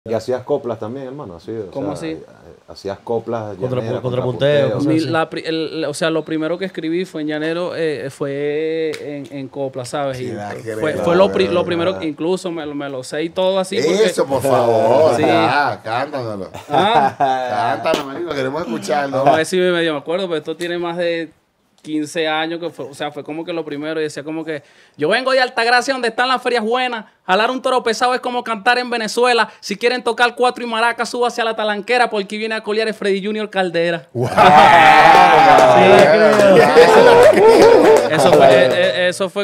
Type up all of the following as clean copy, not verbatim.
Y hacías coplas también, hermano, así. ¿Cómo así? Hacías coplas, llanera, contrapunteo. O sea, lo primero que escribí fue en llanero, fue en copla, ¿sabes? Sí, Y fue lo primero que incluso me lo sé y todo así. Eso, por favor. Sí. Ya, cántanoslo. Cántanos, manito, queremos escucharlo. Vamos a ver si medio me acuerdo, pero esto tiene más de 15 años que fue, o sea, fue como que lo primero y decía como que yo vengo de Altagracia donde están las ferias buenas, jalar un toro pesado es como cantar en Venezuela, si quieren tocar cuatro y maracas suba hacia la talanquera porque viene a colear el Freddy Junior Caldera. Wow. Eso fue.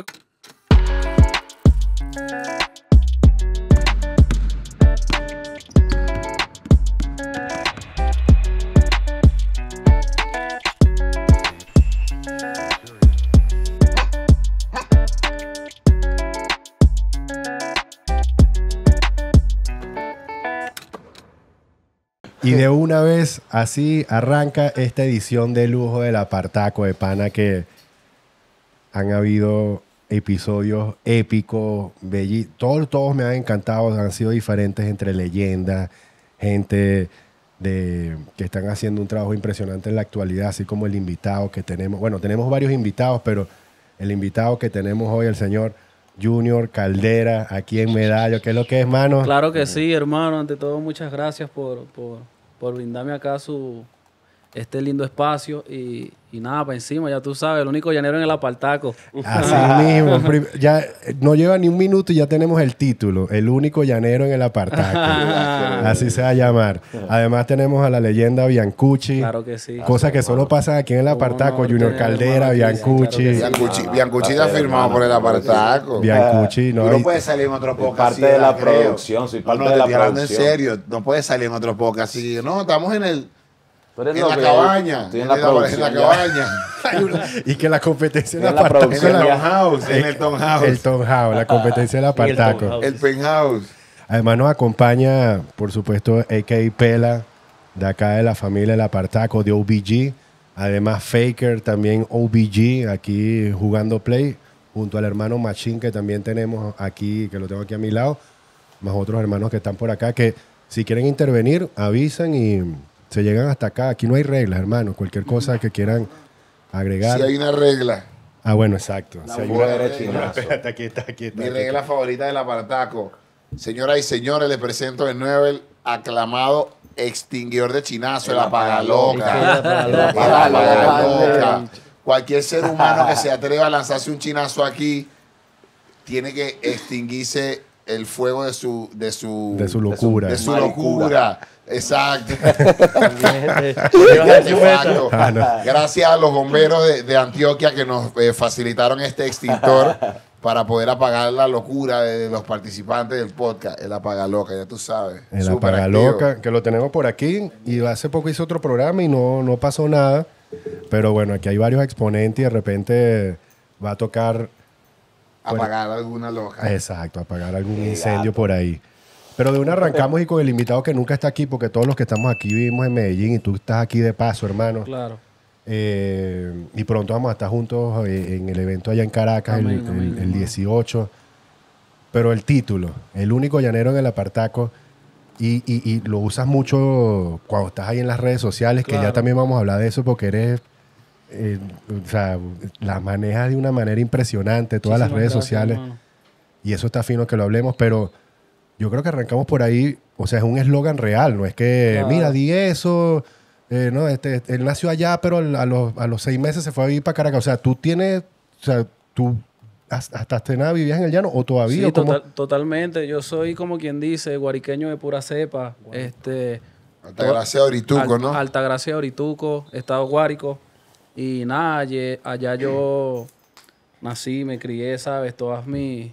Y de una vez, así arranca esta edición de lujo del Apartaco de Pana, que han habido episodios épicos, todos me han encantado, han sido diferentes entre leyendas, gente que están haciendo un trabajo impresionante en la actualidad, así como el invitado que tenemos. Bueno, tenemos varios invitados, pero el invitado que tenemos hoy, el señor Junior Caldera, aquí en Medallo. ¿Qué es lo que es, mano? Claro que sí, hermano. Ante todo, muchas gracias por brindarme acá este lindo espacio y nada, para encima, ya tú sabes, el único llanero en el Apartaco. Así mismo. Ya no lleva ni un minuto y ya tenemos el título. El único llanero en el Apartaco. Así se va a llamar. Además tenemos a la leyenda Biancucci. Claro que sí. Cosas que solo pasan aquí en el Apartaco. Junior Caldera, Biancucci. Biancucci está firmado por el Apartaco. Biancucci, no. Tú no puedes salir en otro podcast. Parte de la producción, soy parte de la hablando en producción. serio. No puedes salir en otro podcast. Así, no, estamos en En la cabaña. Estoy en la producción. En la cabaña. Y que la competencia en el En la Apartaco. producción. En el Townhouse. En el Townhouse. El Townhouse, la competencia del Apartaco. El Penthouse. Además nos acompaña, por supuesto, A.K.A. Pela, de acá de la familia del Apartaco, de OBG. Además Faker, también OBG, aquí jugando play, junto al hermano Machín, que también tenemos aquí, que lo tengo aquí a mi lado, más otros hermanos que están por acá, que si quieren intervenir, avisan y se llegan hasta acá. Aquí no hay reglas, hermano. Cualquier cosa que quieran agregar. Si hay una regla. Ah, bueno, exacto. Si hay una derechinazo. Espérate, aquí está. Mi regla favorita del Apartaco. Señoras y señores, les presento de nuevo el aclamado extinguidor de chinazo, el apagaloca. El apagaloca. Cualquier ser humano que se atreva a lanzarse un chinazo aquí tiene que extinguirse el fuego de su locura. De su locura. Exacto. Gracias a los bomberos de Antioquia que nos facilitaron este extintor para poder apagar la locura de los participantes del podcast. El apagaloca, ya tú sabes. El Súper apagaloca, activo. que lo tenemos por aquí. Y hace poco hice otro programa y no pasó nada. Pero bueno, aquí hay varios exponentes y de repente va a tocar... Apagar alguna loca. Exacto, apagar algún incendio por ahí. Pero de una arrancamos y con el invitado que nunca está aquí, porque todos los que estamos aquí vivimos en Medellín y tú estás aquí de paso, hermano. Claro. Y pronto vamos a estar juntos en el evento allá en Caracas, el 18. Pero el título, el único llanero en el Apartaco, y lo usas mucho cuando estás ahí en las redes sociales, que ya también vamos a hablar de eso porque eres... o sea, la manejas de una manera impresionante, todas las redes sociales. Hermano. Y eso está fino que lo hablemos, pero yo creo que arrancamos por ahí. O sea, es un eslogan real, no es que, mira, di eso. No, él nació allá, pero a los 6 meses se fue a vivir para Caracas. O sea, tú tienes, o sea, tú hasta nada vivías en el llano o todavía. Sí, totalmente. Yo soy como quien dice, guariqueño de pura cepa. Wow. Altagracia Orituco, ¿no? Altagracia Orituco, Estado Guárico. Y nada, allá yo nací, me crié, ¿sabes? Toda mi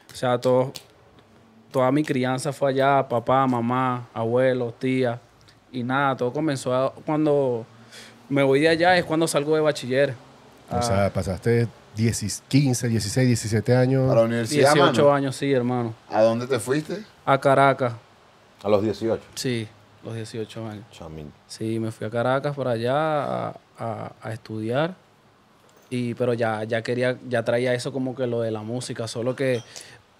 crianza fue allá, papá, mamá, abuelos, tía. Y nada, todo comenzó cuando me voy de allá, es cuando salgo de bachiller. O sea, pasaste 15, 16, 17 años. ¿A la universidad, 18 mano? años, sí, hermano. ¿A dónde te fuiste? A Caracas. ¿A los 18? Sí, los 18 años. Chamín. Sí, me fui a Caracas para allá a estudiar. Pero ya traía eso como que lo de la música, solo que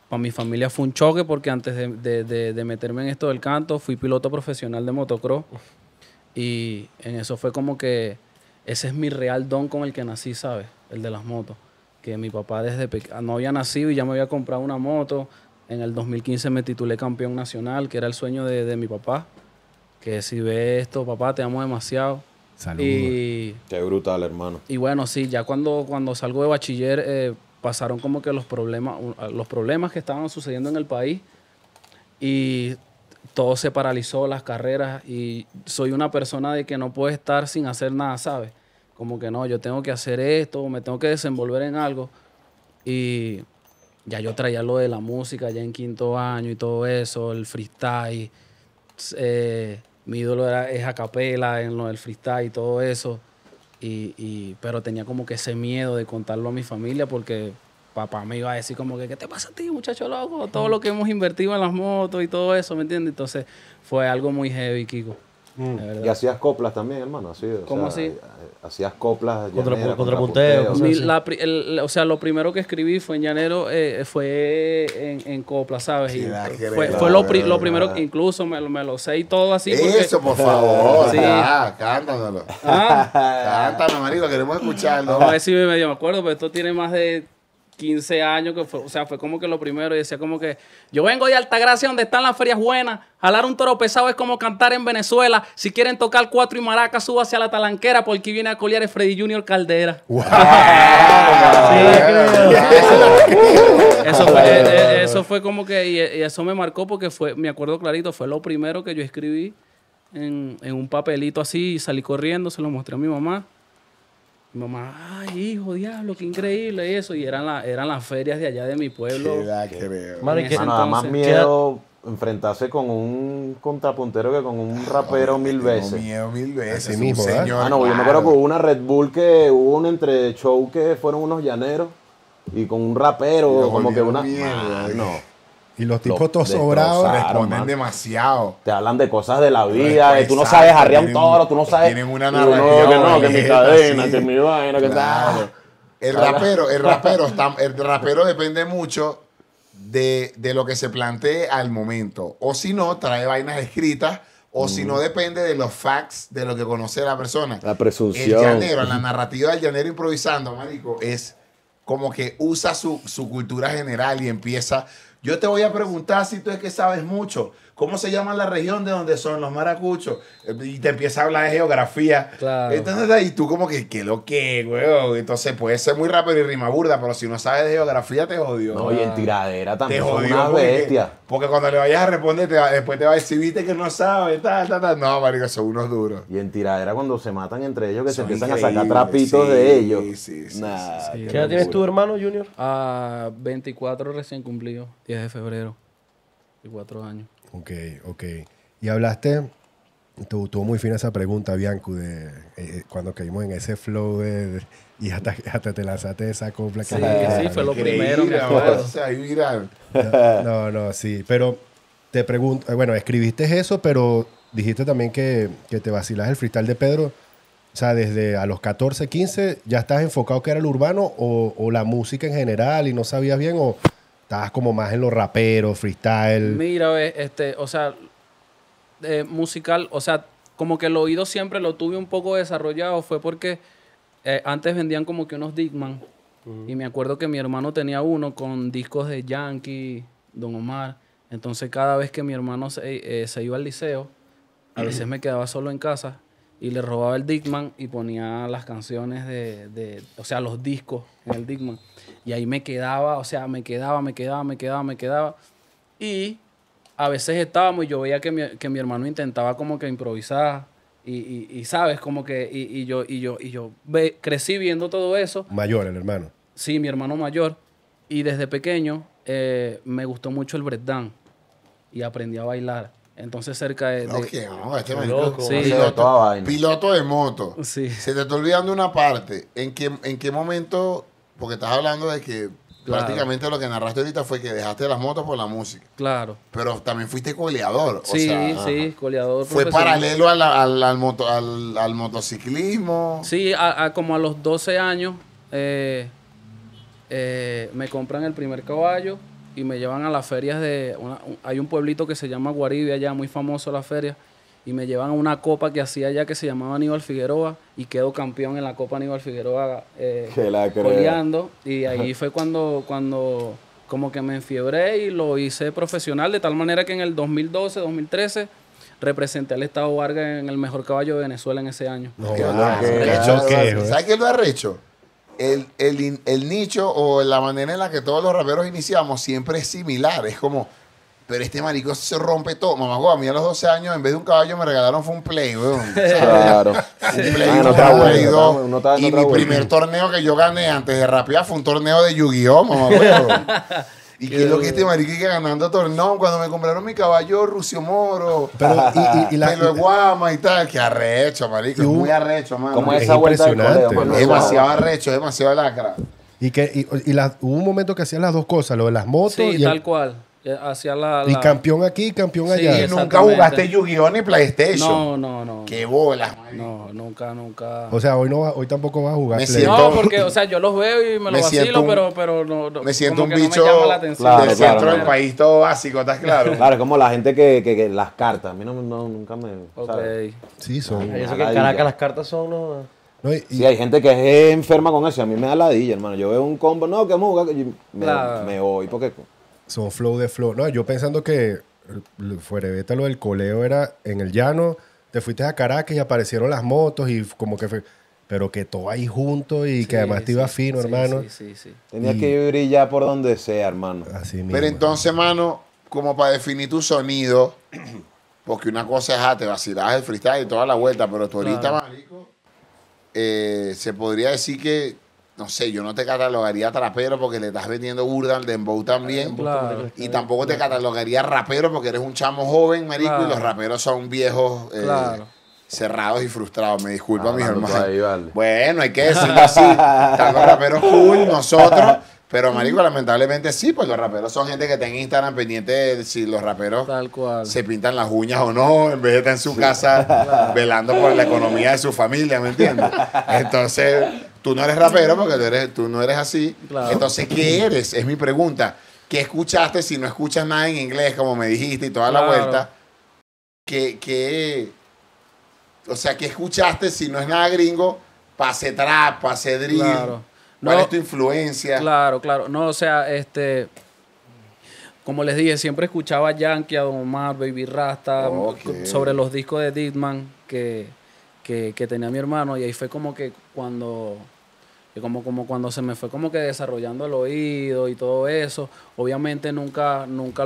para mi familia fue un choque porque antes de meterme en esto del canto, fui piloto profesional de motocross. Y en eso fue como que ese es mi real don con el que nací, ¿sabes? El de las motos. Que mi papá desde pequeño no había nacido y ya me había comprado una moto. En el 2015 me titulé campeón nacional, que era el sueño de mi papá. Que si ves esto, papá, te amo demasiado. Saludos. Y Qué brutal, hermano. bueno, sí, ya cuando salgo de bachiller pasaron como que los problemas que estaban sucediendo en el país y todo se paralizó, las carreras, y soy una persona de que no puede estar sin hacer nada, ¿sabes? Como que no, yo tengo que hacer esto, me tengo que desenvolver en algo. Y ya yo traía lo de la música ya en 5º año y todo eso, el freestyle. Mi ídolo es a capela en lo del freestyle y todo eso. Pero tenía como que ese miedo de contarlo a mi familia porque papá me iba a decir como que ¿qué te pasa a ti, muchacho loco? Todo lo que hemos invertido en las motos y todo eso, ¿me entiendes? Entonces fue algo muy heavy, Kiko. De verdad. Y hacías coplas también, hermano. Así, ¿Cómo o sea, así? Hacías coplas. Contrapunteo, contrapunteo. cosas O sea, lo primero que escribí fue en llanero, fue en copla, ¿sabes? Y fue lo primero que incluso me lo sé y todo así. Porque, Eso, por favor. Sí. Ya, cántanoslo. Cántanos, marico, queremos escucharlo. Vamos a ver si me acuerdo, pero esto tiene más de 15 años, que fue, o sea, fue como que lo primero, y decía como que yo vengo de Altagracia, donde están las ferias buenas, jalar un toro pesado es como cantar en Venezuela, si quieren tocar 4 y maracas, suba hacia la talanquera, porque viene a colear el Freddy Junior Caldera. Wow. Eso fue como que, y eso me marcó porque me acuerdo clarito, fue lo primero que yo escribí en un papelito así, y salí corriendo, se lo mostré a mi mamá. Mi mamá, ay, hijo, diablo, qué increíble eso. Y eran las ferias de allá de mi pueblo. Mano, En ese Nada más entonces. miedo enfrentarse con un contrapuntero que con un rapero mil veces. Miedo 1000 veces. Así mismo, ¿verdad? señor. Ah, no, yo me acuerdo que hubo una Red Bull que hubo un entre show que fueron unos llaneros y con un rapero, Y lo como que volvieron una. mierda, No. Y los tipos Lo todos sobrados. destrozaron. Responden mano. demasiado. Te hablan de cosas de la vida, de tú no Exacto, sabes arriar un tienen- toro, tú no sabes. tienen una y uno, narrativa que no, que mi bonita, cadena, sí. que mi vaina, que Claro. tal. El rapero depende mucho de lo que se plantee al momento. O si no, trae vainas escritas. O si no, depende de los facts de lo que conoce la persona. La El presunción. llanero, la narrativa del llanero improvisando, marico, es como que usa su cultura general y empieza. Yo te voy a preguntar si tú es que sabes mucho. ¿Cómo se llama la región de donde son los maracuchos? Y te empieza a hablar de geografía. Claro. Entonces ahí tú como que, ¿qué lo que, weón? Entonces puede ser muy rápido y rima burda, pero si no sabes de geografía te jodió. No, y en tiradera Te también son jodió una porque, bestia. porque cuando le vayas a responder, después te va a decir, viste que no sabe, tal. No, marico, son unos duros. Y en tiradera cuando se matan entre ellos que se Son empiezan a sacar increíbles, trapitos sí, de ellos. sí, Nah, sí. qué ¿Qué edad tienes tú, locura. hermano, Junior? A 24 recién cumplido, 10 de febrero. 24 años. Ok. Y hablaste, estuvo muy fina esa pregunta, Bianco, de cuando caímos en ese flow y hasta te lanzaste esa copla. Sí, que- sí, fue lo Increíble, primero, me amor, acuerdo. o sea, ahí viral. No, sí. Pero te pregunto, bueno, escribiste eso, pero dijiste también que te vacilas el freestyle de Pedro. O sea, desde a los 14, 15, ¿ya estás enfocado que era el urbano o la música en general y no sabías bien o estabas como más en los raperos, freestyle? Mira, o sea, musical, o sea, como que el oído siempre lo tuve un poco desarrollado, fue porque antes vendían como que unos Dickman, y me acuerdo que mi hermano tenía uno con discos de Yankee, Don Omar, entonces cada vez que mi hermano se iba al liceo, a veces me quedaba solo en casa y le robaba el Dickman y ponía las canciones o sea, los discos en el Dickman, y ahí me quedaba, o sea, me quedaba, y a veces estábamos y yo veía que mi hermano intentaba como que improvisar y sabes, como que y yo crecí viendo todo eso. Mayor, el hermano. Sí, mi hermano mayor, y desde pequeño me gustó mucho el breakdance y aprendí a bailar. Entonces cerca de... No, que no, este Qué marico, loco. Sí. De toda vaina. piloto de moto. Sí. Se te está olvidando una parte. ¿En qué momento? Porque estás hablando de que Claro. prácticamente lo que narraste ahorita fue que dejaste las motos por la música. Claro. Pero también fuiste coleador. Sí, o sea, sí, coleador fue profesional. paralelo al motociclismo. Sí, como a los 12 años me compran el primer caballo y me llevan a las ferias hay un pueblito que se llama Guaribia allá, muy famoso la feria, y me llevan a una copa que hacía allá que se llamaba Aníbal Figueroa y quedo campeón en la Copa Aníbal Figueroa Que la crea. coleando, y ahí fue cuando como que me enfiebré y lo hice profesional, de tal manera que en el 2012, 2013 representé al Estado Vargas en el mejor caballo de Venezuela en ese año. No, Qué vale, arrecho. qué loco, ¿Sabes qué es lo arrecho? El nicho o la manera en la que todos los raperos iniciamos siempre es similar. Es como, pero este marico se rompe todo. Mamá, güey, a mí a los 12 años, en vez de un caballo, me regalaron fue un Play, weón. Claro. Un Play Ah, no 1, está un bueno, Play 2. uno está en Y otra mi vuelta. primer torneo que yo gané antes de rapear fue un torneo de Yu-Gi-Oh, mamá, weón. Y qué es lo que este marico iba ganando torneo cuando me compraron mi caballo Rucio Moro. Pero, y la- pelo de guama y tal. Qué arrecho, marico. Y Es hubo- muy arrecho, mano. Como Es esa vuelta del impresionante, colegio, mano. ¿no? Demasiado arrecho, demasiado lacra. Hubo un momento que hacías las dos cosas, lo de las motos Sí, y, tal cual. Hacia y campeón aquí, campeón Sí, allá. Y es- nunca Exactamente. jugaste Yu-Gi-Oh ni PlayStation. No. Qué bolas, marico. No, nunca. O sea, hoy tampoco vas a jugar Me Play. siento- No, porque, o sea, yo los veo y me Me los siento vacilo, un- pero no, Me siento como un que bicho no me llama la atención. Claro, del claro, centro del claro. país todo básico, ¿estás claro? Claro, es como la gente que las cartas. A mí nunca me. Ok. ¿sabes? Sí, son. Yo sé que en Ladilla. Caracas las cartas son... ¿no? No, Sí, hay gente que es enferma con eso. A mí me da ladilla, hermano. Yo veo un combo, no, que vamos a jugar. Claro. Me voy porque. son flow de flow. No, yo pensando que fuera de beta lo del coleo era en el llano, te fuiste a Caracas y aparecieron las motos y como que fue, pero que todo ahí junto y que además te iba fino, hermano. Sí. Tenía que brillar por donde sea, hermano. Así mismo. Pero entonces, mano, como para definir tu sonido, porque una cosa es, te vacilabas el freestyle y toda la vuelta, pero tú ahorita, Claro. marico, se podría decir que, no sé, yo no te catalogaría trapero porque le estás vendiendo burda al dembow también. Claro. Y tampoco te catalogaría rapero porque eres un chamo joven, marico, Claro. y los raperos son viejos, Claro. cerrados y frustrados. Me disculpa, mis Hablando tú hermanos. ahí, vale. Bueno, hay que decirlo así. Están los raperos cool, nosotros. Pero, marico, lamentablemente sí, pues los raperos son gente que está en Instagram pendiente de si los raperos Tal cual. se pintan las uñas o no, en vez de estar en su casa velando por la economía de su familia, ¿me entiendes? Entonces, tú no eres rapero porque tú no eres así. Claro. Entonces, ¿qué eres? Es mi pregunta. ¿Qué escuchaste si no escuchas nada en inglés, como me dijiste, y toda la Claro. vuelta? O sea, ¿qué escuchaste si no es nada gringo? Pase trap, pase drill. Claro. ¿Cuál No, es tu influencia? Claro. No, o sea, como les dije, siempre escuchaba a Yankee, a Don Omar, Baby Rasta, Ok. sobre los discos de Ditman que tenía mi hermano, y ahí fue como que cuando cuando se me fue como que desarrollando el oído y todo eso. Obviamente nunca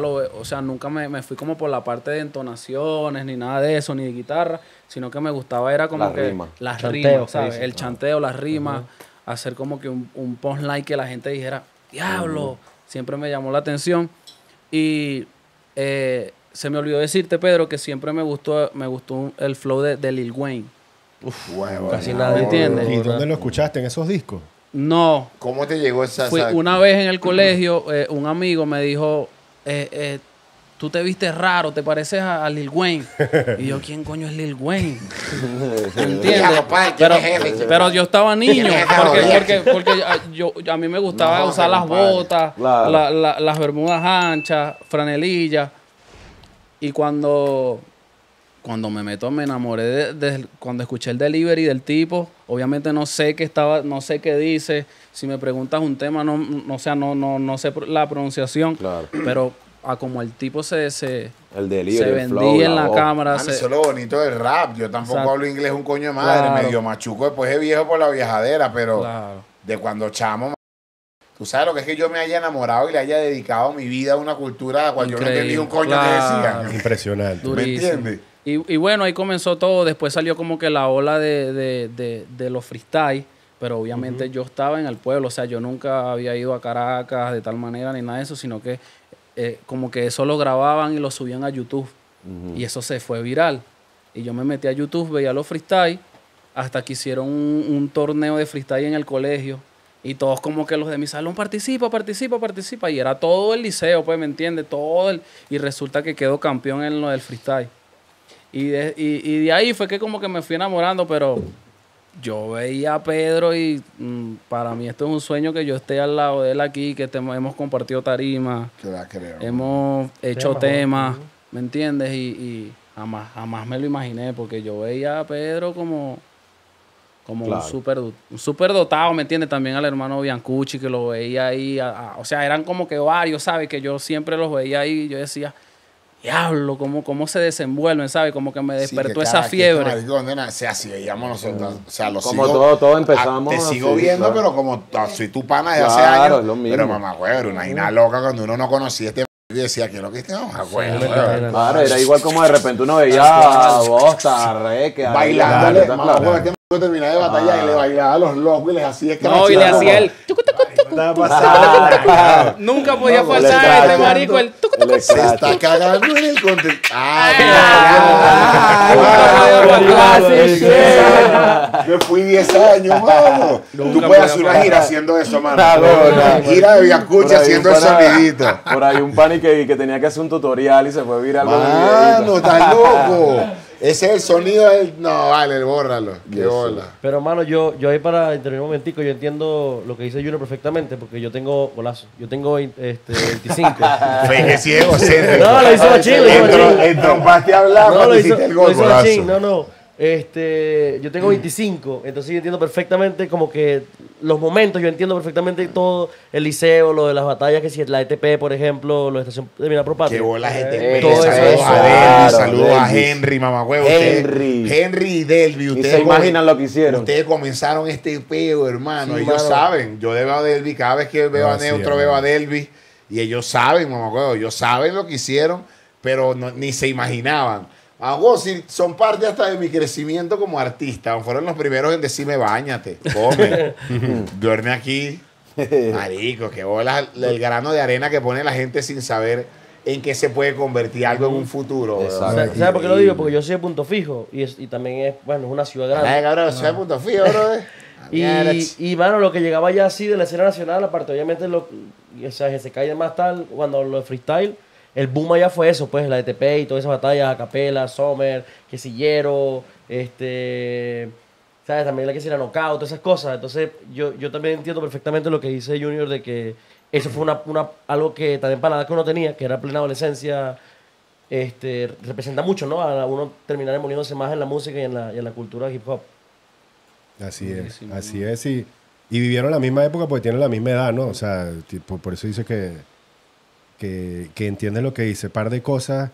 me fui como por la parte de entonaciones ni nada de eso, ni de guitarra, sino que me gustaba era como Las que rimas. las Chanteo, rimas, ¿qué ¿sabes? dices? El chanteo, las rimas, hacer como que un punchline que la gente dijera, diablo, siempre me llamó la atención. Y se me olvidó decirte, Pedro, que siempre me gustó el flow de Lil Wayne. Bueno, Casi bueno. nadie. ¿Me entiendes? ¿Y dónde lo escuchaste? ¿En esos discos? No, ¿Cómo te llegó esa? fui una vez en el colegio, un amigo me dijo, tú te viste raro, te pareces a Lil Wayne. Y yo, ¿quién coño es Lil Wayne? Ya, ¿Entiendes? papá, ¿quién Pero, es ese? pero yo estaba niño, Porque- porque a mí me gustaba No, usar las compadre. botas, Claro. las bermudas anchas, franelillas. Y cuando me meto, me enamoré cuando escuché el delivery del tipo. Obviamente no sé qué dice. Si me preguntas un tema, no sé la pronunciación. Claro. Pero como el tipo se El delivery, se el vendía flow, en la voz. cámara. Mano, eso es lo bonito del rap. Yo tampoco Exacto. hablo inglés un coño de madre. Claro. Medio machuco después de viejo por la viajadera, pero Claro. de cuando chamo. Tú sabes lo que es que yo me haya enamorado y le haya dedicado mi vida a una cultura a la cual yo no entendí un coño Claro. que decían. Impresionante. Durísimo. ¿Me entiendes? Y bueno, ahí comenzó todo. Después salió como que la ola de los freestyle. Pero obviamente yo estaba en el pueblo. O sea, yo nunca había ido a Caracas de tal manera ni nada de eso, sino que como que eso lo grababan y lo subían a YouTube. Y eso se fue viral. Y yo me metí a YouTube, veía los freestyle, hasta que hicieron un torneo de freestyle en el colegio. Y todos como que los de mi salón participa. Y era todo el liceo, pues, ¿me entiendes? Y resulta que quedó campeón en lo del freestyle. Y de ahí fue que como que me fui enamorando, pero yo veía a Pedro y para mí esto es un sueño que yo esté al lado de él aquí, que hemos compartido tarima, Que la creo. hemos hecho temas, ¿me entiendes? Y jamás me lo imaginé, porque yo veía a Pedro como Claro. un súper dotado, ¿me entiendes? También al hermano Biancucci, que lo veía ahí, o sea, eran como que varios, ¿sabes? Que yo siempre los veía ahí y yo decía, diablo, cómo se desenvuelven, ¿sabes? Como que me despertó esa fiebre. O sea, si veíamos nosotros, o sea, los Como sigo, todos empezamos te sigo así, viendo, claro. pero como soy tu pana de hace Claro, años. es lo mismo. Pero mamá, güey, era una vaina loca cuando uno no conocía este y decía, ¿qué es lo que este mamá, güey? Claro, era igual como de repente uno veía a Bosta, Reque, Bailándole, claro, mamá, güey, este terminaba de batallar y le bailaba a los locos y les hacía que No, y le hacía el... Estaba pasando. Nunca podía No, faltar el a este scratch. marico el... El se scratch. está cagando en el contenido. Me fui 10 años, mano. Tú Nunca puedes podía hacer una faltar. gira haciendo eso, mano. Claro, Gira de Viacuchi Por ahí haciendo un el pana- sonidito. Por ahí un pan que tenía que hacer un tutorial y se fue viral con el Mano, videíto. estás loco. Ese es el sonido del... No, vale, bórralo. Qué bola. Pero, mano, yo ahí para intervenir un momentico, yo entiendo lo que dice Junior perfectamente, porque yo tengo, golazo, yo tengo 25. Fe que sí, egocéntrico. No, lo hizo Machín, lo hizo Machín. Entrompaste a hablar No, cuando lo hizo, hiciste el lo gol, hizo golazo. Machín, no. Yo tengo 25, entonces yo entiendo perfectamente como que los momentos, yo entiendo perfectamente todo el liceo, lo de las batallas, que si la ETP, por ejemplo, lo de Estación de Mina Pro Patria. Qué bola, gente. Todo eso, Saludos a Delvi, claro, saludos a Delvis. Henry, mamagüevo. Henry. Henry y Delvi. Ni Ustedes se imaginan lo que hicieron. Ustedes comenzaron este peo, hermano. Sí, Ellos mano. saben. Yo veo a Delvi, cada vez que veo a sí, Neutro, hermano. veo a Delvi. Y ellos saben, mamagüevo. Ellos saben lo que hicieron, pero ni se imaginaban. Si son parte hasta de mi crecimiento como artista. Fueron los primeros en decirme, báñate, come, duerme aquí. Marico, qué bola el grano de arena que pone la gente sin saber en qué se puede convertir algo en un futuro. Exacto. weón. ¿Sabes por qué lo digo? Porque yo soy de Punto Fijo y también es, bueno, es una ciudad grande. Ay, cabrón, soy de punto fijo, bro. Y mano, lo que llegaba ya así de la escena nacional, aparte obviamente o sea, se cae más tal, cuando lo de freestyle, el boom allá fue eso, pues, la ETP y todas esas batallas, Acapela, Sommer, Quesillero, ¿sabes? También la que se la knockout, todas esas cosas. Entonces, yo también entiendo perfectamente lo que dice Junior de que eso fue algo que también para la edad que uno tenía, que era plena adolescencia, representa mucho, ¿no? A uno terminar envolviéndose más en la música y en la cultura hip hop. Así es. Y vivieron la misma época porque tienen la misma edad, ¿no? O sea, por eso dice que entiende lo que dice. Par de cosas.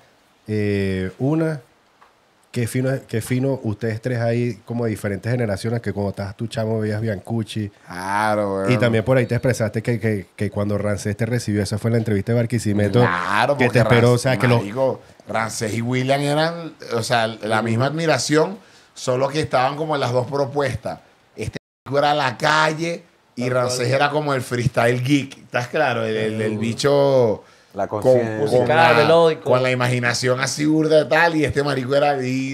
Una, que fino ustedes tres ahí como de diferentes generaciones, que cuando estabas tu chamo veías Biancucci. Claro, weón. Y también por ahí te expresaste que cuando Rancés te recibió, esa fue la entrevista de Barquisimeto. Claro, que porque te esperó, o sea, que los... marico, Rancés y William eran, o sea, la misma admiración, solo que estaban como en las dos propuestas. Este era la calle y Rancés era como el freestyle geek. ¿Estás claro? El bicho La con, conciencia. Musical, melódico. con la imaginación así burda y tal, y este marico era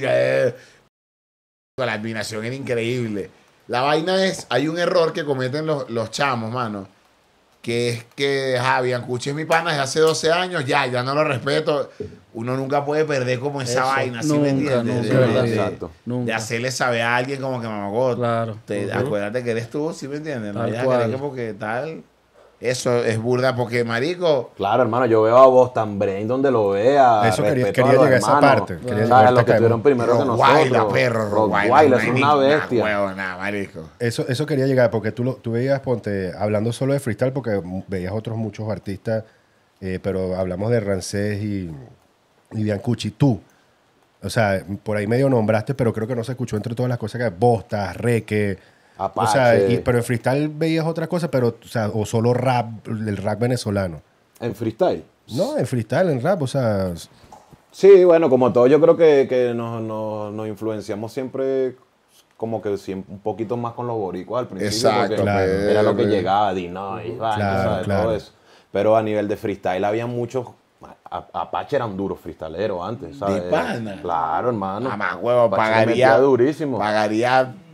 la admiración era increíble. La vaina es, hay un error que cometen los chamos, mano, que es que Biancucci es mi pana desde hace 12 años, ya no lo respeto. Uno nunca puede perder como esa Eso. vaina, ¿sí Nunca, me entiendes? nunca, De- exacto. de Nunca. hacerle saber a alguien como que mamagó, Claro. acuérdate que eres tú, ¿sí me entiendes? No Tal vayas a cual. creer que porque tal, eso es burda, porque marico, Claro, hermano, yo veo a Boston Brain donde lo vea. Eso quería respeto llegar los a esa hermanos. parte. Quería ¿Sabes? llegar Los hasta que acá. estuvieron primero que Rottweiler, nosotros. perro, Rottweiler, es una bestia. Huevona, marico. Eso quería llegar, porque tú veías, ponte, hablando solo de freestyle, porque veías otros muchos artistas, pero hablamos de Rancés y Biancucci. Tú, o sea, por ahí medio nombraste, pero creo que no se escuchó entre todas las cosas que Bostas, Reque. O sea, Apache. pero en freestyle veías otras cosas, pero, o sea, o solo rap, el rap venezolano. En freestyle. No, en freestyle, en rap, o sea, Sí, bueno, como todo, yo creo que nos influenciamos siempre como que un poquito más con los boricuas al principio. Exacto, porque claro. era lo que llegaba, Dinoy, Claro, claro. todo eso. Pero a nivel de freestyle había muchos... Apache era un duro freestylero antes, ¿sabes? pana. Claro, hermano. Mamá, huevo, Apache le metía pagaría durísimo. Pagaría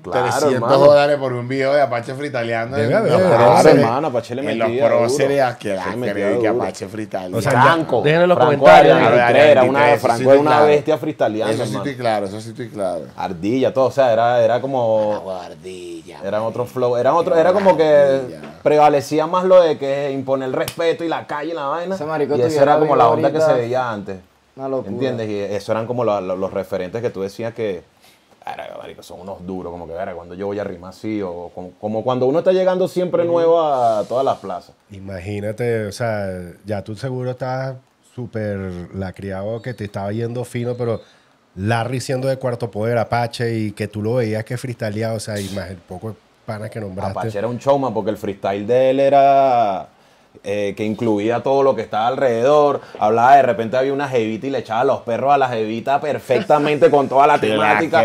Claro, 300 hermano. dólares por un video de Apache fritaleando. Debe en haber, los debe Claro, próceres. hermano, Apache le En los metía próceres, duro. que Sí, metía cree que duro. Apache fritalea. O sea, Franco. Dejen en los Franco comentarios. Arias, Arias, era una, 23, Franco sí era estoy una claro. bestia freestyleando, Eso sí hermano. estoy claro, eso sí estoy claro. Ardilla, todo, o sea, era como... Guardilla. Eran otro flow, era como que prevalecía más lo de que imponer el respeto y la calle y la vaina. Ese marico Y eso tuviera era como la onda que ahorita- se veía antes. Una locura. ¿Entiendes? Y eso eran como los referentes que tú decías que, marico, son unos duros, como que, cuando yo voy a rimar así, o como cuando uno está llegando siempre nuevo a todas las plazas. Imagínate, o sea, ya tú seguro estás súper lacriado que te estaba yendo fino, pero Larry siendo de Cuarto Poder, Apache, y que tú lo veías que freestyleaba, o sea, y más el poco de panas que nombraste. Apache era un showman porque el freestyle de él era... que incluía todo lo que estaba alrededor. Hablaba, de repente había una jevita y le echaba los perros a la jevita perfectamente con toda la temática.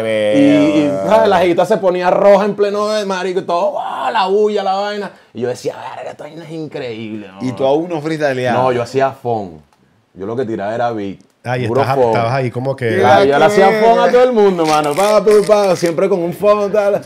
Y ¿sabes? La jevita se ponía roja en pleno de marico y todo, ¡ah! La bulla, la vaina. Y yo decía, verga, esta vaina es increíble. ¿No? Y tú aún no freestaleabas. No, yo hacía fon. Yo lo que tiraba era beat. Ahí puro fon. estabas ahí como que... Ah, yo le hacía fon a todo el mundo, mano. Siempre con un fon, tal.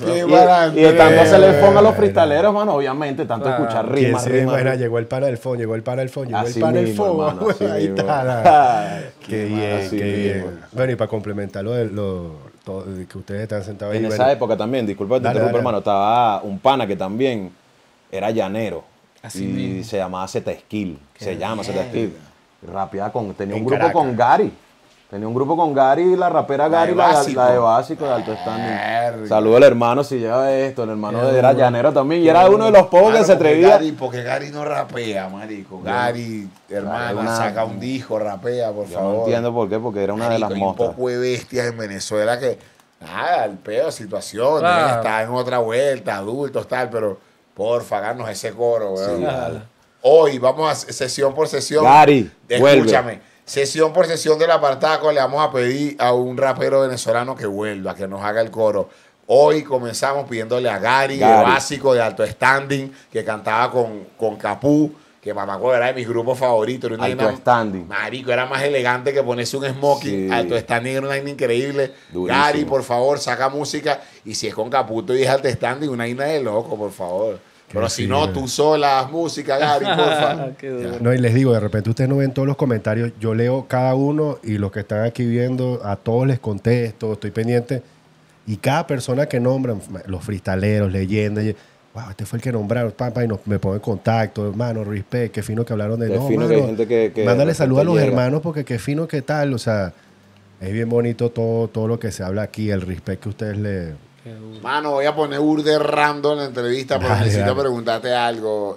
Y estando hacerle el fon a los freestaleros, mano, obviamente, tanto escuchar ¿Quién rimas, se rimas. imagina? Llegó el pana del phone, llegó el pana del phone, llegó Así el pana del mismo, phone. hermano, así Ahí mismo. está. la- Qué Qué bien. mismo. Bueno, y para complementar todo, que ustedes están sentados ahí. En bueno, esa época también, disculpa que te Dale, interrumpa, dale. hermano, estaba un pana que también era llanero. Así y mismo. se llamaba Zeta Skill. Se llama Zeta Skill. Rapeaba tenía un En grupo Caracas. con Gary. Tenía un grupo con Gary, la rapera Gary, la de básico, de alto standing. Verga. Saludo al hermano si lleva esto. El hermano era llanero también. Y era uno de los pocos que se atrevía. Porque Gary no rapea, marico. Gary, hermano, una- saca un disco, rapea, por Yo favor. no entiendo por qué, porque era una de las Marico, hay un mostras. poco de bestias en Venezuela que, nada, el pedo, situación, Claro. está en otra vuelta, adultos, tal, pero porfa, háganos ese coro, weón. Sí, dale. Hoy vamos a sesión por sesión. Gary, Escúchame. Sesión por sesión del apartaco le vamos a pedir a un rapero venezolano que vuelva, que nos haga el coro. Hoy comenzamos pidiéndole a Gary, de Gary. básico, de alto standing, que cantaba con Capú, que mamá era de mis grupos favoritos. Era una Alto vaina- standing. Marico, era más elegante que ponerse un smoking. Sí. Alto standing era una vaina increíble. Durísimo. Gary, por favor, saca música. Y si es con Caputo y es alto standing, una vaina de loco, por favor. Pero si no, fino. tú sola haz música, Gary, porfa. Qué duro. No, y les digo, de repente ustedes no ven todos los comentarios, yo leo cada uno y los que están aquí viendo, a todos les contesto, estoy pendiente. Y cada persona que nombran, los freestaleros, leyendas, wow, este fue el que nombraron, papá, y me pongo en contacto, hermano, respect, qué fino que hablaron de Qué no, fino que hay gente que mándale de saludos a los repente llega. hermanos porque qué fino que tal, o sea, es bien bonito todo lo que se habla aquí, el respect que ustedes le... Mano, voy a poner burde random en la entrevista, pero Dale, necesito dale. preguntarte algo.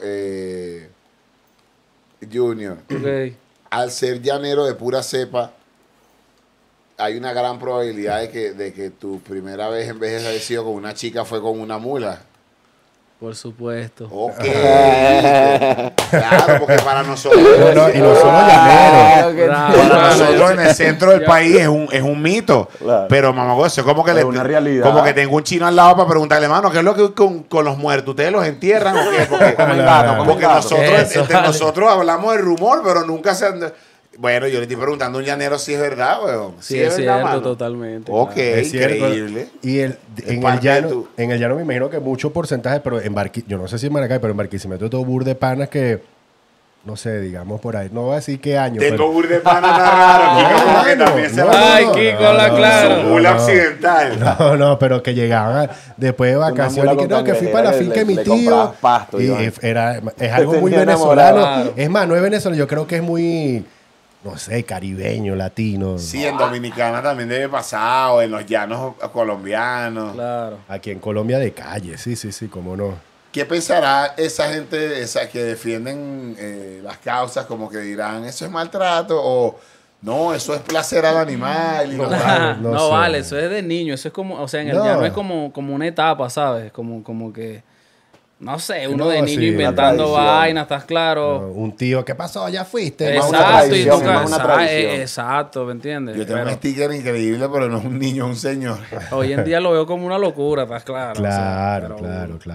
Junior, Ok. al ser llanero de pura cepa, hay una gran probabilidad de que tu primera vez, en vez de haber sido con una chica, fue con una mula. Por supuesto. Ok. Claro, porque para nosotros... y no solo llaneros. Bravo, Para bravo. nosotros en el centro del país es un mito. Claro. Pero, mamá, eso es como que Es una realidad. como que tengo un chino al lado para preguntarle, mano, ¿qué es lo que con los muertos? ¿Ustedes los entierran o qué? Porque, Comen gato, comen porque gato. nosotros, Eso, entre vale. nosotros hablamos de rumor, pero nunca se han... Bueno, yo le estoy preguntando a un llanero si es verdad, weón. Sí, es verdad, cierto, mano. totalmente. Ok, claro. Es cierto. increíble. Y Es en el parte de llano, tu- en el llano me imagino que mucho porcentaje, pero en yo no sé si en Maracay, pero en Barquisimeto todo bur de panas que, no sé, digamos por ahí, no voy a decir qué año. Tengo pero, burde pana tan raro. Kiko, como que también se no, va Ay, Kiko, la claro. su mula occidental. no, pero que llegaban después de vacaciones y que mula no, que fui con para la cangrejera, finca de mi le tío. comprabas pasto, y Iván. es algo muy tenía venezolano. enamorado. Es más, no es venezolano, yo creo que es muy, no sé, caribeño, latino. Sí, en Dominicana también debe pasar, o en los llanos colombianos. Claro. Aquí en Colombia de calle, sí, cómo no. ¿Qué pensará esa gente que defienden las causas, como que dirán, eso es maltrato, o no, eso es placer al animal? Y no tal? Claro, no No, sé. vale, eso es de niño, eso es como, o sea, en el No. llano es como una etapa, ¿sabes? Como que, no sé, uno No, de niño sí, inventando la tradición. vainas, ¿estás claro? Un tío, ¿qué pasó? ¿Ya fuiste? Más una Exacto, y tradición, nunca, más una tradición. exacto, ¿me entiendes? Yo tengo Pero un sticker increíble, pero no es un niño, es un señor. hoy en día lo veo como una locura, ¿estás claro? O sea, Claro, pero- claro.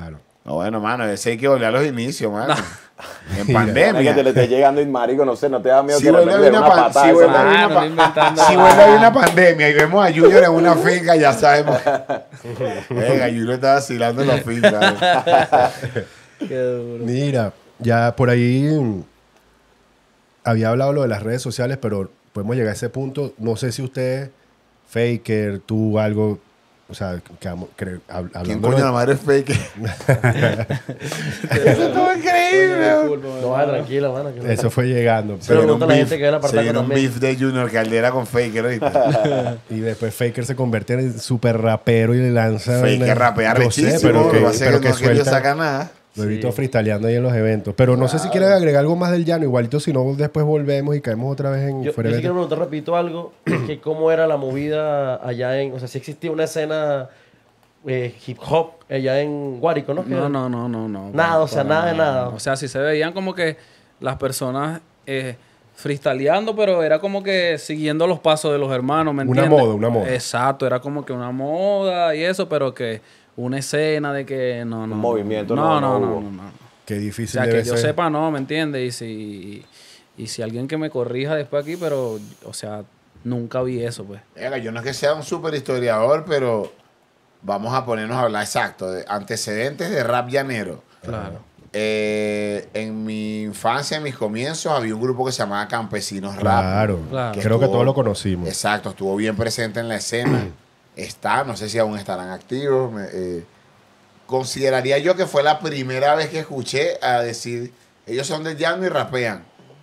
No, bueno, mano, ese hay que volver a los inicios, mano. En Que pandemia. te le esté llegando y marico, no sé, no te da miedo Si que de vuelve a repente haber dé una una patada. si esa vuelve a madre. haber no inventando si nada. vuelve a haber una pandemia y vemos a Junior en una finca, ya sabemos. Venga, Junior está vacilando en la finca. Qué duro. Mira, ya por ahí había hablado lo de las redes sociales, pero podemos llegar a ese punto. No sé si usted, Faker, tú algo, o sea, ¿Quién hablando coño la madre es fake? Eso estuvo increíble. No, tranquila, mano. que no. eso fue llegando. Se Pero, lo pregunta a la gente que ve la Se apartaco viene un también. beef de Junior Caldera con Faker ahorita. y después Faker se convierte en super rapero y le lanza. Faker rapea Yo sé, rechísimo. pero que, Lo que pasa es pero que que no ha querido suelta. sacar nada. Lo he visto freestyleando ahí en los eventos. Pero no sé si quiere agregar algo más del llano. Igualito, si no, después volvemos y caemos otra vez en Yo fuera sí de- quiero preguntar, repito, algo, que cómo era la movida allá en, o sea, si existía una escena hip hop allá en Guárico, ¿no? No. Nada, o sea, nada de nada. O sea, sí se veían como que las personas freestyleando, pero era como que siguiendo los pasos de los hermanos, ¿me Una entiendes? moda, una moda. Exacto, era como que una moda y eso, pero que una escena de que no. Un movimiento no hubo. no. Qué O difícil sea, debe que yo ser. sepa, no, ¿me entiendes? Y si alguien que me corrija después aquí, pero, o sea, nunca vi eso, pues. Venga, yo no es que sea un super historiador, pero vamos a ponernos a hablar exacto de antecedentes de rap llanero. Claro. En mi infancia, en mis comienzos, había un grupo que se llamaba Campesinos Rap. Claro. Claro. Creo que todos lo conocimos. Exacto, estuvo bien presente en la escena. Está, no sé si aún estarán activos. Consideraría yo que fue la primera vez que escuché a decir, ellos son del llano y rapean.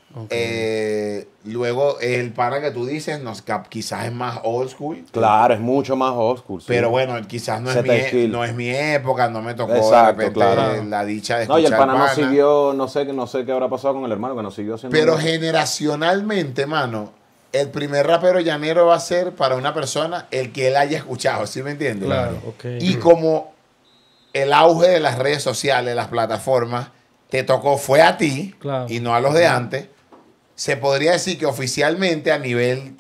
Luego, el pana que tú dices, quizás es más old school. Claro, es mucho más old school. sí. Pero bueno, quizás no Set skill. no es mi época, no me tocó Exacto, de repente claro. la dicha de No, y el escuchar pana no siguió, no sé qué habrá pasado con el hermano, que no siguió haciendo Pero nada. generacionalmente, mano, el primer rapero llanero va a ser para una persona el que él haya escuchado, ¿sí me entiendes? Claro. Ok. Y como el auge de las redes sociales, las plataformas, te tocó, fue a ti Claro. y no a los de antes, se podría decir que oficialmente a nivel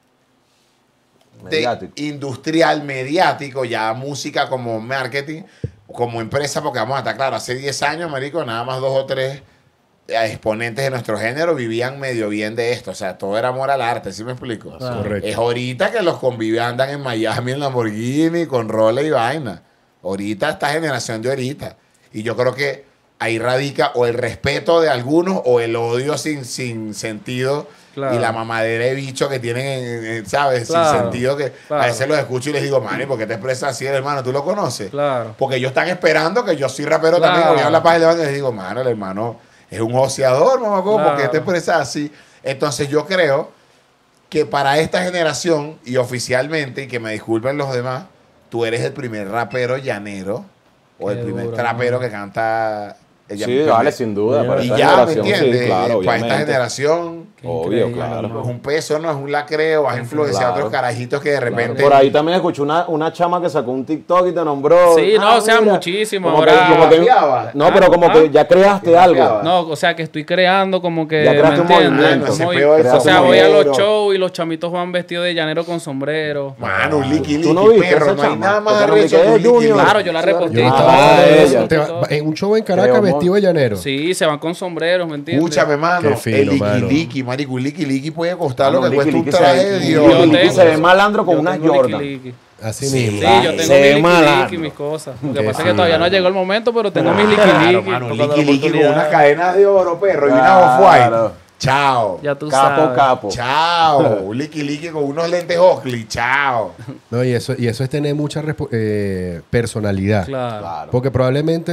Mediático. industrial, mediático, ya música como marketing, como empresa, porque vamos a estar claro, hace 10 años, marico, nada más 2 o 3 exponentes de nuestro género vivían medio bien de esto, o sea, todo era amor al arte, ¿sí me explico? Claro. Correcto. Es ahorita que los convives andan en Miami en Lamborghini con roles y vaina. Ahorita esta generación de ahorita. Y yo creo que ahí radica o el respeto de algunos o el odio sin sentido. Claro. Y la mamadera de bicho que tienen, ¿sabes? Claro. Sin sentido que Claro. a veces los escucho y les digo, Manny, ¿por qué te expresas así, hermano? ¿Tú lo conoces? Claro. Porque ellos están esperando que yo soy rapero Claro. también. Voy a hablar para y les digo, mano, el hermano es un joseador, mamá, ¿por qué Claro. te expresas así? Entonces yo creo que para esta generación, y oficialmente, y que me disculpen los demás, tú eres el primer rapero llanero, o el Qué primer duro, trapero ¿no? que canta... Sí, vale, sin duda. Para Y esta ya, ¿me generación, entiendes? sí, claro, Para esta obviamente. generación, Qué Obvio, increíble, claro. hermano. es un peso, no es un lacreo, vas a influenciar a Claro. otros carajitos que de repente... Por ahí también escuché una chama que sacó un TikTok y te nombró. Sí, no, o sea, mira, muchísimo. como que- Ahora, como que- Rapeaba. no, pero como que ya creaste algo. no, o sea, que estoy creando como que. Ya creaste un ¿me entiendes? movimiento. Ese Muy- peo es o sea, como voy a llanero. los shows y los chamitos van vestidos de llanero con sombrero. Mano, un liqui, ¿Tú no liqui, viste perro, esa no hay chama? nada más Porque no arrecho me que un quedé liqui, Junior. liqui. Claro, yo la reposté y Yo- todo. Ah, eso, ella. todo. En un show en Caracas Creo, vestido de llanero. Sí, se van con sombreros, ¿me entiendes? Escúchame, mano, Qué fino, el liqui mano. liqui, marico, un liqui liqui puede costar lo Mano, que cuesta liqui un liqui traje se de ve- Dios. Yo Yo liqui tengo- se ve malandro con yo unas tengo Jordan. liqui. Así Sí, mismo. yo tengo Se mi ve liqui malandro. mis cosas. Lo que Qué pasa es que todavía no fino. llegó el momento, pero tengo mis liqui Claro, mano, un Cuando liqui la liqui con oportunidad- unas cadenas de oro, perro, y una Claro. off-white. Chao. Ya tú Capo, sabes. capo. Chao. Un liqui liqui con unos lentes Oakley. Chao. No, y eso es tener mucha personalidad. Claro. Claro. Porque probablemente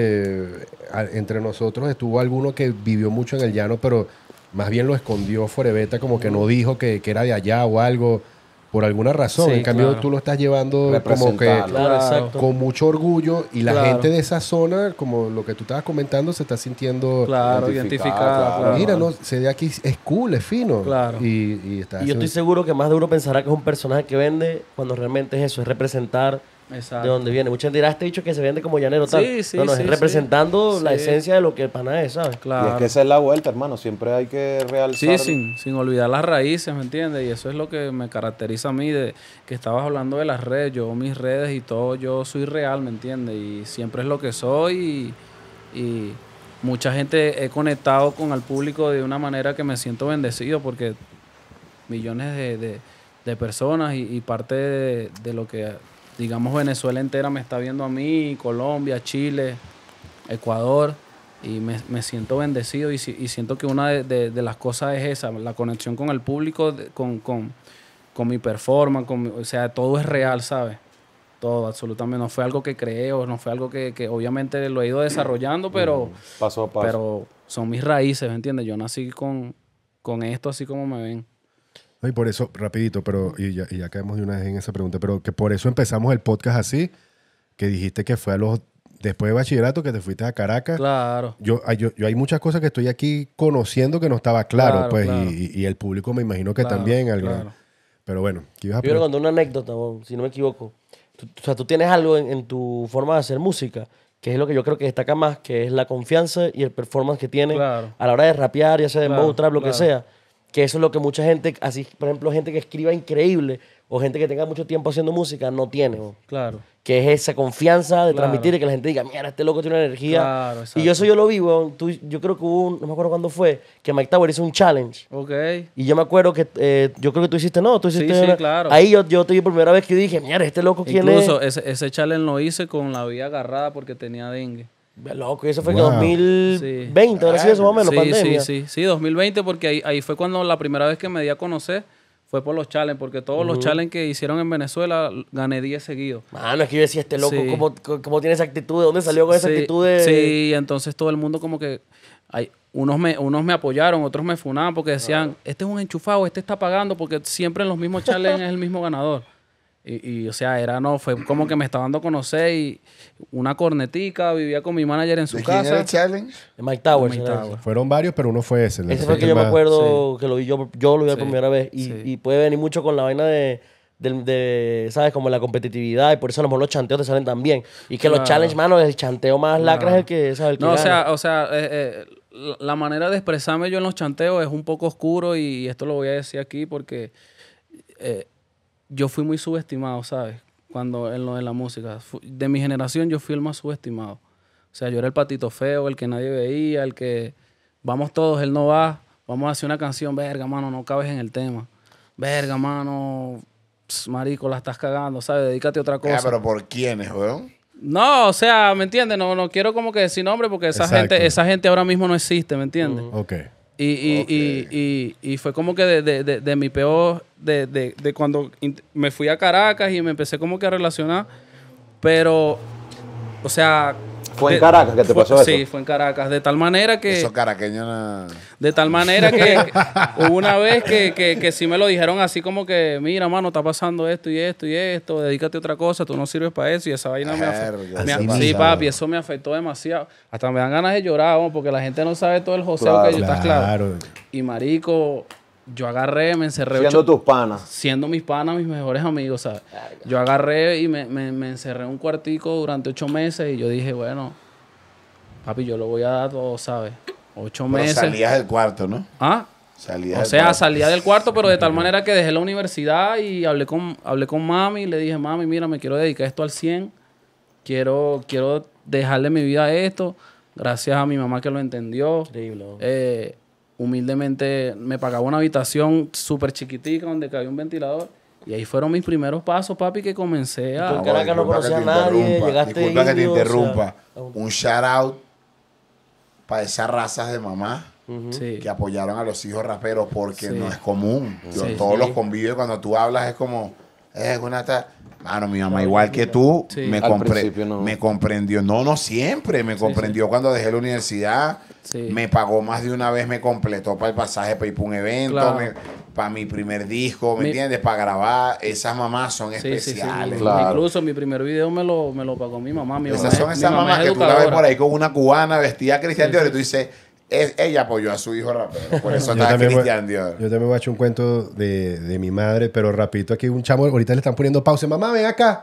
entre nosotros estuvo alguno que vivió mucho en el llano, pero más bien lo escondió forebeta, como que no dijo que era de allá o algo, por alguna razón. Sí, En cambio, claro. tú lo estás llevando como que Representarlo. Claro, exacto. con mucho orgullo y la Claro. gente de esa zona, como lo que tú estabas comentando, se está sintiendo... Claro, Identificada, identificada. claro. Mira, no, se de aquí es cool, es fino. Claro. Y está Y yo estoy seguro que más de uno pensará que es un personaje que vende cuando realmente es eso, es representar Exacto. de dónde viene. Mucha gente dirá, este dicho que se vende como llanero tal. Sí, sí, no, no, sí, es representando sí. la Sí. esencia de lo que el pana es, ¿sabes? Claro. Y es que esa es la vuelta, hermano. Siempre hay que realzar. Sí, sin olvidar las raíces, ¿me entiendes? Y eso es lo que me caracteriza a mí, de que estabas hablando de las redes, yo mis redes y todo, yo soy real, ¿me entiendes? Y siempre es lo que soy y mucha gente he conectado con el público de una manera que me siento bendecido porque millones de personas y parte de lo que, digamos, Venezuela entera me está viendo a mí, Colombia, Chile, Ecuador. Y me siento bendecido y siento que una de las cosas es esa, la conexión con el público, con mi performance, o sea, todo es real, ¿sabes? Todo, absolutamente. No fue algo que creé o no fue algo que obviamente lo he ido desarrollando, pero, Paso a paso. pero son mis raíces, ¿me entiendes? Yo nací con esto así como me ven. No, y por eso, rapidito, pero y ya caemos de una vez en esa pregunta, pero que por eso empezamos el podcast así, que dijiste que fue después de bachillerato que te fuiste a Caracas. Claro. Yo hay muchas cosas que estoy aquí conociendo que no estaba claro, Claro, pues, claro. Y el público me imagino que Claro, también. claro. Pero bueno, ¿qué ibas a Yo quiero preguntar? contar una anécdota, si no me equivoco. O sea, tú tienes algo en tu forma de hacer música, que es lo que yo creo que destaca más, que es la confianza y el performance que tienes Claro. a la hora de rapear, ya sea de Claro, dembow, trap, lo que claro. sea. Que eso es lo que mucha gente, así, por ejemplo, gente que escriba increíble o gente que tenga mucho tiempo haciendo música, no tiene. Claro. Que es esa confianza de Claro. transmitir y que la gente diga, mira, este loco tiene una energía. Claro, y exacto. eso yo lo vi, weón. Yo creo que hubo no me acuerdo cuándo fue, que Mike Tower hizo un challenge. Ok. Y yo me acuerdo que, yo creo que tú hiciste, tú hiciste sí, una- claro. Ahí yo te vi por primera vez que yo dije, mira, este loco, ¿quién Incluso es? ese challenge lo hice con la vía agarrada porque tenía dengue. Loco, y eso fue que Wow. 2020, ahora sí eso más o menos, Sí, pandemia. sí, 2020, porque ahí fue cuando la primera vez que me di a conocer fue por los challenges, porque todos los challenges que hicieron en Venezuela gané 10 seguidos. Mano, es que yo decía, este loco, Sí. ¿cómo tiene esa actitud? ¿De dónde salió con esa Sí, actitud de...? Sí, entonces todo el mundo como que... unos me apoyaron, otros me funaban porque decían, este es un enchufado, este está pagando, porque siempre en los mismos challenges es el mismo ganador. O sea, fue como que me estaba dando a conocer y una cornetica, vivía con mi manager en su ¿De quién era el casa. challenge? De Mike Towers. Mike era Towers. ese. Fueron varios, pero uno fue ese. Ese fue el que yo me acuerdo que lo vi yo lo vi la Sí. primera vez. Sí. Y puede venir mucho con la vaina de, ¿sabes? Como la competitividad y por eso a lo mejor los chanteos te salen tan bien. Y que los Claro. challenge, mano, el chanteo más lacra es el que, ¿sabes? El que No, gana. o sea, la manera de expresarme yo en los chanteos es un poco oscuro y esto lo voy a decir aquí porque yo fui muy subestimado, ¿sabes? Cuando en lo de la música. De mi generación yo fui el más subestimado. O sea, yo era el patito feo, el que nadie veía, el que vamos todos, él no va, vamos a hacer una canción, verga, mano, no cabes en el tema. Verga, mano, marico, la estás cagando, ¿sabes? Dedícate a otra cosa. Pero ¿por quiénes, weón? No, o sea, ¿me entiendes? No quiero como que decir nombre porque Exacto. esa gente ahora mismo no existe, ¿me entiendes? Ok. Y fue como que de mi peor, de cuando me fui a Caracas y me empecé como que a relacionar, pero, o sea... ¿Fue en Caracas que te pasó eso? Sí, fue en Caracas, de tal manera que... Esos caraqueños no... De tal manera que hubo una vez que sí me lo dijeron así como que, mira, mano, está pasando esto y esto y esto, dedícate a otra cosa, tú no sirves para eso y esa vaina me Verga, afectó. así Sí, pasa. papi, eso me afectó demasiado. Hasta me dan ganas de llorar, ¿no? Porque la gente no sabe todo el joseo que yo, ¿estás claro? Y marico, yo agarré, me encerré. Siendo tus panas. Siendo mis panas, mis mejores amigos, ¿sabes? Yo agarré y me encerré en un cuartico durante 8 meses y yo dije, bueno, papi, yo lo voy a dar todo, ¿sabes? 8 Pero meses. salías del cuarto, ¿no? ¿Ah? Salías O del sea, cuarto. salía del cuarto, pero de tal manera que dejé la universidad y hablé con mami y le dije, mami, mira, me quiero dedicar esto al 100. Quiero dejarle mi vida a esto. Gracias a mi mamá que lo entendió. Increíble, ¿no? Humildemente me pagaba una habitación súper chiquitica donde cabía un ventilador. Y ahí fueron mis primeros pasos, papi, que comencé Tú a... en Caracas no Disculpa conocías que a te nadie, interrumpa, llegaste disculpa que te indio, o sea, interrumpa. Un shout out para esas razas de mamá Sí. que apoyaron a los hijos raperos porque Sí. no es común. Yo Sí. todos los convivios cuando tú hablas es como, mano, mi mamá igual que tú Sí. Al principio no. me comprendió. No siempre. Me comprendió cuando dejé la universidad. Sí. Me pagó más de una vez, me completó para el pasaje para ir para un evento, Claro. para mi primer disco, ¿me Mi- entiendes? Para grabar. Esas mamás son Sí, sí, sí. especiales. Claro. Incluso mi primer video me lo pagó mi mamá. Mi Esas mamá son es- esas mi mamá mamás es que tú la ves educadora. por ahí con una cubana vestida Cristian Dior y tú dices, ella apoyó a su hijo rapero. Por eso Yo está también, Cristian Dior. yo también voy a echar un cuento de mi madre, pero rapidito aquí un chamo, ahorita le están poniendo pausa. Mamá, ven acá.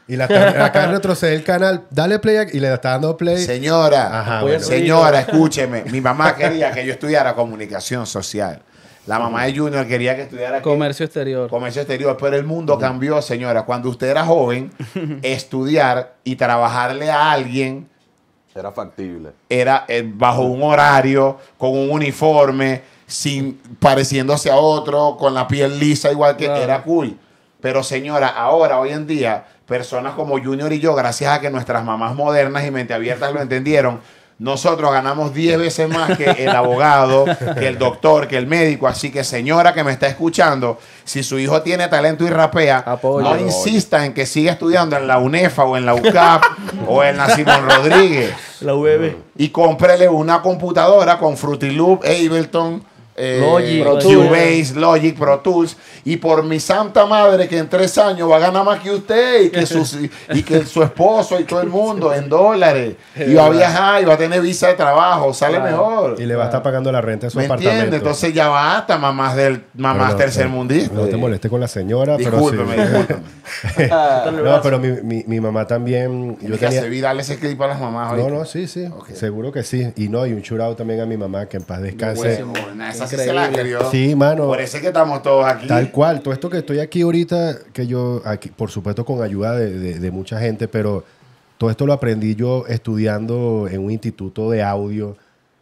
Y acá retrocede el canal, dale play y le está dando play. Señora, Ajá, Voy a bueno. señora, escúcheme. Mi mamá quería que yo estudiara comunicación social. La mamá de Junior quería que estudiara Comercio exterior. comercio exterior, pero el mundo cambió, señora. Cuando usted era joven, estudiar y trabajarle a alguien Era factible. era bajo un horario, con un uniforme, sin pareciéndose a otro, con la piel lisa, igual que Claro. era cool. Pero señora, ahora, hoy en día, personas como Junior y yo, gracias a que nuestras mamás modernas y mente abiertas lo entendieron, nosotros ganamos 10 veces más que el abogado, que el doctor, que el médico. Así que, señora que me está escuchando, si su hijo tiene talento y rapea, Apoyo. no insista en que siga estudiando en la UNEFA o en la UCAP o en la Simón Rodríguez. La UB. Y cómprele una computadora con Fruity Loop, Ableton, Logic, Cubase, Logic, Pro Tools. Y por mi santa madre que en 3 años va a ganar más que usted y que su esposo y todo el mundo en dólares. Y va a viajar y va a tener visa de trabajo. Sale mejor. Y le va a estar pagando la renta de su ¿Me apartamento. entiendes? Entonces ya basta, mamás Pero tercermundistas. No te molestes con la señora, Discúlpeme, pero sí. discúlpeme. No, pero mi mamá también. Yo que hacer viral ese clip a las mamás. No, ahorita. no, sí, sí. Ok. Seguro que sí. Y no, y un churado también a mi mamá, que en paz descanse. Bueno, esa sí se la crió. Sí, mano. Por eso es que estamos todos aquí. Tal cual, todo esto que estoy aquí ahorita, que yo, aquí, por supuesto con ayuda de mucha gente, pero todo esto lo aprendí yo estudiando en un instituto de audio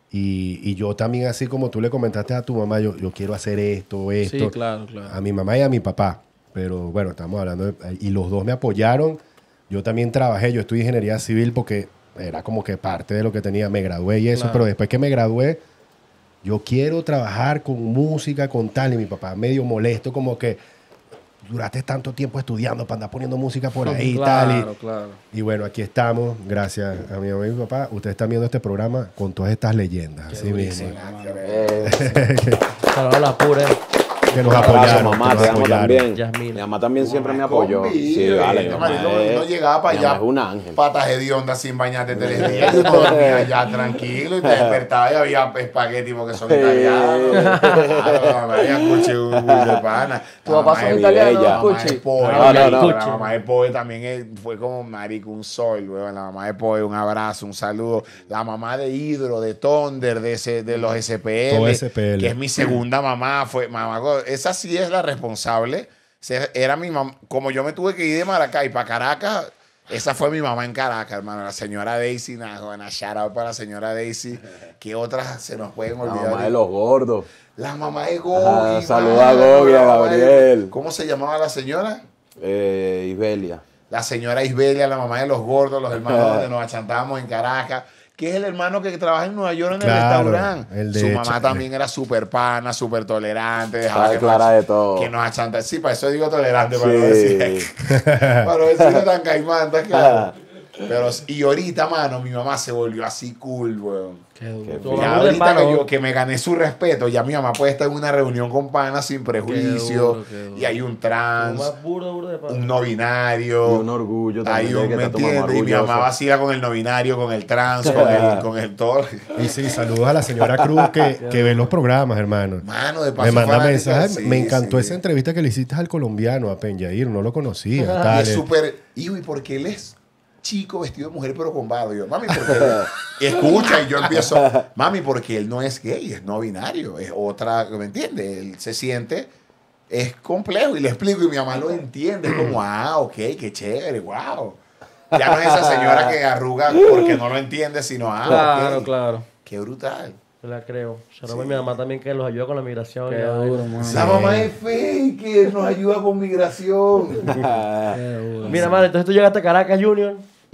y yo también, así como tú le comentaste a tu mamá, yo quiero hacer esto. Sí, claro, claro. A mi mamá y a mi papá, pero bueno, estamos hablando y los dos me apoyaron. Yo también trabajé, yo estudié ingeniería civil porque era como que parte de lo que tenía, me gradué y eso, Claro. pero después que me gradué, yo quiero trabajar con música, con tal. Y mi papá medio molesto, como que duraste tanto tiempo estudiando para andar poniendo música por ahí y tal. Claro, claro. Y bueno, aquí estamos, gracias a mi mamá y mi papá. Ustedes están viendo este programa con todas estas leyendas. Así mismo. Salud a la pura. Que nos Abrazo, apoyaron. mamá, que nos te amo apoyaron. también. Yasmina. Mi mamá también siempre me apoyó. Convive. Sí, vale. Mi Este mamá marico es- no llegaba para mi mamá allá. es un ángel. Patas hediondas sin bañarte 3 días. Tú no dormías ya tranquilo y te despertabas y había espagueti porque son italianos. Claro, había cuchi de pana. ¿Tu papá son es italianos, bella. Cuchi? No, no, no. La mamá de Poe también fue como marico, un sol, weón. La mamá de Poe, un abrazo, un saludo. La mamá de Hidro, de Thunder, de los SPL, Todo SPL. que es mi segunda mamá, esa sí es la responsable. Era mi mamá, como yo me tuve que ir de Maracay para Caracas, esa fue mi mamá en Caracas, hermano. La señora Daisy, una shout out para la señora Daisy. ¿Qué otras se nos pueden La olvidar? mamá de los gordos. La mamá de Gogi. Ajá, saluda a mano, Gogi, a la mamá de- Gabriel. ¿Cómo se llamaba la señora? Isbelia. La señora Isbelia, la mamá de los gordos, los hermanos donde nos achantábamos en Caracas, que es el hermano que trabaja en Nueva York en el Claro, restaurante. el de Su mamá Cha- también era súper pana, súper tolerante. Dejaba Sabe que clara nos- de todo. Que nos achanta. Sí, para eso digo tolerante, para no Sí. decir. Para no decirlo tan caimán, ¿está claro? Pero, y ahorita, mano, mi mamá se volvió así cool, weón. Qué duro. Tu Ya amor de ahorita palo. que me gané su respeto, ya mi mamá puede estar en una reunión con panas sin prejuicio. qué duro. Y hay un trans, Más burdo de palo. un no binario. Y un orgullo Hay también. un, de que ¿me está tu mamá entiendes? Y mi orgullosa. mamá vacila con el no binario, con el trans, con el todo. Y sí, saludos a la señora Cruz que ve los programas, hermano. Mano, de Me paso manda fanática, mensajes. sí, Me encantó sí. esa entrevista que le hiciste al colombiano, a Penyair. No lo conocía. Y tal. es súper. ¿Y por qué él es chico vestido de mujer pero con barba? Y yo, mami, porque él escucha y yo empiezo, mami, porque él no es gay, es no binario, es otra, ¿me entiendes? Él se siente, es complejo y le explico y mi mamá lo entiende, como, ok, qué chévere, wow. Ya no es esa señora que arruga porque no lo entiende, sino, Claro, ok, claro. qué brutal. Te la creo. Shalom a mi mamá también que los ayuda con la migración. Qué y la duro, vaina. mano. La mamá es fake, nos ayuda con migración. Qué duro. Mira, madre, entonces tú llegaste a Caracas, Junior,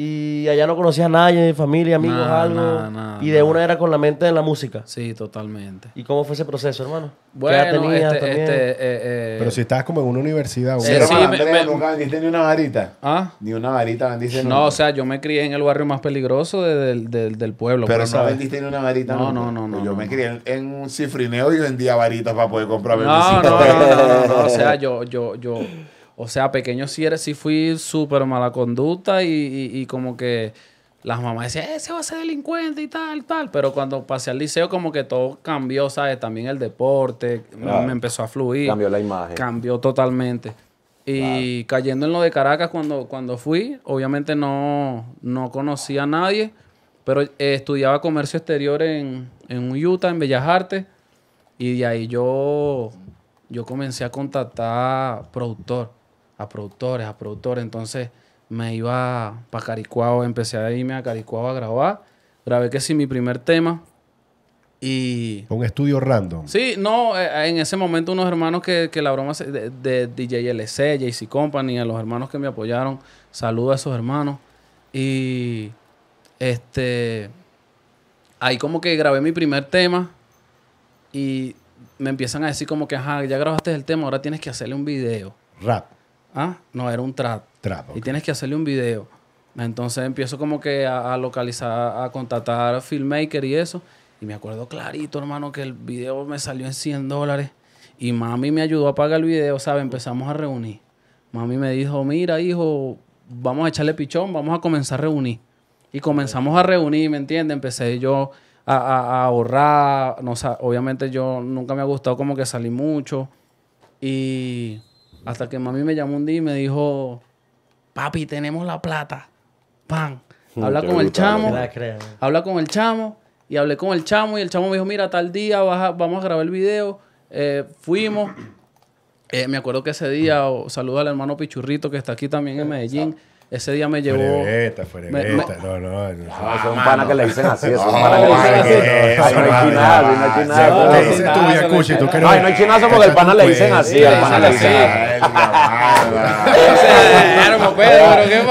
y allá no conocías a nadie, familia, amigos, Nada, algo. nada, y de una era con la mente en la música. Sí, totalmente. ¿Y cómo fue ese proceso, hermano? ¿Qué Bueno, edad tenías también? Pero si estabas como en una universidad. Pero sí, Andrea, nunca vendiste ni una varita. ¿Ah? Ni una varita vendiste No, nunca. o sea, yo me crié en el barrio más peligroso del pueblo. Pero pues, no ¿sabes? vendiste ni una varita. No, nunca. no, no, Pues yo no, me no. crié en un cifrineo y vendía varitas para poder comprarme No, mi no, bicicleta. no. O sea, o sea, pequeño sí fui súper mala conducta y como que las mamás decían, ese va a ser delincuente y tal, tal. Pero cuando pasé al liceo como que todo cambió, ¿sabes? También el deporte Claro. me empezó a fluir. Cambió la imagen. Cambió totalmente. Y cayendo en lo de Caracas cuando fui, obviamente no conocía a nadie, pero estudiaba comercio exterior en Utah, en Bellas Artes, y de ahí yo comencé a contactar a productores. Entonces me iba para Caricuao, empecé a irme a Caricuao a grabar. Grabé que sí mi primer tema. Y... Un estudio random. Sí, no, en ese momento unos hermanos que la broma de DJ LC, JC Company, a los hermanos que me apoyaron, saludo a esos hermanos. Y ahí como que grabé mi primer tema y me empiezan a decir como que, ajá, ya grabaste el tema, ahora tienes que hacerle un video. Rap. Ah, no, era un trap. Trap, Y ok. tienes que hacerle un video. Entonces empiezo como que a localizar, a contactar a filmmaker y eso. Y me acuerdo clarito, hermano, que el video me salió en $100. Y mami me ayudó a pagar el video, ¿sabes? Empezamos a reunir. Mami me dijo, mira, hijo, vamos a echarle pichón, vamos a comenzar a reunir. Y comenzamos a reunir, ¿me entiendes? Empecé yo a ahorrar. No, obviamente yo nunca me ha gustado como que salí mucho. Y hasta que mami me llamó un día y me dijo, papi, tenemos la plata. Pan. Habla Qué con el brutal. chamo. La creo. Habla con el chamo. Y hablé con el chamo. Y el chamo me dijo, mira, tal día vamos a grabar el video. Fuimos. Me acuerdo que ese día, saludo al hermano Pichurrito, que está aquí también en Medellín. Ese día me llevó... Fuegueta. No. Es un pana que le dicen así. Es un No, pana que le dicen así. Ahí no hay chinazo, ahí no hay chinazo. Te dicen tú, Yacuchi, tú que No, ahí no hay chinazo porque el pana le dicen así. El pana le dicen así. Hermano Pedro, pero ¿qué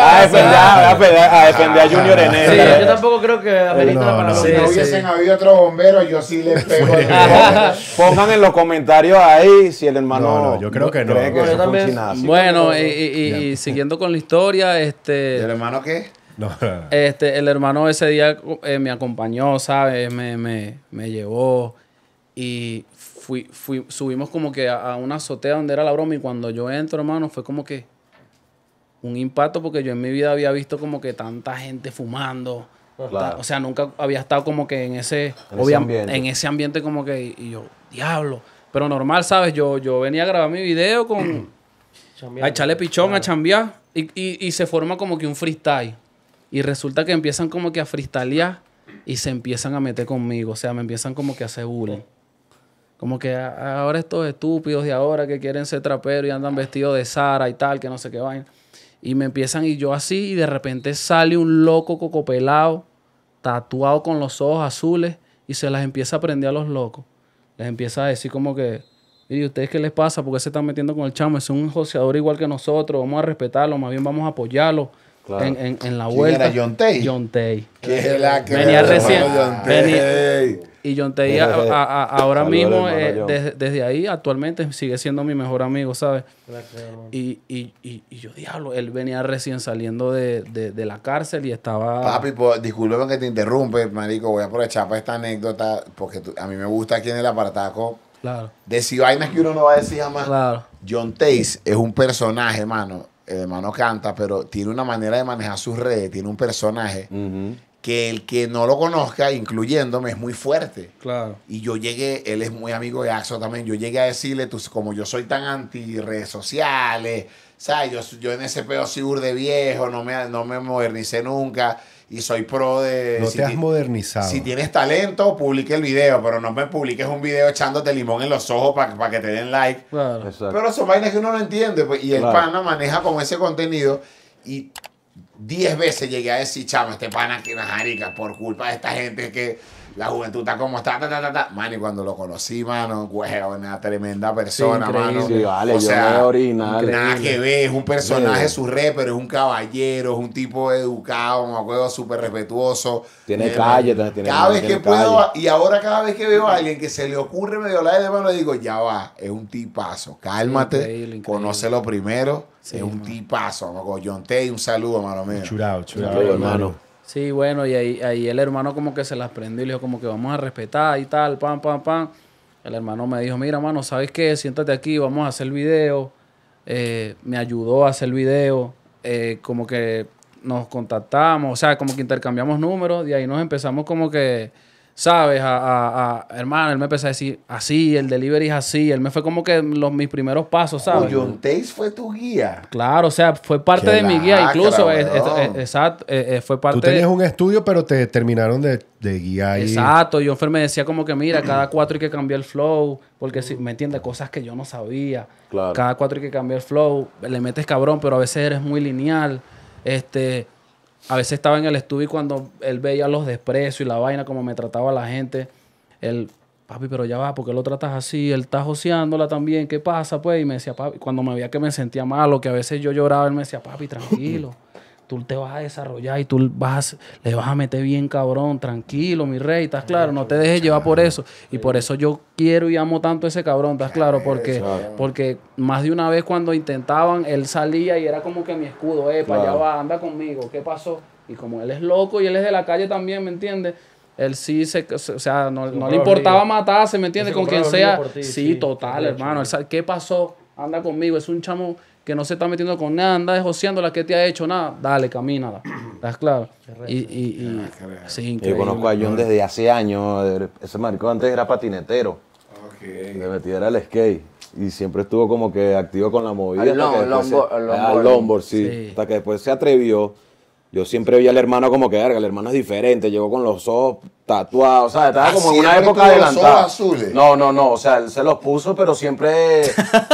A defender a Junior en Sí, esta. yo tampoco creo que amerita No, la no. palabra. Si no hubiesen habido otros bomberos, yo sí les pego. Pongan en los comentarios ahí si el hermano. No, yo creo que no. cree que No, yo eso fue un también. chinazo. Bueno, y siguiendo con la historia, ¿Y el hermano qué? No. el hermano ese día me acompañó, ¿sabes? Me llevó y subimos como que a una azotea donde era la broma y cuando yo entro, hermano, fue como que un impacto porque yo en mi vida había visto como que tanta gente fumando. Claro. O sea, nunca había estado como que en ese ambiente. en ese ambiente como que y yo, diablo. Pero normal, ¿sabes? Yo venía a grabar mi video con a echarle pichón, a chambear y se forma como que un freestyle. Y resulta que empiezan como que a freestylear y se empiezan a meter conmigo. O sea, me empiezan como que a hacer bullying. Como que ahora estos estúpidos de ahora que quieren ser traperos y andan vestidos de Zara y tal, que no sé qué vaina. Y me empiezan, y yo así, y de repente sale un loco cocopelado, tatuado con los ojos azules, y se las empieza a prender a los locos. Les empieza a decir como que, ¿y ustedes qué les pasa? ¿Por qué se están metiendo con el chamo? Es un joseador igual que nosotros, vamos a respetarlo, más bien vamos a apoyarlo. Claro. En la ¿Quién vuelta. era, John Tay? John Tay. Que es la que Venía le- recién. John venía- Tay. Y John Tay Mira, ahora saludos mismo, al hermano John. desde ahí, actualmente sigue siendo mi mejor amigo, ¿sabes? Y yo, diablo, él venía recién saliendo de la cárcel y estaba... Papi, discúlpeme que te interrumpe, marico. Voy a aprovechar para esta anécdota porque a mí me gusta aquí en el apartaco Claro, decir vainas que uno no va a decir jamás. claro. John Taze es un personaje, hermano. El hermano canta, pero tiene una manera de manejar sus redes. Tiene un personaje Ujú. que el que no lo conozca, incluyéndome, es muy fuerte. Claro. Y yo llegué, él es muy amigo de Axo también, yo llegué a decirle, como yo soy tan anti redes sociales, ¿sabes? Yo en ese pedo sigo de viejo, no me modernicé nunca y soy pro de... No si te has ti- modernizado. Si tienes talento, publique el video, pero no me publiques un video echándote limón en los ojos para que te den like. Claro. Exacto. Pero son vainas que uno no entiende, pues, y el Claro. pana maneja con ese contenido y 10 veces llegué a decir, chamo, este pana que marica, por culpa de esta gente que la juventud está como está, Man, y cuando lo conocí, mano, huevo, una tremenda persona, Sí, increíble. mano. Sí, vale, O yo sea, no es original. nada que ver, es un personaje Sí. su re, pero es un caballero, es un tipo educado, me acuerdo, súper respetuoso. Tiene calle, tiene- Cada vez tiene que puedo, calle. y ahora cada vez que veo a alguien que se le ocurre medio la de mano, le digo, ya va, es un tipazo, cálmate, Increíble. conócelo primero, Sí, es un mano. tipazo, mano. John Tay, un saludo, hermano mío. Churao, Claro, hermano. Sí, bueno, y ahí el hermano como que se las prendió y le dijo como que vamos a respetar y tal, pam, pam, pam. El hermano me dijo, mira, mano, ¿sabes qué? Siéntate aquí, vamos a hacer el video. Me ayudó a hacer el video. Como que nos contactamos, o sea, como que intercambiamos números. De ahí nos empezamos como que ¿sabes? Hermano, él me empezó a decir así, el delivery es así. Él me fue como que mis primeros pasos, ¿sabes? John Taze fue tu guía. Claro, o sea, fue parte Qué de mi guía. lacra, Incluso, weón. exacto, fue parte Tú tenías un estudio, pero te terminaron de guiar ahí. Exacto, yo me decía como que mira, cada 4 hay que cambiar el flow, porque si me entiendes, cosas que yo no sabía. Claro. Cada 4 hay que cambiar el flow, le metes cabrón, pero a veces eres muy lineal. A veces estaba en el estudio y cuando él veía los desprecios y la vaina, como me trataba la gente, él, papi, pero ya va, ¿por qué lo tratas así? Él está joseándola también, ¿qué pasa, pues? Y me decía, papi, cuando me veía que me sentía malo, que a veces yo lloraba, él me decía, papi, tranquilo. Tú te vas a desarrollar y tú le vas a meter bien cabrón, tranquilo, mi rey, ¿estás claro? No te dejes llevar por eso. Y por eso yo quiero y amo tanto a ese cabrón, ¿estás claro? Porque más de una vez cuando intentaban, él salía y era como que mi escudo, para allá va, anda conmigo, ¿qué pasó? Y como él es loco y él es de la calle también, ¿me entiendes? Él sí o sea, no le importaba matarse, ¿me entiendes? Con quien sea. Sí, total, hermano. Él sabe, ¿qué pasó? Anda conmigo, es un chamo que no se está metiendo con nada, anda joseándola, ¿qué te ha hecho? Nada, dale, camínala. ¿Estás claro? Sí, increíble. Yo conozco a John desde hace años. Ese marico antes era patinetero. Le metiera el skate. Y siempre estuvo como que activo con la movida. Al longboard, sí. Hasta que después se atrevió. Yo siempre vi al hermano como que, verga, el hermano es diferente. Llegó con los ojos tatuados. O sea, estaba como en una época adelantada. Los ojos azules. No. O sea, él se los puso, pero siempre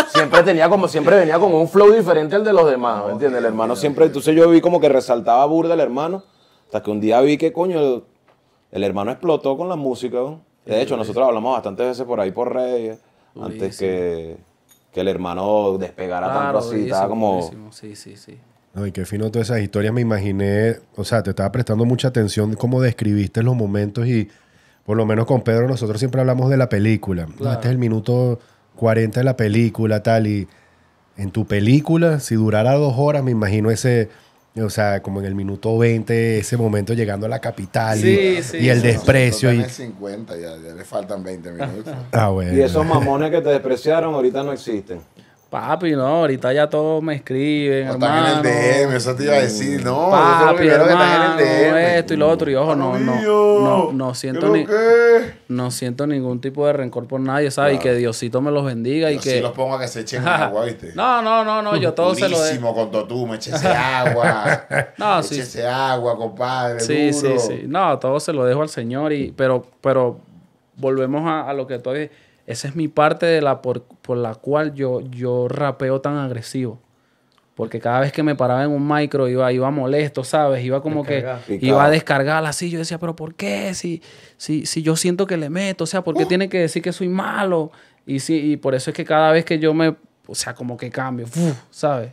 venía con un flow diferente al de los demás. ¿Me entiendes? El hermano siempre. Entonces yo vi como que resaltaba burda el hermano. Hasta que un día vi que, coño, el hermano explotó con la música. ¿No? De hecho, nosotros hablamos bastantes veces por ahí por redes. Antes que el hermano despegara tanto así. Estaba como. Sí. No, y qué fino todas esas historias, me imaginé, o sea, te estaba prestando mucha atención cómo describiste los momentos y por lo menos con Pedro nosotros siempre hablamos de la película. Claro. No, este es el minuto 40 de la película, tal, y en tu película, si durara 2 horas, me imagino ese, o sea, como en el minuto 20, ese momento llegando a la capital y el desprecio. En el 50 ya le faltan 20 minutos. Bueno. Y esos mamones que te despreciaron ahorita no existen. Papi, no, ahorita ya todos me escriben, No, hermano. están en el DM, eso te iba a decir, no. Papi, eso es lo primero que hermano, están en el DM. esto y lo otro. Y ojo, no siento no siento ningún tipo de rencor por nadie, ¿sabes? Y que Diosito me los bendiga. Yo y que sí los pongo a que se echen agua, ¿viste? No, yo todo se lo dejo. Purísimo con Totumo, échese agua. No, sí. Échese agua, compadre, Sí. duro. No, todo se lo dejo al Señor. Pero volvemos a lo que tú habías. Esa es mi parte de por la cual yo rapeo tan agresivo. Porque cada vez que me paraba en un micro iba molesto, ¿sabes? Iba como Descargar. que iba a descargarla así. Yo decía, ¿pero por qué? Si yo siento que le meto, o sea, ¿por qué tiene que decir que soy malo? Y por eso es que cada vez que yo o sea, como que cambio, ¿sabes?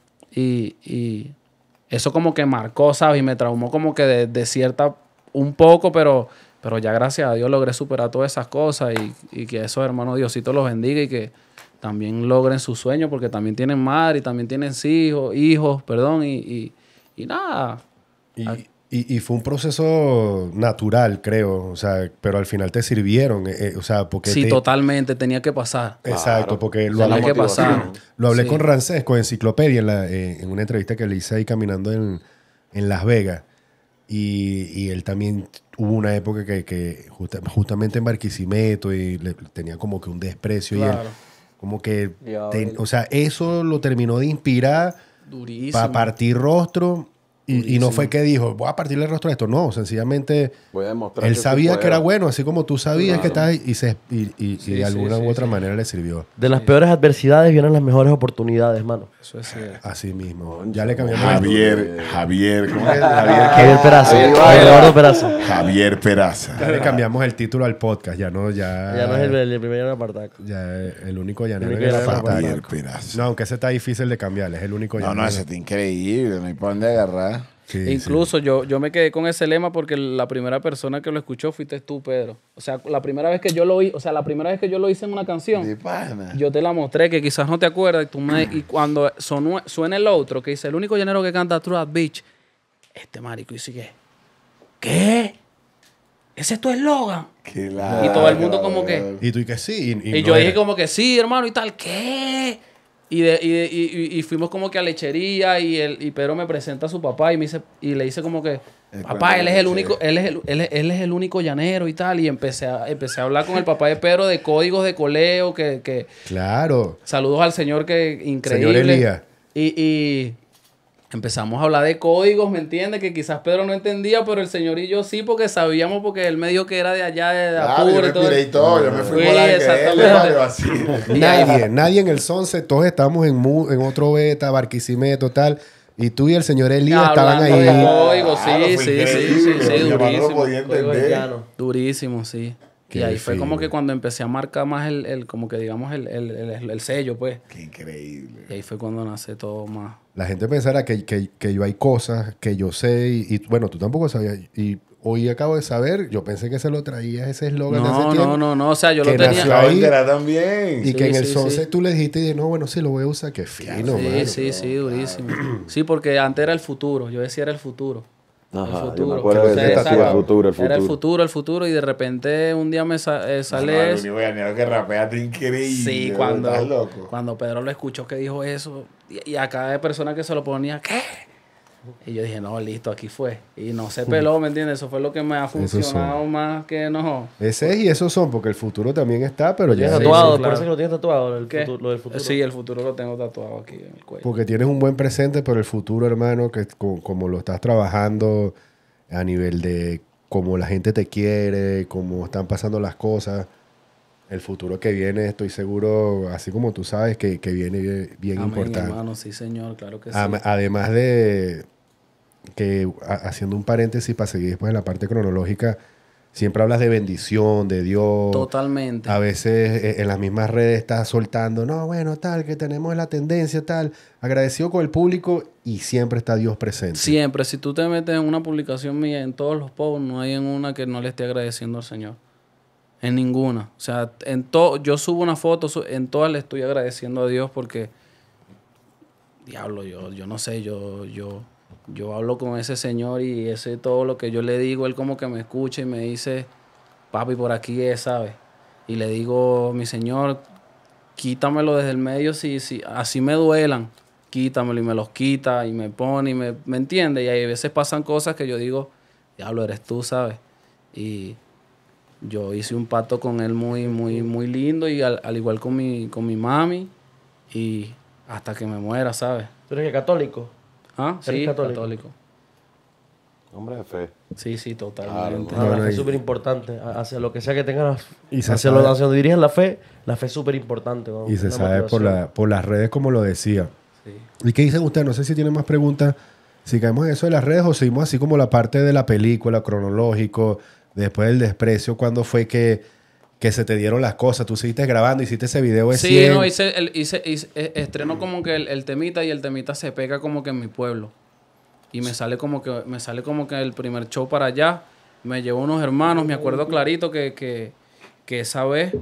Y eso como que marcó, ¿sabes? Y me traumó como que de cierta, un poco, pero ya gracias a Dios logré superar todas esas cosas y que esos hermanos Diosito los bendiga y que también logren sus sueños porque también tienen madre y también tienen hijos, perdón, y nada. Y fue un proceso natural, creo, o sea, pero al final te sirvieron, o sea, porque... Sí, totalmente, tenía que pasar. Exacto, Claro. porque Tenía que pasar. lo hablé Sí. con Rancés, con Enciclopedia, en una entrevista que le hice ahí caminando en Las Vegas. Y él también hubo una época que justamente en Barquisimeto y tenía como que un desprecio y él Claro. como que, o sea, eso lo terminó de inspirar Durísimo. para partir rostro y no fue que dijo, voy a partirle el rostro a esto. No, sencillamente Voy a demostrar él que sí sabía puedo. que era bueno, así como tú sabías que estás y de alguna sí, u otra sí. manera le sirvió. De las peores adversidades vienen las mejores oportunidades, mano. Eso es cierto. Así mismo. Ya le cambiamos Javier, ¿cómo es? Javier Peraza. Javier Eduardo Peraza. Javier Peraza. ya le cambiamos el título al podcast. Ya no Ya no es el primer llanero apartaco. Ya el único llanero El en único el llanero apartado. Javier Peraza. No, aunque ese está difícil de cambiar. Es el único No, llanero. ese está increíble, no hay para dónde agarrar. Sí, Incluso yo me quedé con ese lema porque la primera persona que lo escuchó fuiste tú, Pedro. O sea, la primera vez que yo lo hice en una canción, De pana. yo te la mostré, que quizás no te acuerdas, y cuando suena el otro, que dice, el único llanero que canta True That Bitch, este marico dice, ¿qué? ¿Ese es tu eslogan? Y Y todo el mundo como que... Y tú y que sí. Y yo dije como que sí, hermano, y tal, ¿qué? Y fuimos como que a lechería y Pedro me presenta a su papá y me dice, y le dice como que, papá, él es el único, él es el único llanero y tal. Y empecé a hablar con el papá de Pedro de códigos de coleo, que Claro. saludos al señor, que increíble. Señor Elías. Y empezamos a hablar de códigos, ¿me entiendes? Que quizás Pedro no entendía, pero el señor y yo sí, porque sabíamos, porque él me dijo que era de allá, de Claro, Apure. yo me piré y todo, yo me fui Sí, por la que él, exactamente. vale, así. Nadie en el Sonce, todos estábamos en otro beta, Barquisimeto, tal. Y tú y el señor Elías estaban Hablando de ahí. códigos, Claro, sí, fue sí, increíble, mi hermano no durísimo. podía Código entender. llano. Durísimo, sí. Qué Y ahí fue como fino. que cuando empecé a marcar más como que digamos el sello, pues. Qué increíble. Y ahí fue cuando nace todo más. La gente pensará que yo hay cosas que yo sé y, bueno, tú tampoco sabías. Y hoy acabo de saber, yo pensé que se lo traías ese eslogan de hace tiempo. No, o sea, yo que lo tenía. nació Acabo de ahí. enterar también. Y que en el sí, Sonce sí. tú le dijiste, y no, bueno, sí, lo voy a usar. Qué fino, mano. Sí, durísimo. Sí, porque antes era el futuro. Yo decía era el futuro. Ajá, El yo futuro. me acuerdo de Entonces, ese tatuaje, exacto. el futuro. Era el futuro y de repente un día me sale El eso. único llanero que rapea está increíble. Sí, ¿Estás loco? cuando Pedro lo escuchó que dijo eso, y a cada persona que se lo ponía, ¿qué? Y yo dije, no, listo, aquí fue. Y no se peló, ¿me entiendes? Eso fue lo que me ha funcionado son. más que no. Ese es y esos son, porque el futuro también está, pero ya. ¿Tienes Sí, tatuado? sí, Por claro. eso que lo tienes tatuado, ¿Qué? lo del futuro. Sí, el futuro lo tengo tatuado aquí en el cuello. Porque tienes un buen presente, pero el futuro, hermano, que como lo estás trabajando a nivel de cómo la gente te quiere, cómo están pasando las cosas, el futuro que viene, estoy seguro, así como tú sabes, que viene bien Amén, importante. hermano, sí, señor, claro que sí. Además de que, haciendo un paréntesis para seguir después en la parte cronológica, siempre hablas de bendición, de Dios. Totalmente. A veces en las mismas redes estás soltando, no, bueno, tal, que tenemos la tendencia, tal, agradecido con el público y siempre está Dios presente. Siempre, si tú te metes en una publicación mía, en todos los posts, no hay en una que no le esté agradeciendo al Señor. En ninguna. O sea, yo subo una foto, en todas le estoy agradeciendo a Dios porque, diablo, yo no sé, yo hablo con ese Señor y ese todo lo que yo le digo, Él como que me escucha y me dice, papi, por aquí es, ¿sabes? Y le digo, mi Señor, quítamelo desde el medio, si así me duelan, quítamelo, y me los quita y me pone y me entiende. Y hay veces pasan cosas que yo digo, diablo, eres tú, ¿sabes? Y yo hice un pacto con él muy, muy, muy lindo y al igual con mi mami y hasta que me muera, ¿sabes? ¿Tú eres católico? ¿Ah? ¿Eres Sí, católico? católico. Hombre de fe. Sí, totalmente. No, la no, fe y- es súper importante. Hacia lo que sea que tengas, Y se hacia sabe- donde diriges la fe es súper importante. Y se Una sabe motivación. por las redes, como lo decía. Sí. ¿Y qué dicen ustedes? No sé si tienen más preguntas. Si caemos en eso de las redes o seguimos así como la parte de la película, cronológico, después del desprecio, ¿cuándo fue que se te dieron las cosas? Tú seguiste grabando, hiciste ese video de Sí, 100. no, estreno como que el temita y el temita se pega como que en mi pueblo. Y me sale como que el primer show para allá. Me llevó unos hermanos, me acuerdo clarito que esa vez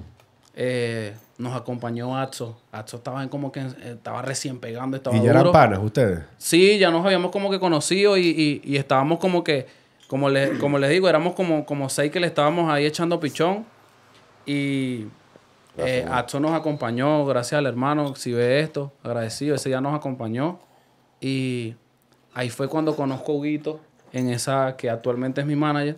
nos acompañó Atso. Atso estaba estaba recién pegando, estaba Y ya eran duro. panas ustedes. Sí, ya nos habíamos como que conocido y estábamos como que, como les digo, éramos como 6 que le estábamos ahí echando pichón. Y Atso nos acompañó, gracias al hermano, si ve esto, agradecido, ese día nos acompañó. Y ahí fue cuando conozco a Huguito, en esa que actualmente es mi manager.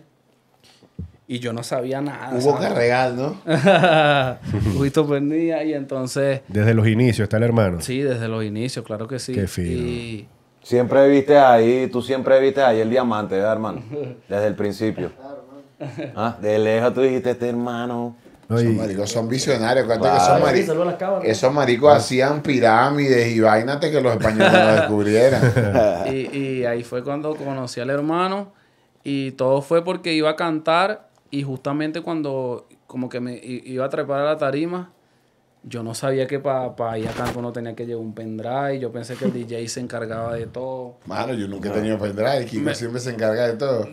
Y yo no sabía nada. Hugo ¿sabes? Carregal, ¿no? Huguito Pernilla, y entonces, Desde los inicios está el hermano. sí, desde los inicios, claro que sí. Qué fino. Y Tú siempre viste ahí el diamante, ¿verdad, hermano? Desde el principio. Ah, de lejos tú dijiste, este hermano. No, Esos y- maricos son visionarios. Cuenta Claro. que esos Sí, maricos, saludos a las cámaras. esos maricos hacían pirámides y vainas hasta que los españoles lo descubrieran. y ahí fue cuando conocí al hermano y todo fue porque iba a cantar y justamente cuando como que me iba a trepar a la tarima, yo no sabía que para ir a cantar uno tenía que llevar un pendrive. Yo pensé que el DJ se encargaba de todo. Mano, yo nunca he tenido pendrive. Kiko siempre se encarga de todo.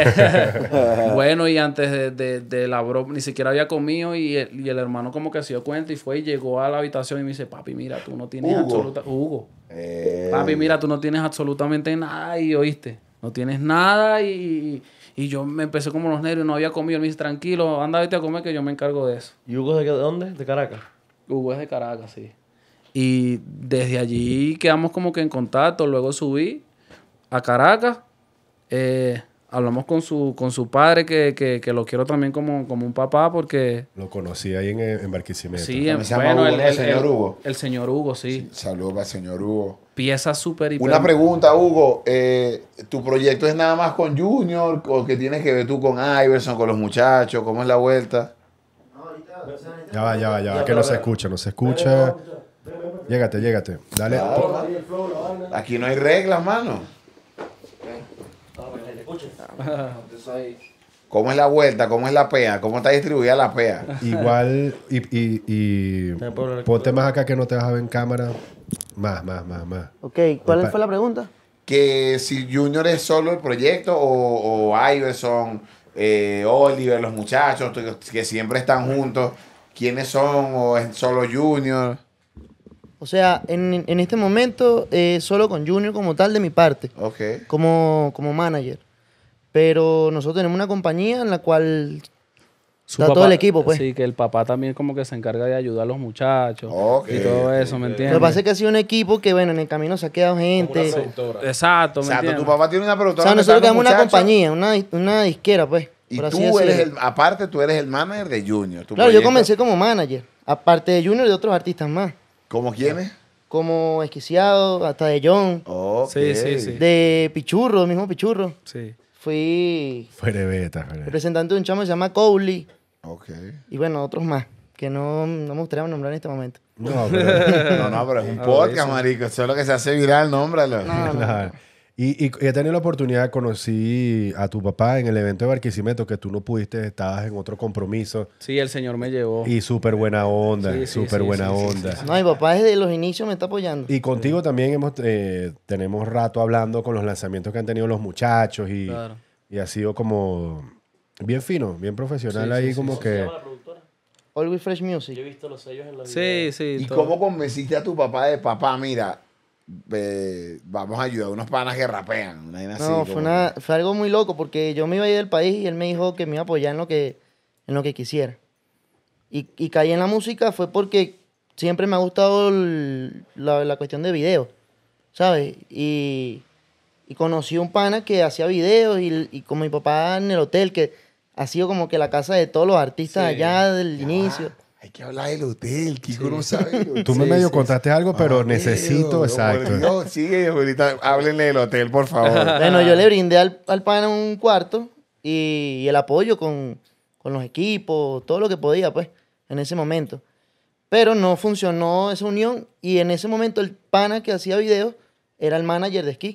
Bueno, y antes de la broma, ni siquiera había comido y el hermano como que se dio cuenta y fue y llegó a la habitación y me dice, papi, mira, tú no tienes Hugo. Hugo. Papi, mira, tú no tienes absolutamente nada y oíste, no tienes nada y yo me empecé como los nervios, no había comido. Él me dice, tranquilo, anda, vete a comer que yo me encargo de eso. ¿Y Hugo de dónde? ¿De Caracas? Hugo es de Caracas, sí. Y desde allí quedamos como que en contacto. Luego subí a Caracas. Hablamos con su padre, que lo quiero también como un papá, porque... Lo conocí ahí en Barquisimeto. Sí, Se llama Hugo, ¿no? El señor Hugo. El señor Hugo, sí. Saludos para el señor Hugo. Pieza súper hiper... Una pregunta, Hugo. ¿Tu proyecto es nada más con Junior o que tienes que ver tú con Iverson, con los muchachos? ¿Cómo es la vuelta? Ya va, que no se escucha. Llégate. Dale. Claro. Aquí no hay reglas, mano. ¿Cómo es la vuelta? ¿Cómo es la pea? ¿Cómo está distribuida la pea? Igual, y ponte más acá que no te vas a ver en cámara. Más. Ok, ¿cuál fue la pregunta? Que si Junior es solo el proyecto o Iverson, Oliver, los muchachos que siempre están juntos, ¿quiénes son o es solo Junior? O sea, en este momento solo con Junior como tal de mi parte, Ok. como manager. Pero nosotros tenemos una compañía en la cual está todo el equipo, pues. Sí, que el papá también como que se encarga de ayudar a los muchachos. Ok, Y todo eso, ¿me Lo entiendes? que pasa es que ha sido un equipo que, bueno, en el camino se ha quedado gente. Exacto, ¿me Exacto, entiendes? tu papá tiene una O productora. sea, donde nosotros están los tenemos una muchachos, compañía, una disquera, pues. Y por así tú eres decirlo. aparte tú eres el manager de Junior. Tu Claro, yo proyecto- comencé como manager, aparte de Junior y de otros artistas más. ¿Cómo quiénes? Como Esquiciado, hasta de John, Ok. Sí. de Pichurro, el mismo Pichurro. Sí. Fui Fuera beta. representante de un chamo que se llama Cowley. Ok. Y bueno, otros más, que no me gustaría nombrar en este momento. No, pero... No, pero es un podcast, marico. Eso es lo que se hace viral, nómbralo. Claro. Y he tenido la oportunidad, conocí a tu papá en el evento de Barquisimeto, que tú no pudiste, estabas en otro compromiso. Sí, el señor me llevó. Y súper buena onda, Sí, súper buena onda. No, mi papá desde los inicios me está apoyando. Y contigo también tenemos rato hablando con los lanzamientos que han tenido los muchachos y, Claro. y ha sido como bien fino, bien profesional ahí como que... Always Fresh Music. Yo he visto los sellos en la vida. Sí. ¿Y todo. cómo convenciste a tu papá de papá? Mira, vamos a ayudar a unos panas que rapean. Una vaina así, No, como fue algo muy loco porque yo me iba a ir del país y él me dijo que me iba a apoyar en lo que quisiera. Y caí en la música fue porque siempre me ha gustado la cuestión de video, ¿sabes? Y conocí un pana que hacía videos y con mi papá en el hotel, que ha sido como que la casa de todos los artistas Sí. allá del que, inicio. hay que hablar del hotel. Kiko no sabe del hotel. Tú me medio contaste algo, pero necesito, Dios, exacto. por Dios, sigue, ahorita háblenle del hotel, por favor. Bueno, yo le brindé al pana un cuarto y el apoyo con los equipos, todo lo que podía, pues, en ese momento. Pero no funcionó esa unión y en ese momento el pana que hacía videos era el manager de Esquí.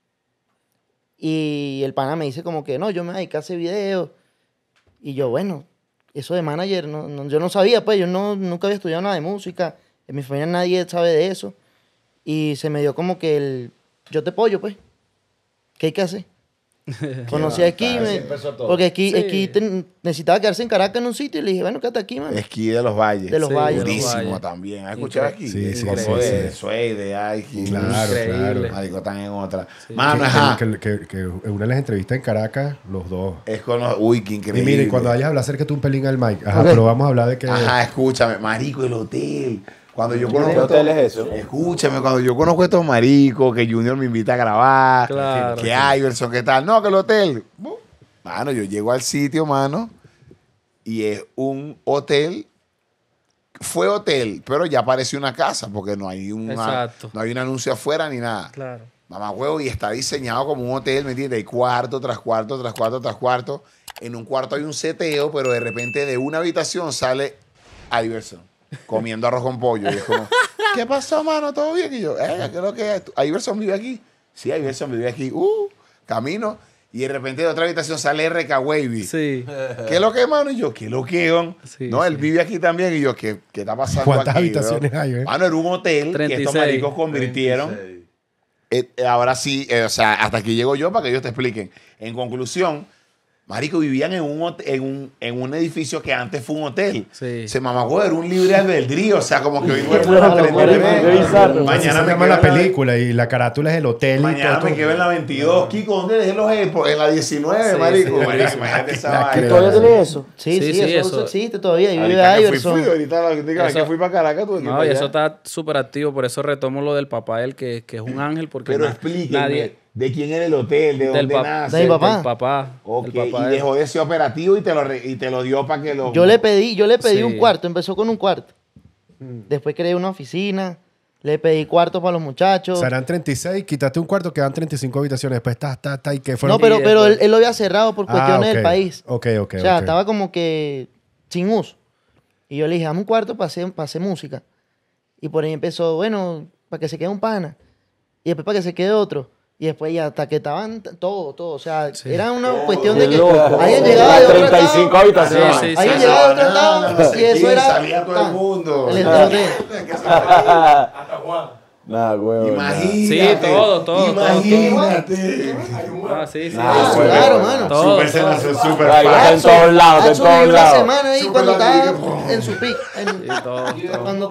Y el pana me dice como que, no, yo me dediqué a hacer videos. Y yo, bueno, eso de manager, yo no sabía, pues, yo nunca había estudiado nada de música. En mi familia nadie sabe de eso. Y se me dio como que yo te apoyo, pues. ¿Qué hay que hacer? Conocí a Esquí, Así empezó todo. porque Esquí, Sí. necesitaba quedarse en Caracas en un sitio y le dije, bueno, quédate aquí, man. Esquí de los Valles. De los Sí, Valles. de los Durísimo Valles. también. ¿Has escuchado aquí? Sí, sí, Como sí, de sí. Suede, de Aiki. Claro, Increíble. claro. Marico, están en otra. Mano, Que en una de las entrevistas en Caracas, los dos. es con los... Uy, qué Y increíble. mire, cuando vayas a hablar, acércate un pelín al mic. Ajá, pero vamos a hablar de que... Ajá, escúchame. Marico, el hotel. Cuando yo conozco... ¿Qué hotel es eso? Escúchame, cuando yo conozco a estos maricos, que Junior me invita a grabar, Claro. que Iverson, ¿qué tal? No, que el hotel. Mano, yo llego al sitio, mano, y es un hotel. Fue hotel, pero ya parece una casa, porque no hay un anuncio afuera ni nada. Claro. Mamá huevo, y está diseñado como un hotel, ¿me entiendes? Hay cuarto tras cuarto, tras cuarto, tras cuarto. En un cuarto hay un seteo, pero de repente de una habitación sale Iverson comiendo arroz con pollo. Y es como, ¿qué pasó, mano? ¿Todo bien? Y yo, ¿qué es lo que es? ¿Iverson vive aquí? Sí, Iverson vive aquí. Camino. Y de repente de otra habitación sale RK Wavy. Sí. ¿Qué es lo que es, mano? Y yo, ¿qué es lo que es? Sí, No, él sí. vive aquí también. Y yo, ¿qué está pasando ¿Cuántas aquí, habitaciones bro? hay, Mano, era un hotel que 36. estos maricos convirtieron. Ahora sí, o sea, hasta aquí llego yo para que ellos te expliquen. En conclusión, marico, vivían en en un edificio que antes fue un hotel. Sí. Se mamagüevo, era un libre albedrío. O sea, como que hoy duermo en Qué la loco, 33. marico. Así se llama la película y la carátula es el hotel. Mañana me quedo en la 22. Kiko, ¿dónde dejé los AirPods? En la 19, Sí, marico. sí, Marico, imagínate esa la vaina. ¿Todavía tenés eso? Sí, Sí, sí, sí, eso eso. existe todavía. Y vive Ahorita que Iverson. ahorita Eso- que fui para Caracas, tuve que ir No, para y allá. eso está súper activo, por eso retomo lo del papá, él que es un ángel, porque Pero na- explíquenme, nadie ¿de quién era el hotel? ¿De del dónde pap- nace? De mi papá. del papá, Ok, el papá y de- dejó de ser operativo y te lo dio para que lo... Yo le pedí Sí. un cuarto, empezó con un cuarto. Después creé una oficina, le pedí cuarto para los muchachos. Serán 36, quítate un cuarto, quedan 35 habitaciones. Después y que fueron. No, pero, Y pero después- él lo había cerrado por cuestiones ok. del país. Ok, ok. O sea, ok. estaba como que sin uso. Y yo le dije, dame un cuarto para hacer música. Y por ahí empezó, bueno, para que se quede un pana. Y después para que se quede otro. Y después ya hasta que estaban todo. O sea, era una cuestión de que alguien llegaba de otro 35 estado. habitaciones. Sí, sí, Alguien sí. llegaba de otro estado y eso era... Salía todo el tan, mundo. el hotel. Nah, huevo. Imagínate. Sí, todo. Imagínate. Ah, sí, sí. Nah, Ah, huevo. claro, mano. Todo, Super se todo. nació super Ay, está en falso. todos lados, está en Hacho todos vivió una lados. semana ahí Súper cuando estaba latino. en su pick. Sí, todo. Cuando...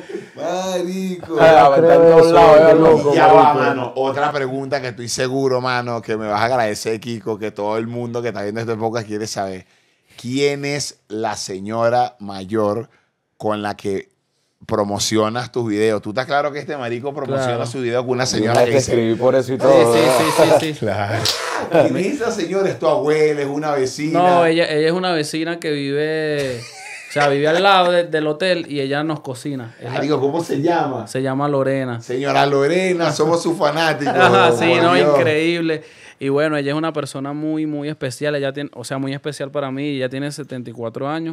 Marico. Está en todos lados, qué véalo. loco. Ya va, marico. mano. Otra pregunta que estoy seguro, mano, que me vas a agradecer, Kiko, que todo el mundo que está viendo esta época quiere saber. ¿Quién es la señora mayor con la que promocionas tus videos? ¿Tú estás claro que este marico promociona Claro. su video con una Yo señora que te dice... escribí por eso y Sí, todo. sí. Claro. ¿Quién es esa señora? ¿Es tu abuela? ¿Es una vecina? No, ella es una vecina que vive, o sea, vive al lado del hotel y ella nos cocina. Es la- Marico, ¿cómo se llama? se llama Lorena. Señora Lorena, somos sus fanáticos. Ajá, sí, por no, Dios. increíble. Y bueno, ella es una persona muy especial. Ella tiene, o sea, muy especial para mí. Ella tiene 74 años.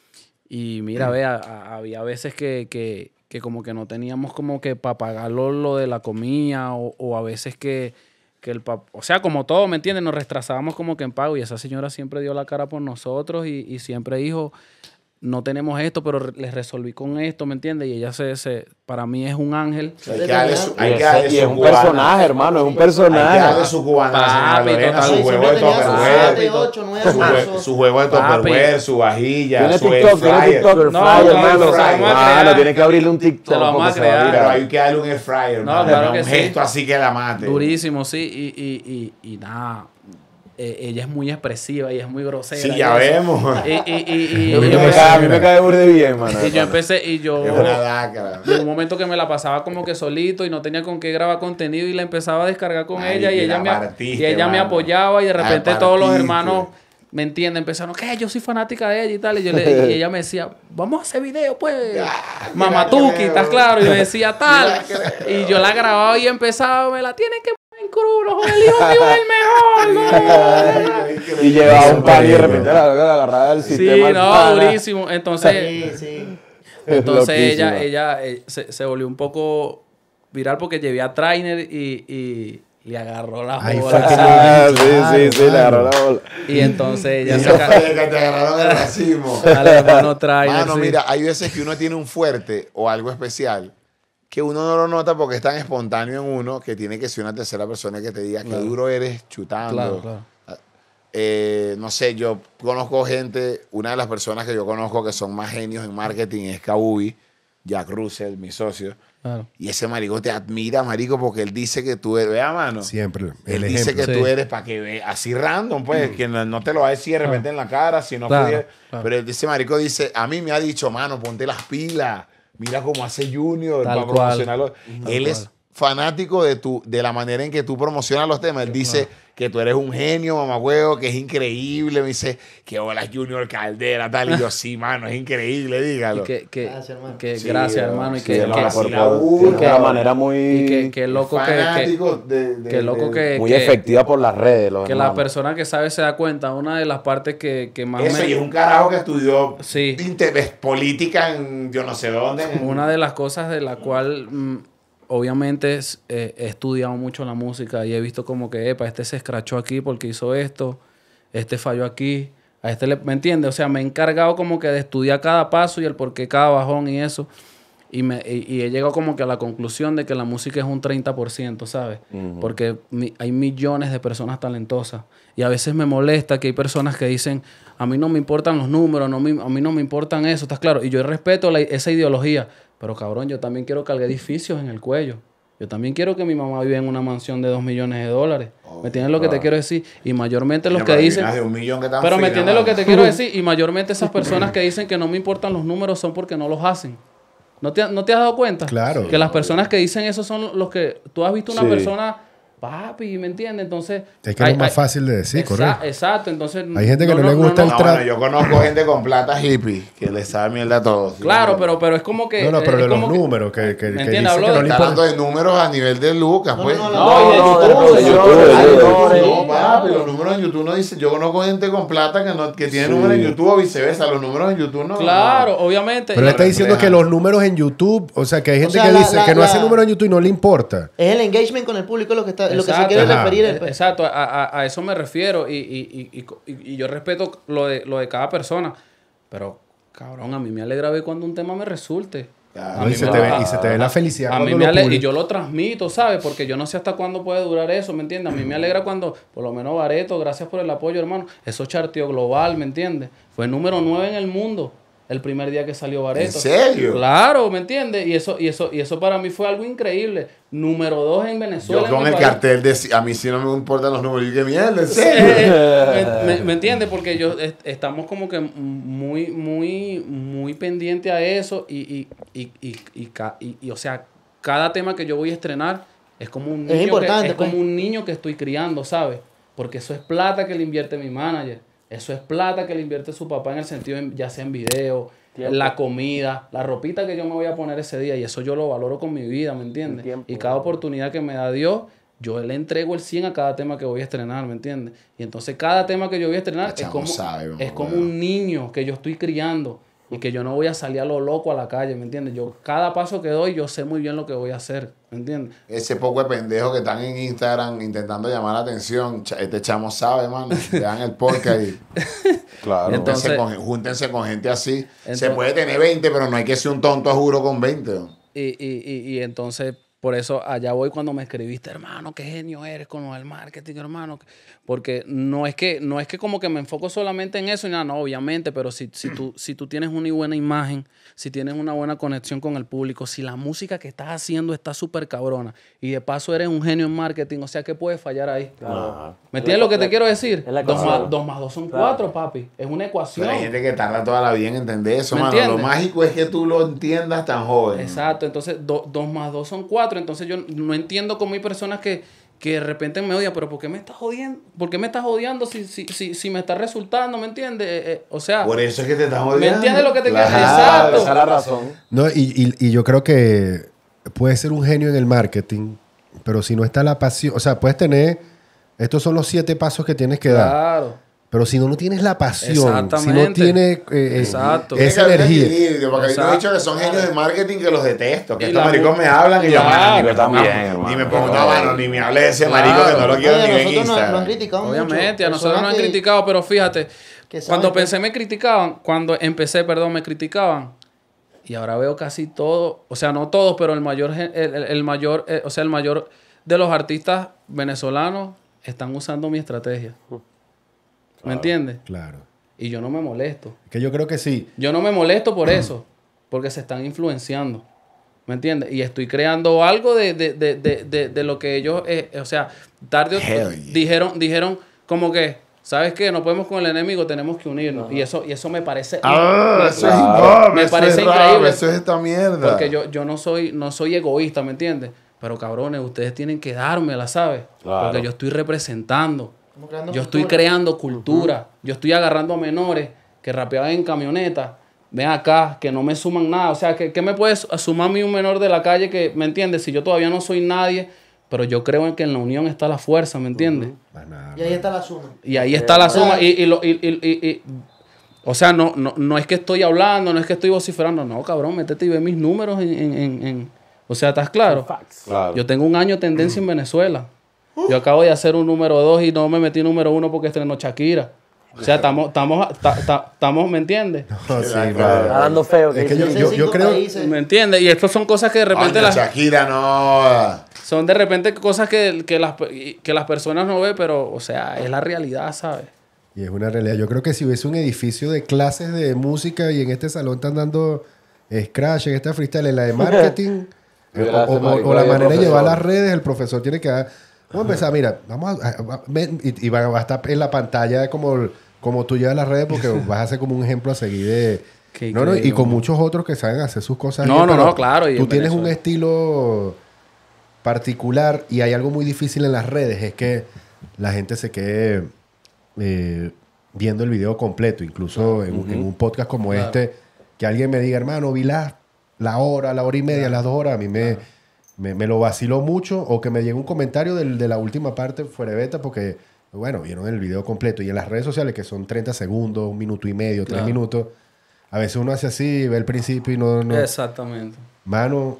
Y mira, vea, había veces que como que no teníamos como que para pagar lo de la comida o a veces que el papá, o sea, como todo, ¿me entiendes? Nos retrasábamos como que en pago y esa señora siempre dio la cara por nosotros y siempre dijo, no tenemos esto, pero les resolví con esto, ¿me entiendes? Y ella para mí es un ángel. Hay que darle su, hay que darle Y es su un cubana. personaje, hermano, es un Hay que darle personaje. su cubana a la señora Papi, Lorena, total. su Sí, juego siempre de tenía Tupperware, 7, 8, 9 almuerzos. su juego de Papi. Tupperware, su vajilla, Tiene su TikTok, tiene air TikTok, fryer. el No, fryer, claro, hermano. se lo vamos a crear. Mano, tiene que abrirle un TikTok. Se lo vamos a porque se va crear. Pero virar. hay que darle un air fryer, No, mano, claro que un sí. gesto así que la mate. Durísimo, sí. Y nada, ella es muy expresiva y es muy grosera. Sí, y ya eso. vemos. Y A mí yo me cae burde bien, mano. y yo empecé y yo... Es una dácara. Llegó un momento que me la pasaba como que solito y no tenía con qué grabar contenido y la empezaba a descargar con Ay, ella y y ella, la me, partiste, y ella me mano. apoyaba y de La repente todos los partiste. hermanos, ¿me entienden? Empezaron, ¿qué? Yo soy fanática de ella y tal. Y y ella me decía, vamos a hacer video, pues. Mamatuki, ¿estás claro? Y me decía tal. Y yo la grababa y empezaba, me la tienen que poner en crudo, el hijo mío es el mejor. Y llevaba un pan y de repente la agarraba del Sí, sistema. al no, pana. durísimo. Entonces... Sí, sí. Entonces Loquísima. ella se volvió un poco viral porque llevé a Trainer y le agarró la Ahí bola. fue que Ah, Claro, sí, le agarró la bola. Y entonces ella Y se eso fue que te agarraron el racismo. al hermano Trainer. Mano, sí. mira, hay veces que uno tiene un fuerte o algo especial que uno no lo nota porque es tan espontáneo en uno que tiene que ser una tercera persona que te diga que duro eres chutando. Claro, claro. No sé, yo conozco gente, una de las personas que yo conozco que son más genios en marketing es Kabubi, Jack Russell, mi socio. Claro. Y ese marico te admira, marico, porque él dice que tú eres, vea, mano. Siempre. Él El dice ejemplo. que Sí. tú eres para que vea, así random, pues, que no te lo va a decir de repente en la cara, si no Claro, pudiera. claro. Pero ese marico dice, a mí me ha dicho, mano, ponte las pilas, mira cómo hace Junior Tal para cual. promocionarlo. Él es fanático de la manera en que tú promocionas los temas. Él dice que tú eres un genio, mamagüevo, que es increíble. Me dice que hola Junior Caldera, tal. Y yo, sí, mano, es increíble, dígalo. Y que, Gracias, hermano. Sí, gracias, bro. hermano. Y Sí, que, él que- habla por la todo. burla. De una manera muy, y que loco fanático que loco que, muy que- efectiva por las redes. Los que la hermanos. persona que sabe se da cuenta. Una de las partes que más Eso, me... y es un carajo que estudió Sí. política en yo no sé dónde. Una de las cosas de la cual obviamente he estudiado mucho la música y he visto como que, este se escrachó aquí porque hizo esto, este falló aquí, ¿me entiendes? O sea, me he encargado como que de estudiar cada paso y el por qué cada bajón y eso. y he llegado como que a la conclusión de que la música es un 30%, ¿sabes? Porque hay millones de personas talentosas. Y a veces me molesta que hay personas que dicen, a mí no me importan los números, a mí no me importan eso, ¿estás claro? Y yo respeto esa ideología. Pero cabrón, yo también quiero cargar edificios en el cuello. Yo también quiero que mi mamá viva en una mansión de $2 millones. ¿Me entiendes lo que te quiero decir? Y mayormente los que dicen... De 1 millón que están Pero me fina, entiendes mano. lo que te quiero decir. Y mayormente esas personas que dicen que no me importan los números son porque no los hacen. ¿No te has dado cuenta? Claro. Que las personas que dicen eso son los que... Tú has visto una Sí. persona... Papi, ¿me entiendes? Entonces... Es que es lo más fácil de decir, correcto. Exacto, entonces... Hay gente que no le gusta el No, trap. bueno, yo conozco gente con plata hippie que le sabe mierda a todos. Claro, pero es como que... No, pero es de los como que- números que ¿Me dicen entiendes? que Hablo no de- le Está hablando importa. de números a nivel de Lucas, pues. No, y de YouTube, de YouTube. No, papi, los números en YouTube no dicen. Yo conozco gente con plata que tiene números en YouTube o viceversa. Los números en YouTube no. Claro, obviamente. Pero le está diciendo que reflejan. los números en YouTube, o sea, que hay gente sea, que la- dice la- que no la- hace números en YouTube y no le importa. Es el engagement con el público lo que se Exacto. quiere Ajá. referir. Pues. Exacto, a eso me refiero y yo respeto lo de cada persona, pero cabrón, a mí me alegra ver cuando un tema me resulte. Claro. A ¿no? mí Y se me- te ve la felicidad A mí cuando me lo alegra, y publica. yo lo transmito, ¿sabes? Porque yo no sé hasta cuándo puede durar eso, ¿me entiendes? A mí me alegra cuando, por lo menos Bareto, gracias por el apoyo, hermano, eso charteó global, ¿me entiendes? Fue número 9 en el mundo el primer día que salió Bareto. ¿En serio? Claro, ¿me entiendes? Y eso para mí fue algo increíble. Número 2 en Venezuela. Yo en con mi el país. cartel de a mí sí no me importan los números. Y qué mierda, ¿en serio? ¿Me entiendes? Porque estamos como que muy pendiente a eso y, o sea, cada tema que yo voy a estrenar es como un niño, importante, es pues. como un niño que estoy criando, ¿sabes? Porque eso es plata que le invierte mi manager, eso es plata que le invierte su papá en el sentido, ya sea en video, la comida, la ropita que yo me voy a poner ese día, y eso yo lo valoro con mi vida, ¿me entiendes? Y cada oportunidad que me da Dios, yo le entrego el 100 a cada tema que voy a estrenar, ¿me entiendes? Y entonces cada tema que yo voy a estrenar El chamo sabe, es como weón. un niño que yo estoy criando y que yo no voy a salir a lo loco a la calle, ¿me entiendes? Yo cada paso que doy, yo sé muy bien lo que voy a hacer, ¿me entiendes? Ese poco de pendejos que están en Instagram intentando llamar la atención. Este chamo sabe, mano. Le dan el podcast y Claro. Entonces- júntense con gente así. Se Entonces- puede tener 20, pero no hay que ser un tonto a juro con 20. ¿no? Y entonces, por eso allá voy cuando me escribiste, hermano, qué genio eres con lo del marketing, hermano. Porque no es que como que me enfoco solamente en eso, y nada, no, obviamente, pero si tú tienes una buena imagen, si tienes una buena conexión con el público, si la música que estás haciendo está súper cabrona, y de paso eres un genio en marketing, o sea, ¿qué puede fallar ahí? ¿Me entiendes lo que te quiero decir? es la 2 ecuación. más 2 son 4, papi. Es una ecuación. Pero hay gente que tarda toda la vida en entender eso, ¿Me mano. Lo entiendes? mágico es que tú lo entiendas tan joven. Exacto, entonces 2 más 2 son 4, entonces yo no entiendo cómo hay personas que de repente me odian, pero ¿por qué me estás jodiendo? ¿Por qué me estás odiando si me está resultando? ¿Me entiendes? O sea, Por eso es que te están odiando. ¿me entiendes lo que te quiero? Claro. Exacto. Esa es la razón. No, y yo creo que puedes ser un genio en el marketing, pero si no está la pasión, o sea, puedes tener, estos son los 7 pasos que tienes que dar, Claro. pero si no tienes la pasión, si no Exactamente. tienes Exacto. Tiene que esa haber energía. equilibrio, porque a mí me han Exacto. dicho que son genios de marketing que los detesto. Que Y estos la maricos mu- me hablan y yo, Claro, mano, ni me yo también, pongo- hermano. ni me pongo una mano, ni me hable de ese Claro. marico que no lo quiero Oye, ni ver en nosotros nos han Instagram. criticado mucho. Obviamente, a nosotros Personas nos han que- criticado, pero fíjate, que saben cuando que- pensé me criticaban, cuando empecé, perdón, me criticaban. Y ahora veo casi todo, o sea, no todos, pero el mayor de los artistas venezolanos están usando mi estrategia. ¿Me entiendes? Claro. Y yo no me molesto. Que yo creo que sí. Yo no me molesto por eso, porque se están influenciando. ¿Me entiendes? Y estoy creando algo de lo que ellos, o sea, tarde o Hell yeah. dijeron como que, ¿sabes qué? No podemos con el enemigo, tenemos que unirnos. Y eso me parece, Ah, eso es Claro. hip hop, me eso parece es rap, increíble. eso es esta mierda. porque yo no soy egoísta, ¿me entiendes? Pero cabrones, ustedes tienen que dármela, ¿sabes? Claro. Porque yo estoy representando. Estamos creando Yo estoy cultura. creando cultura. Yo estoy agarrando a menores que rapeaban en camioneta. Ven acá, que no me suman nada. O sea, ¿qué me puede sumar a mí un menor de la calle que, ¿me entiendes? Si yo todavía no soy nadie, pero yo creo en que en la unión está la fuerza, ¿me entiendes? Más nada. Y ahí está la suma. Y ahí está la suma. O sea, no es que estoy hablando, no es que estoy vociferando. No, cabrón, métete y ve mis números o sea, ¿estás claro? Claro. Yo tengo un año de tendencia en Venezuela. Yo acabo de hacer un número 2 y no me metí número 1 porque estrenó Shakira. O sea, estamos, ¿me entiendes? No, sí, Claro. mano. Hablando feo. Es que Dice yo 5 creo... países. ¿Me entiendes? Y estas son cosas que de repente Coño, Shakira, no. son de repente cosas que las personas no ven, pero, o sea, es la realidad, ¿sabes? Y es una realidad. Yo creo que si hubiese un edificio de clases de música y en este salón están dando scratch, en esta freestyle, en la de marketing, o la manera de llevar las redes, el profesor tiene que dar... Vamos a empezar, mira, y va a estar en la pantalla como tú llevas las redes porque vas a ser como un ejemplo a seguir de... Qué No, y increíble, con man. muchos otros que saben hacer sus cosas. No, bien, no, pero no, claro, y Tú en tienes un Venezuela. estilo particular y hay algo muy difícil en las redes, es que la gente se quede viendo el video completo, incluso en un podcast como este, que alguien me diga, hermano, vi la hora y media, las 2 horas, a mí me lo vaciló mucho, o que me llegue un comentario de la última parte fuera de beta, porque, bueno, vieron el video completo, y en las redes sociales, que son 30 segundos, 1 minuto y medio, 3 Claro. minutos, a veces uno hace así, ve el principio y no. Exactamente. Mano,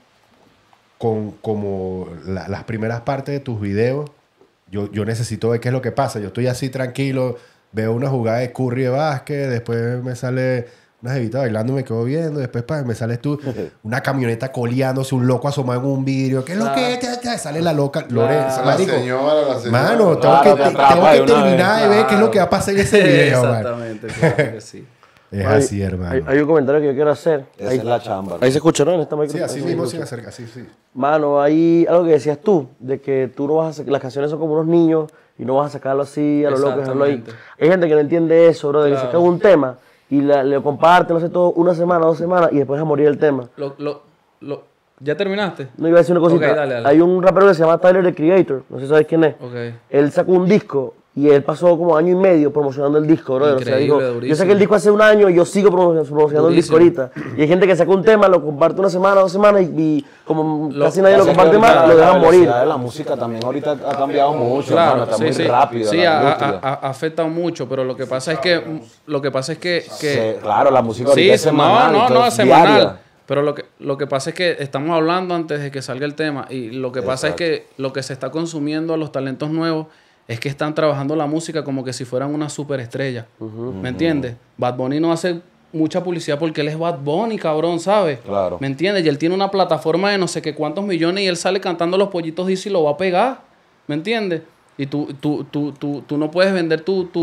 como las primeras partes de tus videos, yo necesito ver qué es lo que pasa. Yo estoy así tranquilo, veo una jugada de Curry de básquet, después me sale una jevita bailando, me quedo viendo, después me sales tú, una camioneta coleándose, un loco asomado en un vidrio, ¿qué es lo que es? Sale la loca, Lorenzo, La marico. señora. Mano, Claro, tengo te que atrapa de una terminar vez, de ver qué es claro. lo que va a pasar en ese video, mano. Exactamente, claro que sí. Es así, hermano. Hay un comentario que yo quiero hacer. Esa Ahí, es la chamba. ahí se escucha, ¿no? En esta Sí, micrófono. así mismo, sin hacer así, sí. Mano, hay algo que decías tú, de que tú no vas a sacar, las canciones son como unos niños y no vas a sacarlo así a lo loco, dejarlo ahí. Exactamente. Hay gente que no entiende eso, bro, de que Claro. sacan un tema y le comparten, no sé todo, 1 semana, 2 semanas y después a morir el tema. ¿Ya terminaste? No iba a decir una cosita. Ok, dale. Hay un rapero que se llama Tyler, the Creator, no sé si sabes quién es. Ok. Él sacó un disco y él pasó como 1 año y medio promocionando el disco, bro. O sea, Increíble, dijo, yo durísimo. saqué el disco hace 1 año y yo sigo promocionando el disco Durísimo. ahorita. Y hay gente que saca un tema, lo comparte 1 semana, 2 semanas y como casi nadie lo Pasa que comparte ahorita más, lo la dejan morir. velocidad de la música también ahorita ha cambiado mucho, hermano, está muy rápido. Sí, la ha industria. afectado mucho, pero lo que pasa es que Claro, la música sí, ahorita es semanal. no, entonces, semanal. diaria. Pero lo que pasa es que estamos hablando antes de que salga el tema y lo que pasa es que lo que se está consumiendo a los talentos nuevos es que están trabajando la música como que si fueran una superestrella. ¿Me entiendes? Bad Bunny no hace mucha publicidad porque él es Bad Bunny, cabrón, ¿sabes? Claro. ¿Me entiendes? Y él tiene una plataforma de no sé qué cuántos millones y él sale cantando Los Pollitos Dice y lo va a pegar. ¿Me entiendes? Y tú no puedes vender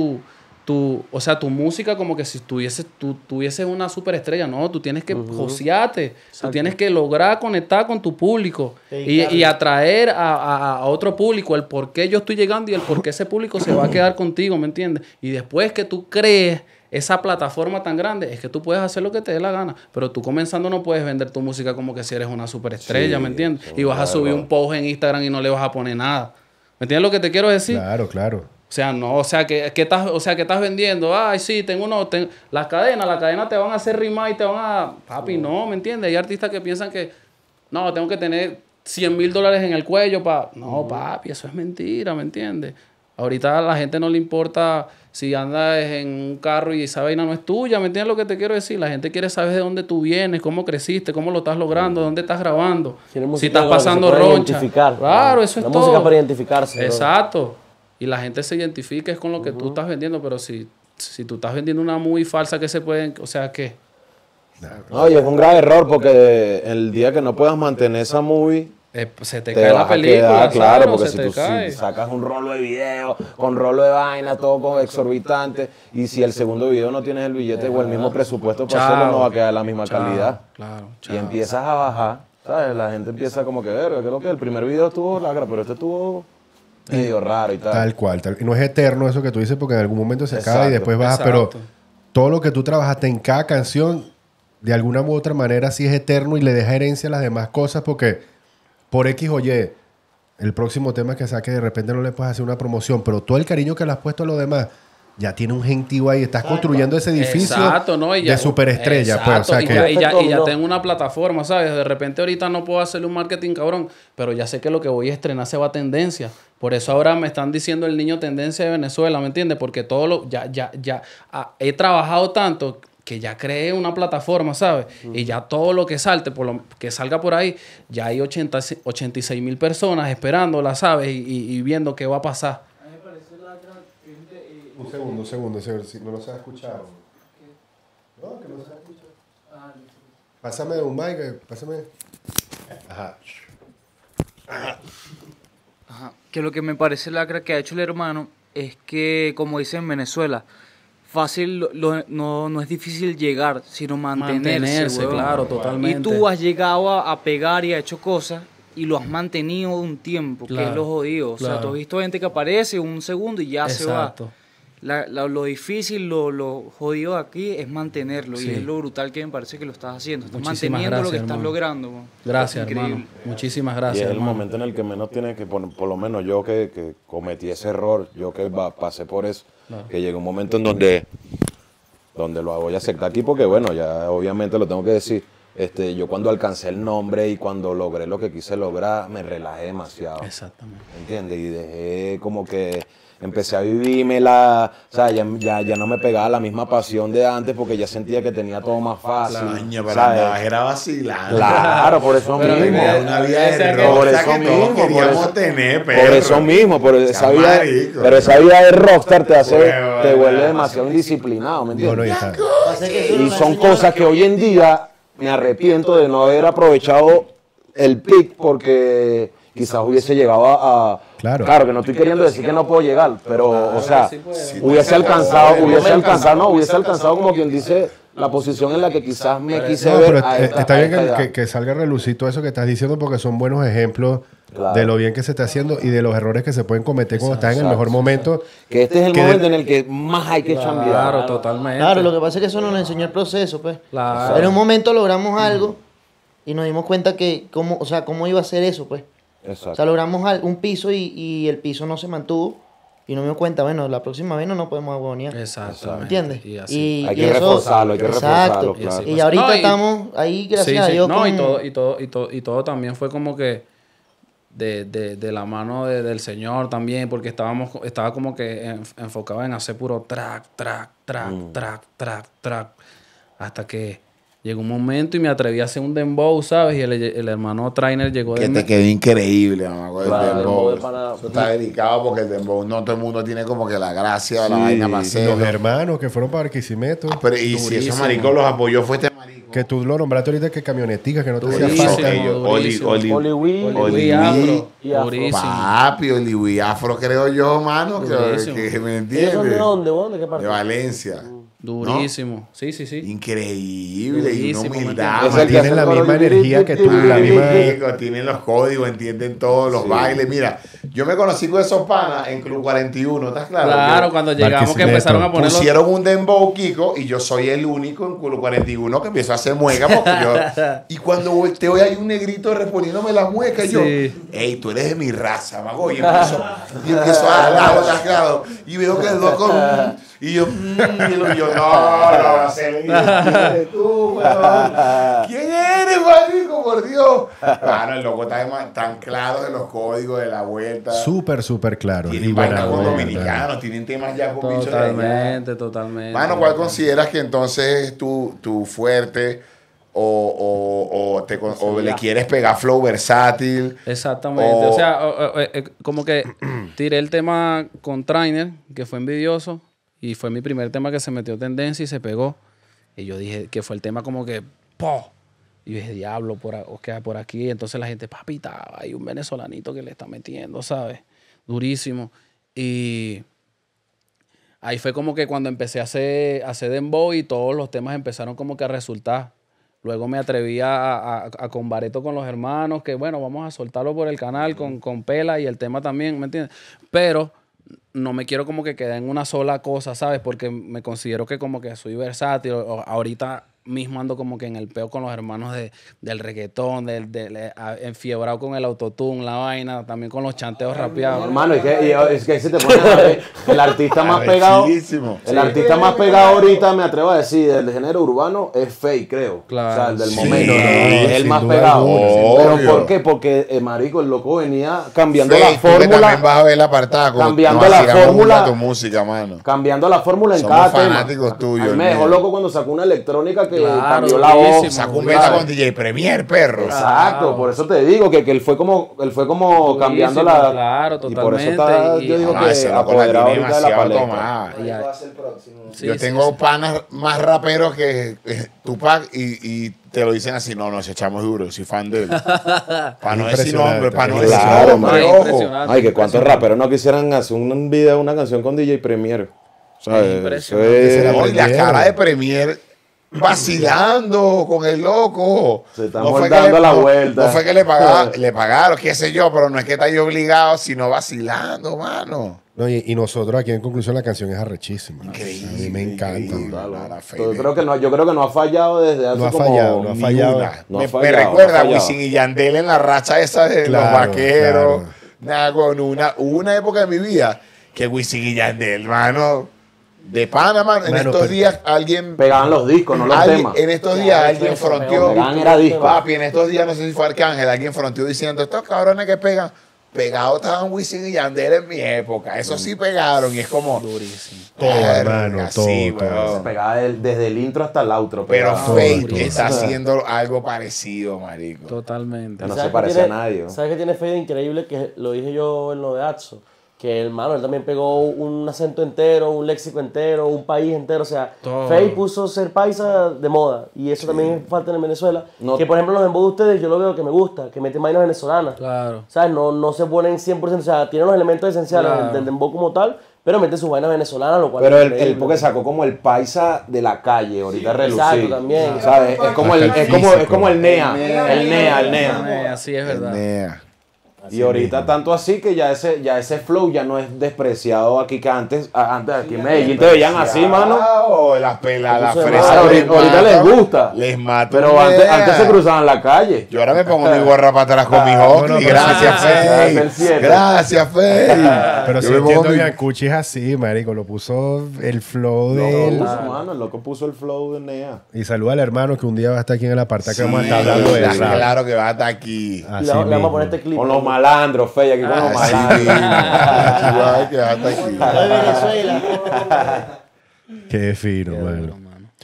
o sea, tu música como que si tuvieses una superestrella. No, tú tienes que josearte. Tú tienes que lograr conectar con tu público y atraer a otro público el por qué yo estoy llegando y el por qué ese público se va a quedar contigo, ¿me entiendes? Y después que tú crees esa plataforma tan grande, es que tú puedes hacer lo que te dé la gana. Pero tú comenzando no puedes vender tu música como que si eres una superestrella, Sí, ¿me entiendes? eso Y vas a es subir verdad. un post en Instagram y no le vas a poner nada. ¿Me entiendes lo que te quiero decir? Claro, claro. O sea, no, o sea, que estás vendiendo. Ay, sí, las cadenas te van a hacer rimar y te van a... Papi, no, ¿me entiendes? Hay artistas que piensan que, no, tengo que tener $100,000 en el cuello para... No, papi, eso es mentira, ¿me entiendes? Ahorita a la gente no le importa si andas en un carro y esa vaina no es tuya, ¿me entiendes lo que te quiero decir? La gente quiere saber de dónde tú vienes, cómo creciste, cómo lo estás logrando, dónde estás grabando, Quieren si música estás con la que se pasando puedan roncha. identificar. Claro, eso es La todo. música para identificarse, bro. Exacto. Y la gente se identifica es con lo que tú estás vendiendo, pero si tú estás vendiendo una movie falsa que se pueden, o sea, ¿qué? No, y es un grave error porque el día que no puedas mantener esa movie, Se te te cae vas la a película, quedar, claro, ¿sabes? porque Se si te tú cae. si sacas un rollo de video, con rollo de vaina, todo con exorbitante, y si el segundo video no tienes el billete o el mismo presupuesto para Chao. hacerlo, no va a quedar la misma Chao, calidad. claro, Y chao. empiezas a bajar, ¿sabes? La gente empieza como que, verga, creo que el primer video estuvo lacra, pero este estuvo medio raro y tal. Tal cual. Y no es eterno eso que tú dices porque en algún momento se acaba y Exacto, después baja, exacto. pero todo lo que tú trabajaste en cada canción, de alguna u otra manera sí es eterno y le deja herencia a las demás cosas porque por X o Y, el próximo tema que saque de repente no le puedes hacer una promoción, pero todo el cariño que le has puesto a los demás ya tiene un gentío ahí. Estás construyendo ese edificio Exacto, ¿no? Y ya- de superestrella. Pues, o sea y, que, ya tengo una plataforma, ¿sabes? De repente ahorita no puedo hacerle un marketing cabrón, pero ya sé que lo que voy a estrenar se va a tendencia. Por eso ahora me están diciendo el niño tendencia de Venezuela, ¿me entiendes? Porque todo lo... he trabajado tanto que ya creé una plataforma, ¿sabes? Y ya todo lo que salte, que salga por ahí, ya hay 86,000 personas esperándola, ¿sabes? Y viendo qué va a pasar. A mí me parece lacra que gente Un segundo, si no se ha escuchado. No, que no se ha escuchado. Pásame un mic, pásame. Ajá. Ajá. Que lo que me parece lacra que ha hecho el hermano es que, como dicen en Venezuela, fácil no es difícil llegar, sino mantenerse, huevón. Claro, totalmente. Y tú has llegado a pegar y has hecho cosas y lo has mantenido un tiempo, que es lo jodido. O sea, tú has visto gente que aparece un segundo y ya se va. Lo difícil, lo jodido de aquí es mantenerlo. Y es lo brutal que me parece que lo estás haciendo. Estás manteniendo lo que estás logrando. Man. Gracias, hermano. Muchísimas gracias, Y es el hermano. momento en el que menos tiene que, por lo menos yo que cometí ese error, yo que pasé por eso, que llegó un momento en donde lo voy a aceptar aquí, porque bueno, ya obviamente lo tengo que decir. Yo cuando alcancé el nombre y cuando logré lo que quise lograr, me relajé demasiado. Exactamente. ¿Entiendes? Y dejé como que empecé a vivírmela, o sea, ya no me pegaba la misma pasión de antes porque ya sentía que tenía todo más fácil. Coño, pero ¿sabes? andabas era vacilando. Claro, por eso Pero mismo. Tenía una vida de Por rockstar eso que todos mismo, queríamos tener, Por eso mismo, pero esa vida de rockstar te vuelve demasiado indisciplinado, ¿me entiendes? No, ya está. Pasa que eso Y no son enseña- cosas que hoy en día me arrepiento de no haber aprovechado el pic porque quizás hubiese llegado a Claro. que no estoy queriendo decir que no puedo llegar, pero o sea, sí puede. hubiese alcanzado como quien dice la posición en la que quizás me quise No, ver pero a esta- está a bien esta edad. que salga a relucir todo eso que estás diciendo porque son buenos ejemplos de lo bien que se está haciendo y de los errores que se pueden cometer cuando estás en el mejor momento. Que este es el que momento en el que más hay que chambear. Claro, totalmente. Claro, lo que pasa es que eso nos lo enseñó el proceso, pues. Claro. En un momento logramos algo y nos dimos cuenta que cómo iba a ser eso, pues. O Exacto. sea, logramos un piso y el piso no se mantuvo y nos dimos cuenta, bueno, la próxima vez no nos podemos agonear. Exactamente. ¿Entiendes? Y así. Hay que reforzarlo, Exacto. claro. Y ahorita No, y- estamos ahí, gracias Sí, a sí. Dios. No, con- y todo también fue como que de la mano del Señor también, porque estaba como que enfocado en hacer puro track, hasta que llegó un momento y me atreví a hacer un dembow, ¿sabes? Y el hermano Trainer llegó Que de te quedó increíble, mamá, con el Claro, dembow. de pana- Eso está dedicado porque el dembow no todo el mundo tiene como que la gracia o la vaina para Los hacerlo. hermanos que fueron para Barquisimeto, Pero, y si esos maricos los apoyó fue este marico. que tú lo nombraste ahorita que camionetica, que no te hacía Durísimo, falta. durísimo. Oli Afro. y Afro. Durísimo. Papi, Oliwi Afro creo yo, mano, que Durísimo. me ¿Ellos son de entiendes. dónde, weón? ¿De qué parte? De Valencia. Durísimo. Sí, sí, sí. Increíble, y una Durísimo, humildad. ¿me Es el que Tienen hace la el misma coro- energía que tú, la misma... Marico, tienen los códigos, entienden todos los bailes. Mira, yo me conocí con esos panas en Club 41, ¿estás claro? Claro, Yo- cuando llegamos que Barquisimeto. empezaron a poner los... Pusieron un dembow, Kiko, y yo soy el único en Club 41 que empezó a hacer mueca porque yo... Y cuando volteo y hay un negrito respondiéndome la mueca, y yo, Sí. ey, tú eres de mi raza, mago. Y empiezo a hablar, ¿estás claro? Y veo que el loco... Y yo, y yo, no, va a ser ¿quién eres tú, weón? ¿Quién eres, marico? Por Dios. Claro, el loco está tan claro de los códigos de la vuelta. Súper claro. Tienen Y buena vainas con onda. dominicanos, tienen temas ya con bichos de allá. Totalmente. Mano, ¿cuál consideras que entonces es tu fuerte o le quieres pegar flow versátil? Exactamente. O- O sea, como que tiré el tema con Trainer, que fue envidioso, y fue mi primer tema que se metió tendencia y se pegó. Y yo dije que fue el tema como que ¡po! Y yo dije, diablo, por aquí. Entonces la gente, papita, hay un venezolanito que le está metiendo, ¿sabes? Durísimo. Y ahí fue como que cuando empecé a hacer dembow y todos los temas empezaron como que a resultar. Luego me atreví a con Bareto con los hermanos, que bueno, vamos a soltarlo por el canal con Pela y el tema también, ¿me entiendes? Pero no me quiero como que quedar en una sola cosa, ¿sabes? Porque me considero que como que soy versátil. Ahorita mismo ando como que en el peo con los hermanos del reggaetón, enfiebrado con el autotune, la vaina, también con los chanteos rapeados. Hermano, es que se te pone a ver, el artista más pegado, Arrechísimo. el artista más pegado ahorita, me atrevo a decir, del género urbano, es Feid, creo. Claro. O sea, el del Sí, momento. no, es el sin más duda pegado. alguna, sin Pero obvio. ¿por qué? Porque, marico, el loco venía cambiando Fey, la tú que también fórmula. vas a ver la apartada. como Cambiando nos la vacilamos fórmula. mucho tu música, mano. Cambiando la fórmula en Somos cada tema. fanáticos tuyos, A mí me dejó mío. loco cuando sacó una electrónica que Claro, cambió la voz. durísimo. Sacó un beta ¿sabes? con DJ Premier, perro. Exacto, por eso te digo que él fue como cambiando la... Claro, Y por eso totalmente. está, Y- yo digo No, que ese loco la apoderado tiene ahorita de la demasiado paleta. tomada. Sí, Yo sí, tengo sí. panas más raperos que Tupac y te lo dicen así, no, nos echamos duro, soy fan de él. Para no decir nombre, para no decir Claro, nombre, man. ojo. Impresionante. Ay, que cuántos raperos no quisieran hacer un video, una canción con DJ Premier. ¿Sabes? Impresionante. Eso es- No, y la cara de Premier vacilando con el loco. Se está fue que dando la vuelta. No fue que le pagaron, qué sé yo, pero no es que está ahí obligado, sino vacilando, mano. No, y nosotros aquí en conclusión la canción es arrechísima. Increíble. A mí me encanta. increíble. Lara Faye. yo creo que no ha fallado desde hace No ha como... fallado, no ha Ni fallado. una. No ha me fallado, recuerda no ha a fallado. Wisin y Yandel en la racha esa de Claro, los vaqueros. claro. Nada, con hubo una época de mi vida que Wisin y Yandel, mano, de Panamá, en Bueno, estos pero- días alguien... Pegaban los discos, no los temas. En estos días alguien fronteó. Pegaban era disco. Papi, en estos días, no sé si fue Arcángel, alguien fronteó diciendo, estos cabrones que pegan, pegados estaban Wisin y Yandel en mi época. Eso sí pegaron y es como... Durísimo. Todo, verga, hermano, sí, todo, weón. Se pegaba desde el intro hasta el outro. Pero pegaba. Fate durísimo. está haciendo algo parecido, marico. Totalmente. No ¿Sabes se qué parece a tiene- nadie, ¿no? ¿Sabes qué tiene Fade increíble? Que lo dije yo en lo de Atso. Que hermano, él también pegó un acento entero, un léxico entero, un país entero. O sea, Todo. Fade puso ser paisa de moda. Y eso también es falta en Venezuela. No- Que por ejemplo, los embos de ustedes, yo lo veo que me gusta, que meten vainas venezolanas. Claro. ¿Sabes? No se ponen 100%, o sea, tienen los elementos esenciales Claro. del dembow como tal, pero meten sus vainas venezolanas, lo cual Pero es el increíble. porque sacó como el paisa de la calle, ahorita relucir. exacto, también. ¿Sabes? Es como es como el NEA. El NEA. Así es verdad. Nea. Y ahorita tanto así que ya ese flow ya no es despreciado aquí que antes aquí en Medellín te veían así, mano. Las pelas, las Eso es fresas. Claro, les ahorita les mato. gusta. Les mato. Pero una idea. antes se cruzaban la calle. Yo ahora me pongo mi gorra para atrás con mi no, hockey. pero Gracias, sí, es el Fey. 7. Gracias, Fey. Pero Yo si me pongo entiendo mi- Biancucci es así, marico. Lo puso el flow de él. Mano, el loco puso el flow de NEA. Y saluda al hermano que un día va a estar aquí en el apartado que Sí, vamos a estar hablando de eso. claro que va a estar aquí. Y Así le vamos a mismo. poner este clip. Con los malandros, Fey, aquí con los Así malandros. mismo. Aquí va, que va a estar aquí. De Venezuela. Qué fino, bueno.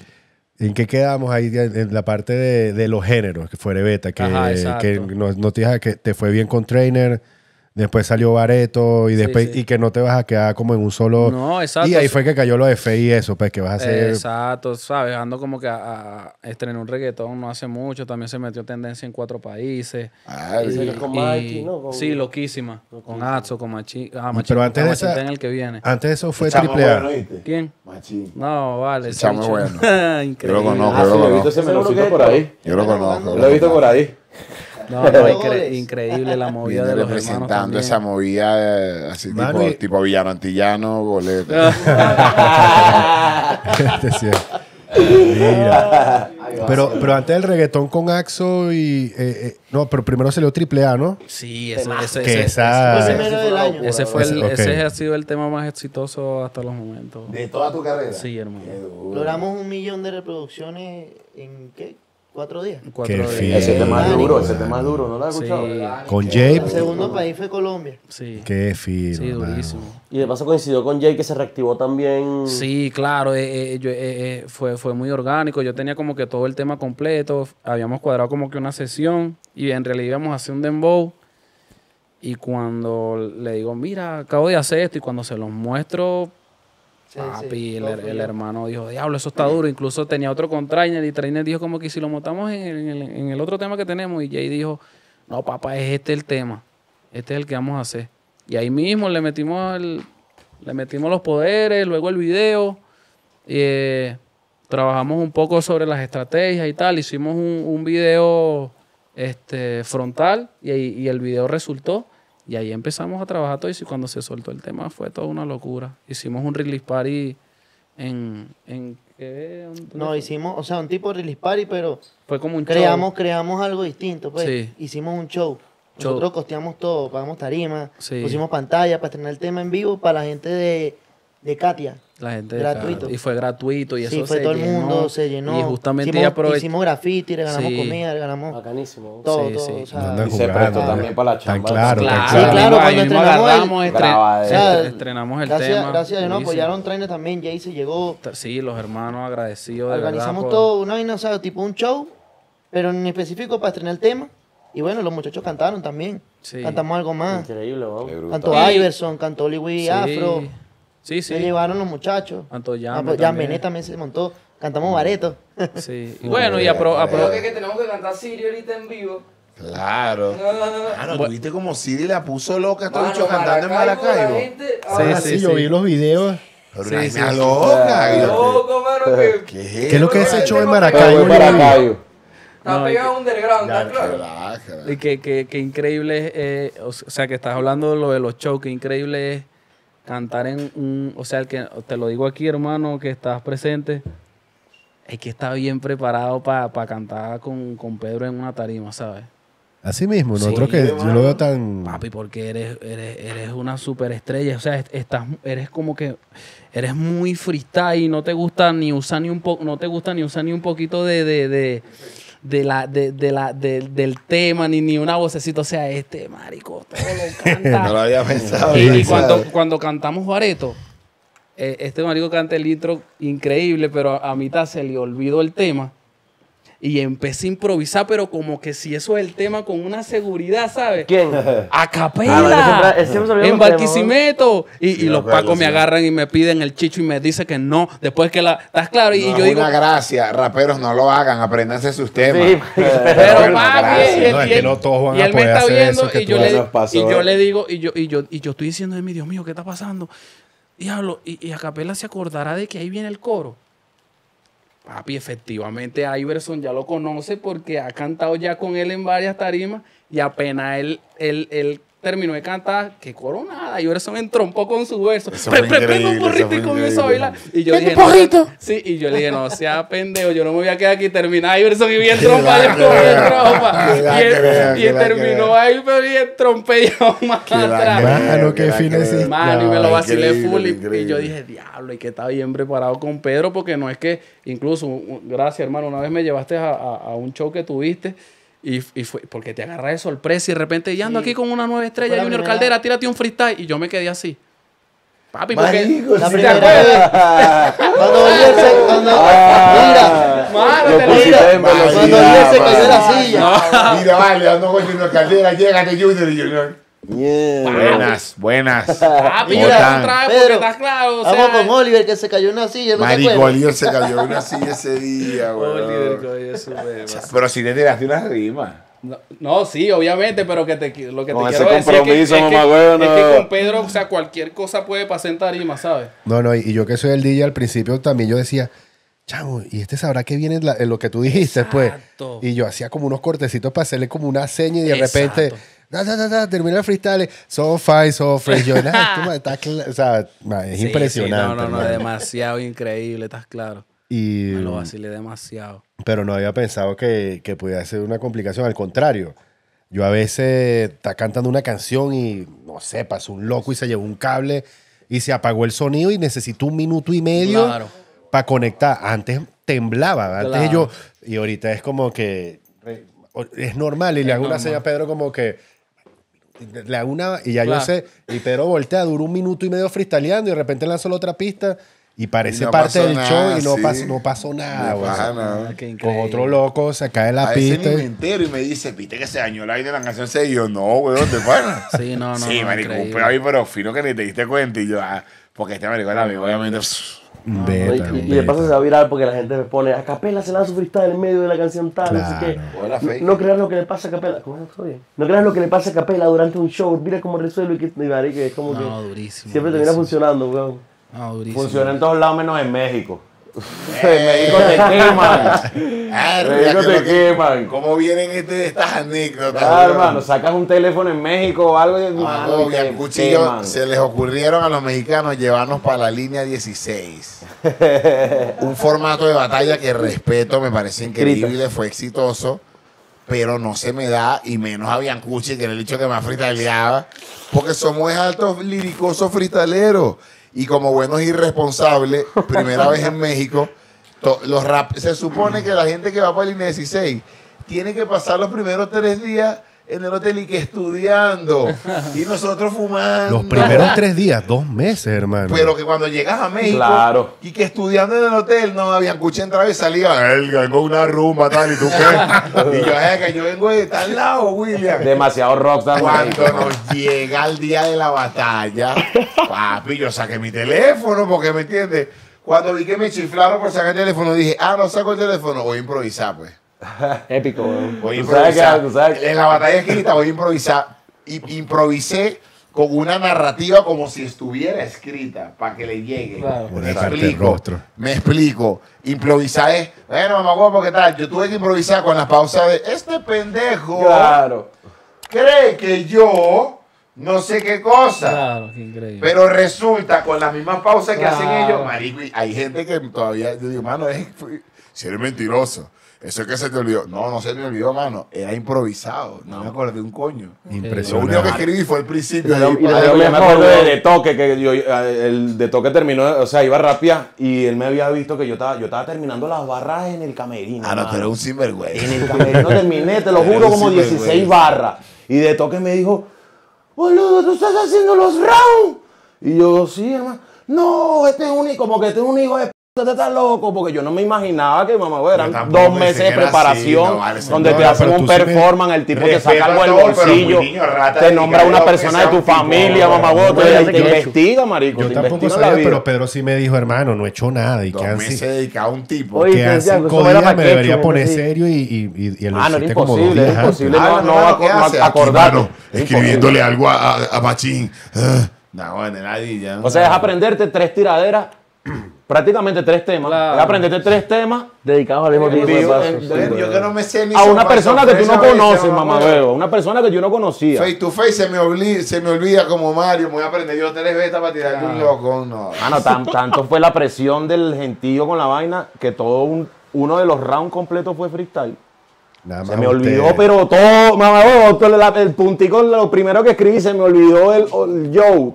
¿En qué quedamos ahí en la parte de los géneros? Que fue Beta, que, Ajá, exacto. que no te dije que te fue bien con Trainer, después salió Bareto y después sí. y que no te vas a quedar como en un solo. No, exacto. Y ahí fue que cayó lo de Fe y eso, pues que vas a hacer. Exacto, ¿sabes? Ando como que a estrenar un reggaetón no hace mucho. También se metió tendencia en 4 países. Ay, Dice que con Mikey, ¿no? Con- Sí, loquísima. Con Atso, con Machi. Pero antes de esa- en el que viene. Antes de eso fue Chamo Triple A. bueno, ¿viste? ¿Quién? Machín. No, vale. Ese chamo es bicho. bueno. Yo lo Increíble. conozco, Ah, yo sí, lo lo he visto conozco. ese Seguro menocito que por ahí. Yo lo conozco. Lo he visto por ahí. No, increíble la movida Viene de los representando hermanos esa también. movida así Mano, y- tipo villano antillano, boleto. Este sí es. Mira. Pero antes del reggaetón con Axo y. No, pero primero salió Triple A, ¿no? Sí, Que esa. Fue el primero del año. ese fue Ok. ese ha sido el tema más exitoso hasta los momentos. De toda tu carrera. Sí, hermano. Logramos 1 millón de reproducciones en ¿qué? 4 días. 4 Qué días. fino. Ese tema es Marico. duro, ese tema es duro, ¿no lo has Sí, escuchado? Con Jape. El segundo país fue Colombia. sí. Qué fino. Sí, mano. durísimo. Y de paso coincidió con Jay que se reactivó también. Sí, claro, fue muy orgánico. Yo tenía como que todo el tema completo. Habíamos cuadrado como que una sesión y en realidad íbamos a hacer un dembow. Y cuando le digo, mira, acabo de hacer esto, y cuando se los muestro, Sí, papi, sí, el hermano dijo, diablo, eso está duro. Incluso tenía otro con Trainer y Trainer dijo como que si lo montamos en el otro tema que tenemos. Y Jay dijo, no, papá, es este el tema. Este es el que vamos a hacer. Y ahí mismo le metimos los poderes, luego el video. Trabajamos un poco sobre las estrategias y tal. Hicimos un video frontal y el video resultó. Y ahí empezamos a trabajar todo. Y cuando se soltó el tema fue toda una locura. Hicimos un release party en ¿qué? No, hicimos, o sea, un tipo de release party, pero Fue como un creamos algo distinto, pues. Sí. Hicimos un show. Nosotros costeamos todo, pagamos tarima, Sí. pusimos pantalla para estrenar el tema en vivo para la gente de Katia. La gente Gratuito. Y fue gratuito y Sí, eso fue se todo el llenó. mundo, se llenó. Y justamente hicimos graffiti, le ganamos Sí. comida, le ganamos Bacanísimo. todo, Sí, todo. sí. O sea, Andan Y se jugando. prestó también para la Tan chamba. claro, Claro, tan Sí, claro. claro, ahí cuando mismo entrenamos agarramos, grabadero. o sea, estrenamos el gracias, tema. gracias a Dios nos Durísimo. apoyaron trainers también, Jay se llegó. Sí, los hermanos agradecidos de Organizamos verdad, todo, una vaina, o sea, tipo un show, pero en específico para estrenar el tema. Y bueno, los muchachos cantaron también. Sí. Cantamos algo más. Increíble, weón. Qué brutal. Cantó Iverson, cantó Liwi Afro. Sí, Se sí. llevaron los muchachos. Tanto Jan Jan también. Benet también se montó. Cantamos Bareto. Sí. Y bueno, y Creo que tenemos que cantar Sirio ahorita en vivo. Claro. Claro, tuviste como Siri la puso loca, estos Mano, bichos cantando en Maracaibo. Sí, yo vi los videos. Pero Sí, una sí, vaina sí. loca. Loco, mano, que ¿Qué ¿Qué es lo que es ese show en Fue Maracaibo? para Yo vi. Cayo. está pegado underground, ¿está claro? Y que increíble es, o sea, que estás hablando de lo de los shows, que increíble es cantar en un, o sea, el que te lo digo aquí, hermano, que estás presente, es que está bien preparado para cantar con Pedro en una tarima, ¿sabes? Así mismo, Sí, nosotros que yo lo veo tan... Papi, porque eres una superestrella, o sea, eres como que eres muy freestyle y no te gusta ni usar ni un poco, no te gusta ni usar ni un poquito del tema, ni una vocecita, o sea, este marico todo lo canta. No lo había pensado. Y cuando cantamos Bareto, este marico canta el intro increíble, pero a mitad se le olvidó el tema. Y empecé a improvisar, pero como que si eso es el tema con una seguridad, ¿sabes? ¿Quién? ¡A capela! él siempre se olvida En los Barquisimeto. Y Sí, los me acuerdo, pacos me sí. agarran y me piden el chicho y me dice que no. Después que la... ¿Estás claro? Y No, yo es digo... una gracia, raperos no lo hagan, apréndanse sus temas. Sí, Pero Bueno, papi, gracias. No, es que no todos van y a él me poder está hacer viendo eso que y tú yo, haces. le, Nos pasó. y yo le digo, y yo estoy diciendo de mí, Dios mío, ¿qué está pasando? Diablo, y a capela se acordará de que ahí viene el coro. Papi, efectivamente Iverson ya lo conoce porque ha cantado ya con él en varias tarimas y apenas él terminó de cantar, que coro nada, Iverson entrompó con su verso. Eso fue Prende un increíble, porrito eso y fue comienza a increíble. bailar. Y yo dije, no, sí, y yo le dije, no sea pendejo, yo no me voy a quedar aquí, termina Iverson y bien trompa, yo con bien trompa. Y terminó ahí, pero bien trompe yo más atrás. Mano, qué fino ese. Mano, y me lo vacilé increíble, full. Y increíble. yo dije, diablo, y que estaba bien preparado con Pedro, porque no es que, incluso, gracias hermano, una vez me llevaste a un show que tuviste y fue porque te agarras de sorpresa y de repente, y ando aquí con una nueva estrella, Fue la Junior primera- Caldera, tírate un freestyle. Y yo me quedé así. Papi, porque... Marico, La sí, primera ¿te acuerdas? vez, cuando Oliver se... Mira, Mano, Lo te pusiste digo. en velocidad, cuando Oliver se cayó de la mano. silla. Mira, vale, ando con Junior Caldera, llégate Junior y Junior. Buenas, buenas. Papi, yo ¿Cómo la están? encontraba Pedro, porque estás claro. O Vamos sea, con Oliver que se cayó en una silla, ¿no te Marico, acuerdas? Oliver se cayó en una silla ese día, Oliver, güey. coño, eso me- Pero si te tiraste una rima. No, sí, obviamente, pero lo que Con te ese quiero decir compromiso, es que mamagüevo, es no. que con Pedro, o sea, cualquier cosa puede pasar en tarima, ¿sabes? No, y yo que soy el DJ al principio también yo decía, chamo, ¿y este sabrá que viene en lo que tú dijiste, pues? Exacto. Y yo hacía como unos cortecitos para hacerle como una seña y de Exacto. repente, termina el freestyle, so fine, so fresh. Yo, o sea, es Sí, impresionante. sí, no, hermano. demasiado increíble, estás claro. Y, Me lo vacilé demasiado. pero no había pensado que pudiera ser una complicación. Al contrario, yo a veces está cantando una canción y, no sé, pasó un loco y se llevó un cable y se apagó el sonido y necesito 1 minuto y medio Claro. para conectar. Antes temblaba, antes Claro. yo, y ahorita es como que es normal y le hago una normal. seña a Pedro como que le hago una y ya Claro. yo sé, y Pedro voltea, dura 1 minuto y medio freestyleando y de repente lanzó la otra pista y parece Y no parte pasó del nada, show y sí. no pasó nada, No güey. pasa nada. Qué Con increíble. otro loco se cae la A veces pista. ni me entero y me dice, viste que se dañó la vaina de la canción. Y yo, no, weón, te pana. Sí, no, Sí, no, marico, un increíble. pedo ahí, pero fino que ni te diste cuenta. Y yo, porque este marico era amigo, obviamente. Beta, Y de paso se va a virar porque la gente me pone a capela se lanza su freestyle en medio de la canción tal, no sé qué. Hola, fake. No creas lo que le pasa a capela. ¿Cómo está bien? No creas lo que le pasa a capela durante un show. Mira cómo resuelve y que marico, es como No, que durísimo. siempre termina funcionando, weón. No, durísimo. Funciona en todos lados menos en México. En México te queman. México te queman. ¿Cómo vienen estas anécdotas? Ah, weón? hermano, sacas un teléfono en México o algo y Mano, mano, y te Biancucci y yo, queman. se les ocurrieron a los mexicanos llevarnos para la línea 16. Un formato de batalla que respeto, me parece increíble, fue exitoso, pero no se me da, y menos a Biancucci, que era el dicho que más freestyleaba, porque somos altos liricosos freestaleros. Y como buenos irresponsables, primera vez en México, se supone que la gente que va para el INE 16 tiene que pasar los primeros 3 días en el hotel y que estudiando. Y nosotros fumando. Los primeros 3 días, 2 meses, hermano. Pero que cuando llegas a México Claro. y que estudiando en el hotel, no habían escuchado entrar y salía, él vengo a una rumba, tal, y tú qué. Y yo, que yo vengo de tal lado, William. Demasiado rockstar. Cuando nos llega el día de la batalla, papi, yo saqué mi teléfono, porque me entiendes. Cuando vi que me chiflaron por sacar el teléfono, dije, no saco el teléfono, voy a improvisar, pues. Épico, weón. Voy a ¿Tú sabes improvisar. tú sabes que- En la batalla escrita voy a improvisar. Y improvisé con una narrativa como si estuviera escrita, para que le llegue. Claro. Una parte del rostro. Me explico. Improvisar es, bueno, mamá, guapo, ¿qué tal? Yo tuve que improvisar con las pausas de, este pendejo Claro. cree que yo no sé qué cosa. Claro, qué increíble. Pero resulta, con las mismas pausas que hacen Claro. ellos, marico, y hay gente que todavía, yo digo, mano, si eres mentiroso, eso es que se te olvidó. No se me olvidó, mano, era improvisado, no me acordé un coño. Lo único que Impresionante. escribí fue el principio. Y lo- ahí, y lo- para- Yo me mejor, acuerdo weón. de Toque, que el de Toque terminó, o sea, iba rápida y él me había visto que yo estaba terminando las barras en el camerino. no, mano. pero un sinvergüenza. En el camerino terminé, te lo Eres juro, un como 16 sinvergüenza. barras. Y de Toque me dijo, boludo, tú estás haciendo los rounds. Y yo, sí, hermano. No, como que este es un hijo de p***, este está loco. Porque yo no me imaginaba que, mamá, güey, eran Yo tampoco 2 pensé meses que de era así, preparación, no, vale, donde no, te no, hacen pero un tú sí me- performance, el tipo te Respeto saca algo a del todos, pero bolsillo, muy niño, rata, te y nombra que una yo que persona sea de tu un tipo, familia, no, mamá, güey, no, te no, investiga, marico. Yo te tampoco investiga la sabía, vida. pero Pedro sí me dijo, hermano, no he hecho nada. Y 2 quedan, meses dedicado a un tipo. Oye, quedan Santiago, 5 eso era días, pa' me ketchup, debería poner sí. serio y lo Ah, no, era hiciste como 2 imposible, días era antes. imposible. ¿qué hace? Acordate. Aquí, mano, Es escribiéndole imposible. algo a Machín. No, bueno, nadie ya. O sea, es aprenderte 3 tiraderas, prácticamente 3 temas. Claro. Es aprenderte 3 temas Dedicados al mismo tiempo de vivo, paso. Bueno, yo que no me sé ni a una sopa, persona que tú no sorpresa, conoces, veces, mamá, huevo. huevo. Una persona que yo no conocía. Face to face se me olvida como Mario. Me voy a aprender yo 3 veces para tirarle un loco. No. Mano, tanto fue la presión del gentío con la vaina que uno de los rounds completos fue freestyle. Nada Se más me ustedes. olvidó, pero todo, mamá, huevo, el puntico, lo primero que escribí, se me olvidó el yo,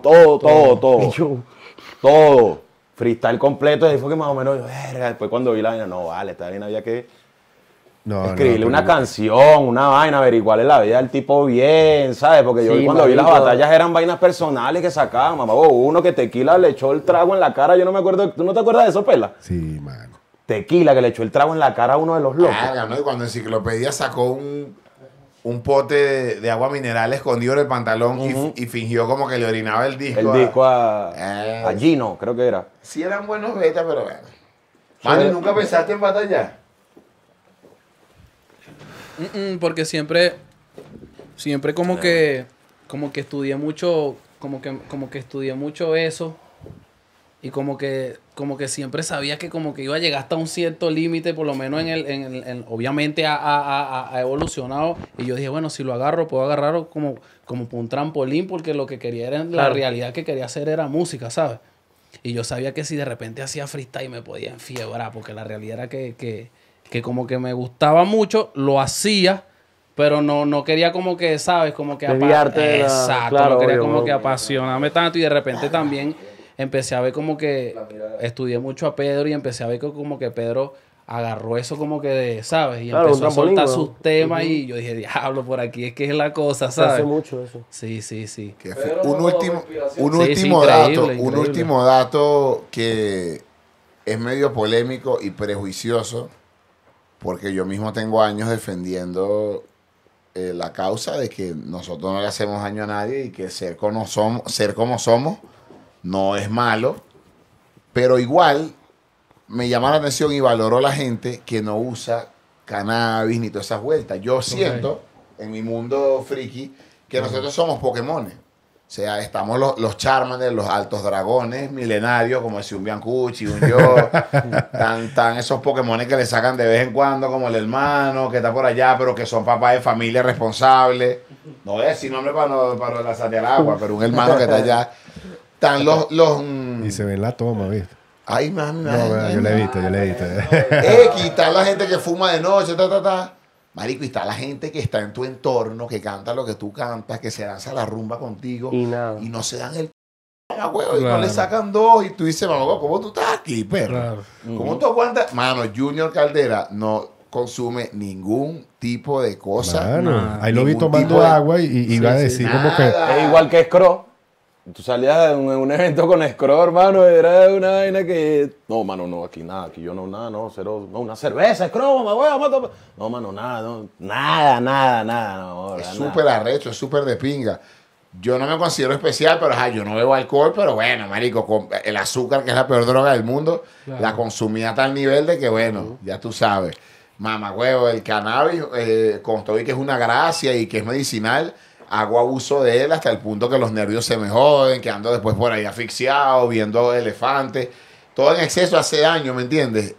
todo. Freestyle completo, y ahí fue que más o menos, verga, después cuando vi la vaina, no, vale, esta vaina había que No, escribirle no, una pero- canción, una vaina, averiguarle la vida del tipo bien, ¿sabes? Porque yo Sí, cuando vi las marico. batallas eran vainas personales que sacaban, mamá, hubo uno que Tequila le echó el trago en la cara, yo no me acuerdo, ¿tú no te acuerdas de eso, Pela? Sí, mano. Tequila que le echó el trago en la cara a uno de los locos. Verga, ¿no? Y cuando Enciclopedia sacó un pote de agua mineral escondido en el pantalón y fingió como que le orinaba el disco. El disco a Ah. Gino, creo que era. Sí eran buenos betas, pero bueno. Mano, ¿nunca pensaste en batallar? Porque siempre como que estudié mucho, como que estudié mucho eso y como que siempre sabía que como que iba a llegar hasta un cierto límite, por lo menos obviamente ha evolucionado y yo dije, bueno, si lo agarro, puedo agarrarlo como un trampolín porque lo que quería era, la Claro. realidad que quería hacer era música, ¿sabes? Y yo sabía que si de repente hacía freestyle me podía enfiebrar porque la realidad era que como que me gustaba mucho, lo hacía, pero no quería como que, ¿sabes? Como que Desviarte de la- exacto, claro, no quería obvio, como obvio. que apasionarme tanto y de repente también empecé a ver como que estudié mucho a Pedro y empecé a ver que como que Pedro agarró eso como que de, ¿sabes? Y Claro, empezó un a soltar trampolín, sus weón. temas y yo dije, diablo, por aquí es que es la cosa, Se hace ¿sabes? mucho eso. Sí, sí, sí. Que fue un último Sí, sí, increíble, un increíble. último dato que es medio polémico y prejuicioso, porque yo mismo tengo años defendiendo la causa de que nosotros no le hacemos daño a nadie y que ser como somos no es malo, pero igual me llama la atención y valoro a la gente que no usa cannabis ni todas esas vueltas. Yo siento, en mi mundo friki, que nosotros somos Pokémones. O sea, estamos los Charmander, los altos dragones milenarios, como decía un Biancucci, un yo. Tan esos Pokémones que le sacan de vez en cuando, como el hermano que está por allá, pero que son papás de familia responsables. No voy a decir nombre para no lanzarte al agua, pero un hermano que está allá. Están Y se ve en la toma, ¿viste? Ay, mami, No, bueno, yo le he visto. Está la gente que fuma de noche, Marico, y está la gente que está en tu entorno, que canta lo que tú cantas, que se danza la rumba contigo Y nada. y no se dan el huevo, y no le sacan dos. Y tú dices, mamá, huevo, ¿cómo tú estás aquí, perro? Claro. ¿Cómo tú aguantas? Mano, Junior Caldera no consume ningún tipo de cosa. Mano, ahí lo vi Ningún tomando tipo de- agua y iba a decir como que... Nada. Es igual que Scro. Tú salías en un evento con Scro, hermano, era una vaina que... No, mano, no, aquí nada, aquí yo no, nada, no, cero, no, una cerveza, Scro, mamá, huevo, mata. No, mano, nada, no, nada, no. Es nada. súper arrecho, es súper de pinga. Yo no me considero especial, pero yo no bebo alcohol, pero bueno, marico, con el azúcar, que es la peor droga del mundo, la consumía a tal nivel de que, bueno, ya tú sabes. Mamá, huevo, el cannabis, con todo y que es una gracia y que es medicinal, hago abuso de él hasta el punto que los nervios se me joden, que ando después por ahí asfixiado, viendo elefantes. Todo en exceso hace daño, ¿me entiendes?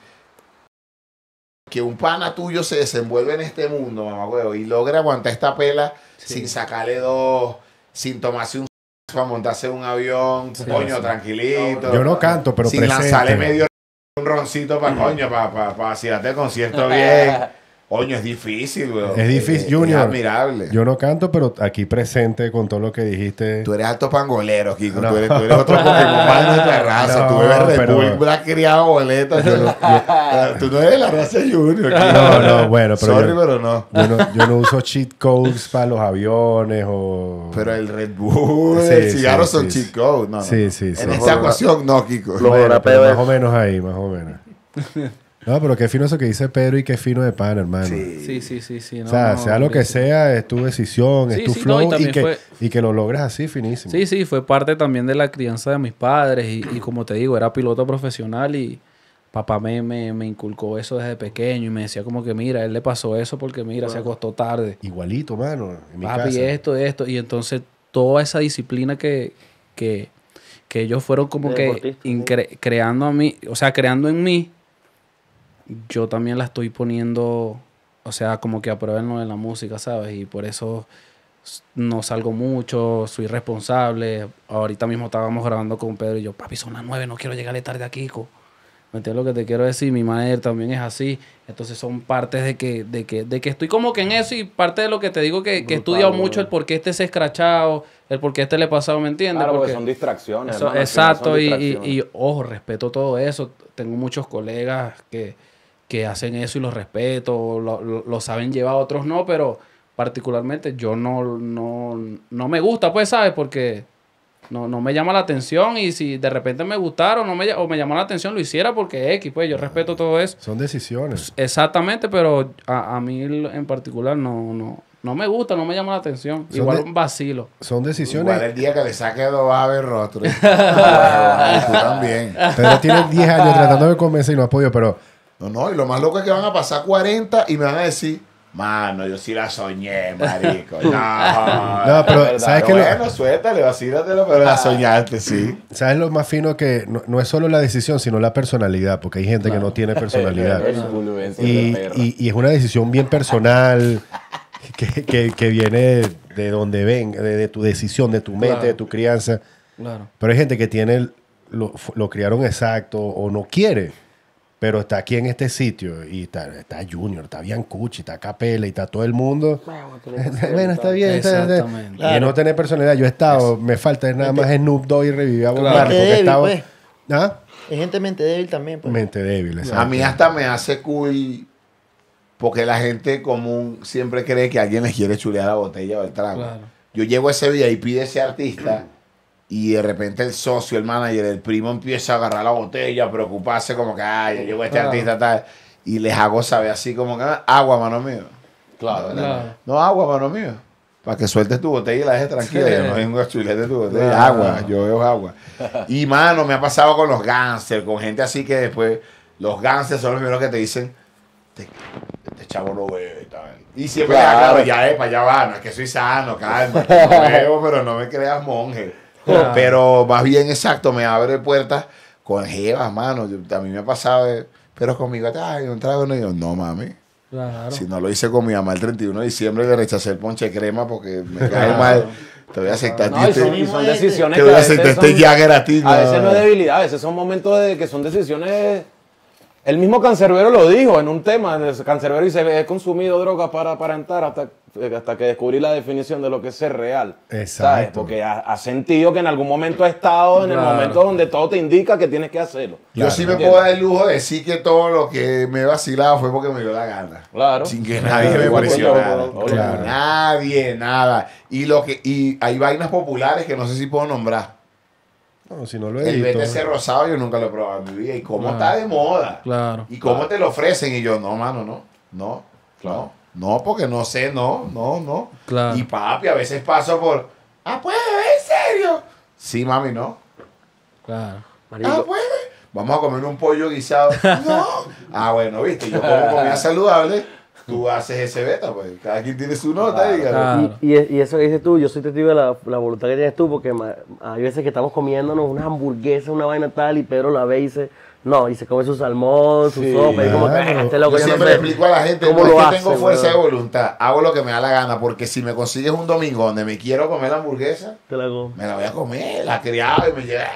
Que un pana tuyo se desenvuelve en este mundo, mamá, huevo, y logra aguantar esta pela sin sacarle dos, sin tomarse un para montarse en un avión, coño, tranquilito. Yo no canto, pero sin presente. lanzarle medio un roncito para coño, para vacilarte el concierto bien. Coño, es difícil, weón. Es difícil, Junior. Es admirable. Yo no canto, pero aquí presente con todo lo que dijiste. Tú eres alto pangolero, Kiko. No. Tú eres otro Pokémon más de nuestra raza. No, tú bebes Red pero- Bull, Black criado boletas. Tú no eres de la raza Junior, Kiko. No, bueno, pero Sorry, yo, pero no. yo no uso cheat codes para los aviones o... Pero el Red Bull, Sí, el cigarro sí, son sí, cheat code. No, no. Sí, sí, En sí. esta ocasión, no, Kiko. Bueno, pero más o menos ahí, más o menos. No, pero qué fino eso que dice Pedro y qué fino de pan, hermano. Sí. No, O sea, no, sea lo que sea, es tu decisión, Sí, es tu sí, flow no, y y, también que, fue- y que lo logres así, finísimo. Sí, fue parte también de la crianza de mis padres y como te digo, era piloto profesional y papá me inculcó eso desde pequeño y me decía como que mira, a él le pasó eso porque mira, se acostó tarde. Igualito, mano, en mi Papi, casa. esto. Y entonces toda esa disciplina que ellos fueron como De que deportista, creando a mí, o sea, creando en mí, yo también la estoy poniendo, o sea, como que a prueba en lo de la música, ¿sabes? Y por eso no salgo mucho, soy responsable. Ahorita mismo estábamos grabando con Pedro y yo, papi, son las 9, no quiero llegarle tarde a Kiko. ¿Me entiendes lo que te quiero decir? Mi madre también es así. Entonces son partes de que estoy como que en eso y parte de lo que te digo que he estudiado mucho el por qué este se escrachado, el por qué este le pasado, ¿me entiendes? Claro, porque Porque son distracciones. eso- hermano, al final exacto, son y distracciones. ojo, respeto todo eso. Tengo muchos colegas que hacen eso y los respeto, lo saben llevar, otros no, pero particularmente yo no me gusta, pues, ¿sabes? Porque no me llama la atención y si de repente me gustaron o me llamó la atención, lo hiciera porque X, pues yo respeto todo eso. Son decisiones. Exactamente, pero a mí en particular no me gusta, no me llama la atención. Son Igual de- un vacilo. Son decisiones. Igual el día que le saque dos vas a ver rostro. Y tú también. Pero tiene 10 años tratando de convencer y no ha podido, pero No, y lo más loco es que van a pasar 40 y me van a decir, mano, yo sí la soñé, marico. No, No, pero verdad, ¿sabes qué? bueno, suéltale, vacílatelo, pero la soñaste, sí. ¿Sabes lo más fino? Que no es solo la decisión, sino la personalidad, porque hay gente que no tiene personalidad. Y es una decisión bien personal que viene de donde ven, de tu decisión, de tu mente, Claro. de tu crianza. Claro. Pero hay gente que tiene lo criaron exacto o no quiere, pero está aquí en este sitio y está Junior, está Biancucci, está Capela y está todo el mundo. Bueno, está bien. Exactamente. Y no tener personalidad. Yo he estado, me falta nada más Snoop Dogg y revivir a Bob Claro. Marley, porque he Mente débil, estado... pues. ¿Ah? Es gente mente débil también, pues. Mente débil, exacto. A mí hasta me hace cool porque la gente común siempre cree que alguien les quiere chulear la botella o el trago. Claro. Yo llego a ese VIP de ese artista y de repente el socio, el manager, el primo empieza a agarrar la botella, a preocuparse como que, ay, ya llegó este Claro. artista tal. Y les hago saber así como que, agua, mano mío. Claro, Claro. No, agua, mano mío. Para que sueltes tu botella y la dejes tranquila. Yo no vengo a chulete tu botella. Claro. Agua, yo veo agua. Y, mano, me ha pasado con los gánster, con gente así que después, los gánster son los primeros que te dicen, este chavo no bebe y tal. Y siempre Claro. claro, ya, para allá va, no es que soy sano, calma, que no bebo, pero no me creas monje. Claro. Pero más bien, exacto, me abre puertas con jevas, mano. A mí me ha pasado, pero conmigo, ay, un trago, no, y yo, no, mami. Claro. Si no lo hice con mi mamá el 31 de diciembre, le rechacé el ponche crema porque me cae mal. Te voy a aceptar. No, y son mismo decisiones te que voy a a veces aceptar este son- Jagger a ti. A veces no es debilidad, a veces son momentos de que son decisiones. El mismo Cancerbero lo dijo en un tema. El Cancerbero dice: he consumido droga para entrar hasta hasta que descubrí la definición de lo que es ser real. Exacto. ¿Sabes? Porque has sentido que en algún momento has estado en el momento donde todo te indica que tienes que hacerlo. Yo sí me puedo dar el lujo de decir que todo lo que me he vacilado fue porque me dio la gana. Claro. Sin que nadie me Igual que yo, presionara. claro. Nadie, nada. Y hay vainas populares que no sé si puedo nombrar. No, si no lo El edito. BTC rosado yo nunca lo he probado en mi vida. Y cómo está de moda. Claro. Y cómo te lo ofrecen. Y yo, no, mano, no, porque no sé, no. Claro. Y papi, a veces paso por, ¿puedes beber en serio? Sí, mami, no. Claro. ¿Puedes? Vamos a comer un pollo guisado. No. Bueno, viste, yo como comida saludable, tú haces ese beta, pues. Cada quien tiene su nota, dígalo. Claro. Y eso que dices tú, yo soy testigo de la voluntad que tienes tú, porque hay veces que estamos comiéndonos unas hamburguesas, una vaina tal, y Pedro la ve y dice, no, y se come su salmón, su sopa, y como que este loco Yo ya no siempre sé le explico a la gente, cómo no es lo que hace, tengo fuerza de weón. voluntad, hago lo que me da la gana, porque si me consigues un domingo donde me quiero comer la hamburguesa, Te la como. me la voy a comer, la he criado y me llega.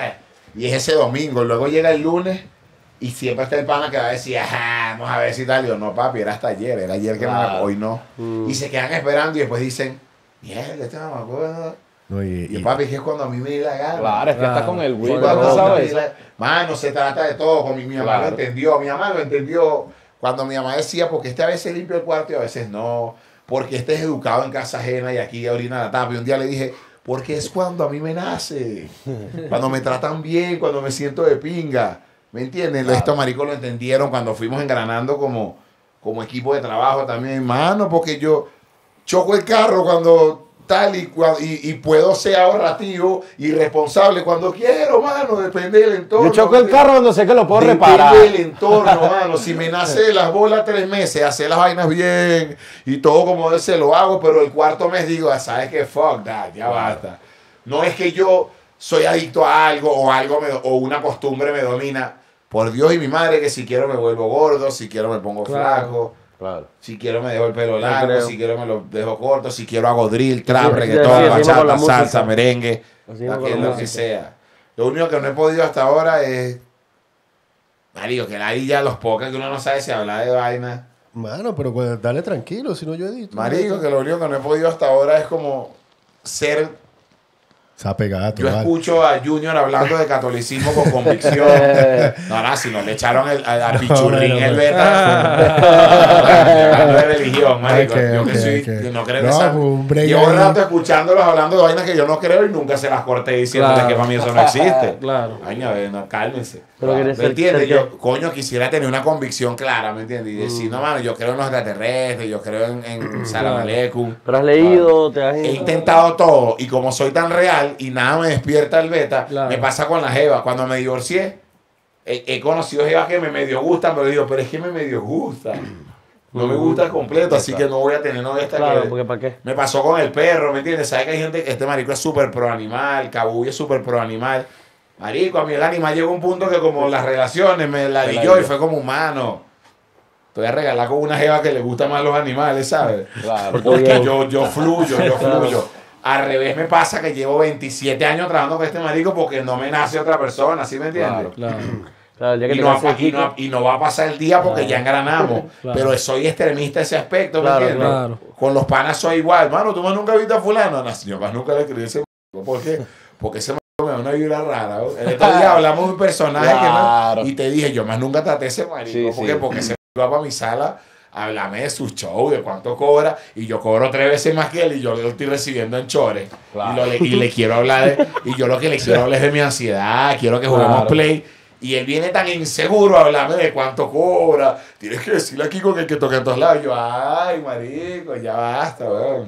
Y es ese domingo, luego llega el lunes y siempre está el pana que va a decir, vamos a ver si tal. Yo, no, papi, era hasta ayer, era ayer que hoy no. Y se quedan esperando y después dicen, mierda, este no me acuerdo. No, Y yo, papi, que es cuando a mí me da la gana. Claro, es que está con el Wii, Cuando ¿tú a sabes? mí mano, se trata de todo. Con mi mamá lo entendió, mi mamá lo entendió. Cuando mi mamá decía, porque este a veces limpia el cuarto y a veces no, porque este es educado en casa ajena y aquí orina la tapa. Y un día le dije, porque es cuando a mí me nace, cuando me tratan bien, cuando me siento de pinga. ¿Me entienden? Claro. Estos maricos lo entendieron cuando fuimos engranando como equipo de trabajo también. Mano, porque yo choco el carro cuando tal y puedo ser ahorrativo y responsable cuando quiero, mano, depende del entorno. Yo choco el carro cuando sé que lo puedo depende reparar. Depende del entorno, mano. Si me nace las bolas 3 meses, hacer las vainas bien y todo como debe ser, lo hago, pero el 4º mes digo, ¿sabes qué? Fuck that, ya basta. No es que yo soy adicto a algo o una costumbre me domina. Por Dios y mi madre que si quiero me vuelvo gordo, si quiero me pongo flaco. Claro. Si quiero me dejo el pelo largo, creo. si quiero me lo dejo corto, si quiero hago drill, trap, Sí, reggaetón, sí, bachata, la música. salsa, merengue, Así mismo con la lo que música. sea. Lo único que no he podido hasta ahora es, marico, que nadie ya los pocas que uno no sabe si habla de vaina. Mano, pero pues, dale tranquilo, si no yo edito. Marico, que lo único que no he podido hasta ahora es como ser. Sape gato, Yo vale. escucho a Junior hablando de catolicismo con convicción. No, si no le echaron a Pichurrín el beta. Hablando de religión, marico. Yo que soy, yo no creo que sea. Llevo un rato escuchándolos hablando de vainas que yo no creo y nunca se las corté diciendo que para mí eso no existe. Claro. Ay, no, cálmense. Pero ¿Me quieres ser- entiendes? ser Yo, coño, quisiera tener una convicción clara, ¿me entiendes? Y decir, no, mano, yo creo en los extraterrestres, yo creo en Salam Aleikum. Pero has leído, te has He intentado todo y como soy tan real y nada me despierta el beta, Claro. me pasa con la jeva. Cuando me divorcié, he conocido jevas que me medio gustan, pero digo, pero es que me medio gusta. No me gusta completo, así que no voy a tener novia hasta Claro, que... porque ¿para qué? Me pasó con el perro, ¿me entiendes? ¿Sabes que hay gente este marico es súper pro animal, Cabuy es súper pro animal? Marico, a mí el animal llegó a un punto que como las relaciones me la di yo y fue como humano. Te voy a regalar con una jeva que le gustan más los animales, ¿sabes? Claro. Porque yo fluyo. Al revés me pasa que llevo 27 años trabajando con este marico porque no me nace otra persona, ¿sí me entiendes? Claro. Claro, el día que Y te no, cases, Kiko, y no va a pasar el día porque ya engranamos. Claro. Pero soy extremista en ese aspecto, ¿me Claro, entiendes? claro. Con los panas soy igual. Mano, tú más nunca viste a fulano. No, yo más nunca le escribí ese marico. ¿Por qué? Porque ese marico me da una vibra rara. ¿no? El otro día hablamos de un personaje Claro. que y te dije, yo más nunca traté a ese marico. Sí, ¿Por qué? sí. Porque se va para mi sala. Háblame de su show, de cuánto cobra, y yo cobro 3 veces más que él, y yo lo estoy recibiendo en chores. Claro. Y le quiero hablar y yo lo que le quiero hablar es de mi ansiedad, quiero que juguemos Claro. play. Y él viene tan inseguro a hablarme de cuánto cobra. Tienes que decirle a Kiko que el que toque en todos lados. Y yo, ay, marico, ya basta, weón.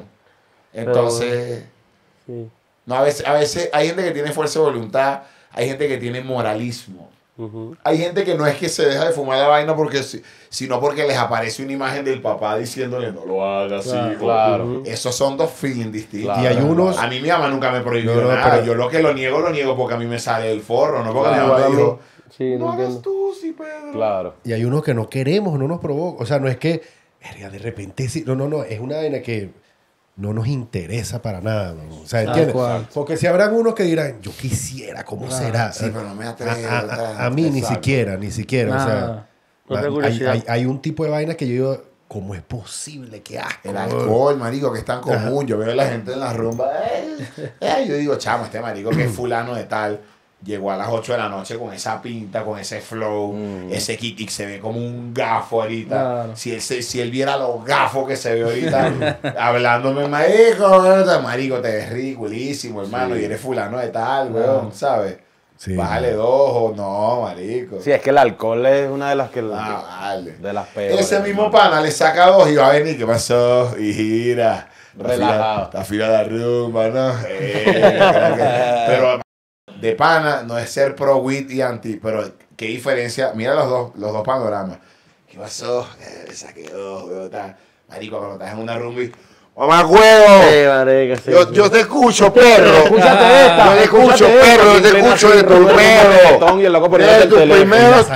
Entonces, sí. no, a veces hay gente que tiene fuerza de voluntad, hay gente que tiene moralismo. Ujú. Hay gente que no es que se deja de fumar la vaina sino porque les aparece una imagen del papá diciéndole no lo hagas, Claro, hijo. claro. Esos son dos feelings distintos. Claro. Y hay unos... A mí mi mamá nunca me prohibió No, nada. pero- Yo lo que lo niego porque a mí me sale del forro, no porque mi Claro, mamá me igual a dijo, Sí, no no hagas entiendo. tú, sí, Pedro. Claro. Y hay unos que no queremos, no nos provoca. O sea, no es que, verga, de repente sí. No. Es una vaina que no nos interesa para nada. ¿No? O sea, ¿entiendes? cual. Porque si habrán unos que dirán, yo quisiera, ¿cómo será? Sí, pero no me atrevo. A mí ni Exacto. siquiera. O sea, Nada. No tengo hay, curiosidad. hay un tipo de vainas que yo digo, ¿cómo es posible? ¡Qué asco! El alcohol, marico, que es tan común. Yo veo a la gente en la rumba. Yo digo, chamo, este marico que es fulano de tal, llegó a las 8 de la noche con esa pinta, con ese flow, ese kick, se ve como un gafo ahorita. Claro. Si él viera los gafos que se ve ahorita, hablándome, marico, te ves ridiculísimo, hermano, y eres fulano de tal, weón, ¿sabes? Sí. Bájale 2 o no, marico. Sí, es que el alcohol es una de las que... Vale. De las peores. Ese mismo pana le saca 2 y va a venir. ¿Qué pasó? Y gira. Relajado. La fila de la rumba, ¿no? Pero de pana no es ser pro wit y anti. Pero qué diferencia. Mira los dos panoramas. ¿Qué pasó? Le saqué 2, weón. Marico, cuando estás en una rumba y... ¡Mamá huevo! Yo te escucho, perro. Escúchate esta. Yo te escucho, perro. Yo te escucho de turmeo. Y el loco De tus primeros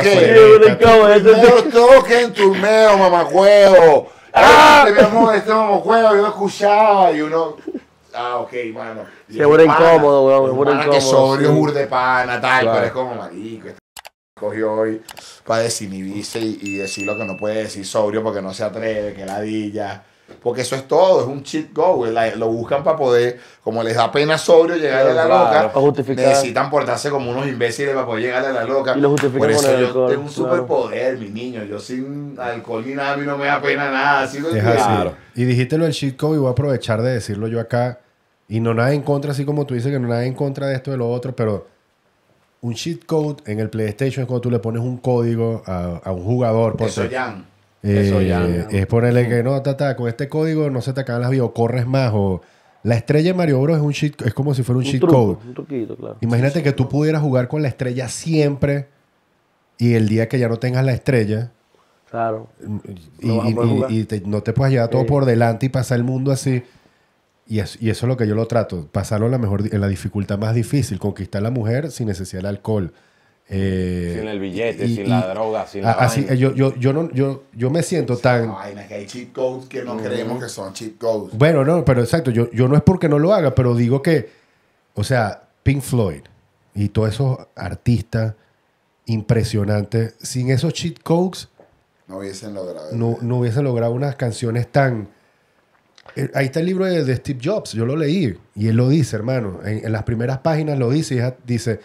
toques en turmeo, mamá huevo. Este mamá huevo, yo lo escuchaba y uno... ok, mano. Se vuelve incómodo, weón. Se vuelve Que incómodo. sobrio, burdepana, tal. Claro. Pero es como, marico, este cogió hoy para desinhibirse y decir lo que no puede decir sobrio porque no se atreve, que ladilla. Porque eso es todo, es un cheat code. Lo buscan para poder, como les da pena sobrio llegarle a la loca, para justificar. necesitan portarse como unos imbéciles para poder llegarle a la loca. Y lo justifican Por eso con el yo alcohol, tengo un claro. superpoder, mi niño. Yo sin alcohol ni nada, a mí no me da pena nada. ¿Sí lo Es entiendes? así. Claro. Y dijiste lo del cheat code y voy a aprovechar de decirlo yo acá. Y no nada en contra, así como tú dices que no nada en contra de esto de lo otro, pero un cheat code en el PlayStation es cuando tú le pones un código a un jugador. Eso ya. Eso ya. Es ponerle que no, con este código no se te acaban las vidas o corres más. O la estrella de Mario Bros. Es como si fuera un cheat code. Un truquito, claro. Imagínate que tú pudieras jugar con la estrella siempre y el día que ya no tengas la estrella Claro. y, No vas a poder jugar. no te puedas llevar todo por delante y pasar el mundo así. Y eso es lo que yo lo trato, pasarlo en la dificultad más difícil, conquistar a la mujer sin necesidad del alcohol. Sin el billete, sin la droga, sin la así, vaina. yo me siento tan... Vaina, que hay cheat codes que no creemos que son cheat codes. Bueno, no, pero exacto, yo no es porque no lo haga, pero digo que, o sea, Pink Floyd y todos esos artistas impresionantes, sin esos cheat codes No hubiesen logrado. no hubiesen logrado unas canciones tan... Ahí está el libro de Steve Jobs, yo lo leí y él lo dice, hermano, en las primeras páginas lo dice, dice,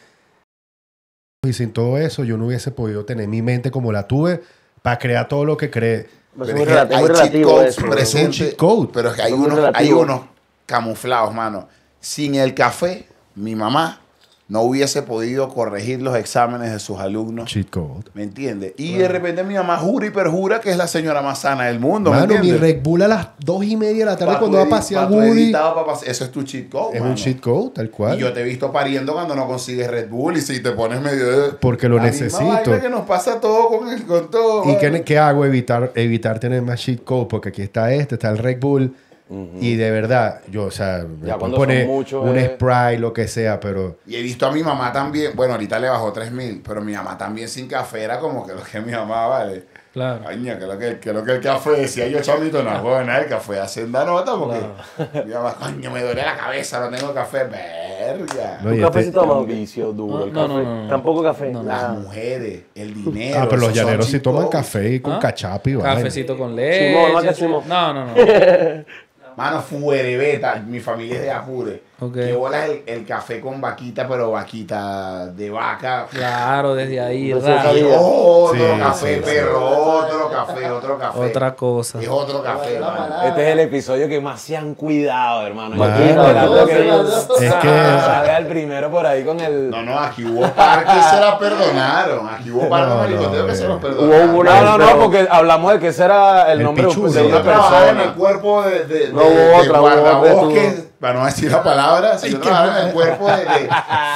y sin todo eso yo no hubiese podido tener mi mente como la tuve para crear todo lo que creé. Es Pero muy es que relativo, hay cheat relativo codes eso. presentes, Es un cheat code. pero es que hay Es muy unos relativo. camuflados, mano. Sin el café, mi mamá no hubiese podido corregir los exámenes de sus alumnos. Cheat code. ¿Me entiendes? Y de repente mi mamá jura y perjura que es la señora más sana del mundo. ¿Me Mano, mi entiendes? Red Bull a las 2:30 de la tarde Pa' cuando tu va a pasear pa' tu Woody. editado, pa' pasear. Eso es tu cheat code, Es mano. un cheat code, tal cual. Y yo te he visto pariendo cuando no consigues Red Bull y si te pones medio de... Porque lo La misma necesito. vaina que nos pasa todo con todo. ¿Y mano. qué hago? Evitar tener más cheat code, porque aquí está está el Red Bull. Y de verdad, yo, o sea, me Ya puedo cuando son poner muchos, un Sprite, lo que sea, pero Y he visto a mi mamá también, bueno, ahorita le bajó 3.000, pero mi mamá también sin café era como que lo que mi mamá vale. Claro. Coño, que lo que el café decía yo, chamito, no, bueno, el café hace da nota porque mi mamá, coño, me duele la cabeza, no tengo café, verga. No, ¿Un y café este- sí toma? Un vicio duro. el No, café. no. Tampoco café. Las Nada. mujeres, el dinero. pero los esos son llaneros sí cheat toman codes. café y con ¿Ah? cachapi, vaina. Cafecito con leche. Simón, vaca Simón. No. Mano, fuerebeta, mi familia es de Apure. Ok. Que bola el café con vaquita, pero vaquita de vaca. Claro, desde ahí. No sé, raro. sabía. Otro Sí, café, sí, perro, otro café. Otra cosa. Es otro café, mano. Este es el episodio que más se han cuidado, hermano. Yo Mano. estoy esperando que Es que- salga el primero por ahí con el... No, aquí hubo par que se la perdonaron. Aquí hubo par de maricoteos que se los perdonaron. Hubo una- No, porque hablamos de que ese era el El nombre pichudo. de Si una yo trabajaba en el persona. cuerpo de No hubo otra, hubo otra, guardabosques, estuvo. para no decir la palabra, si yo trabajaba en el cuerpo de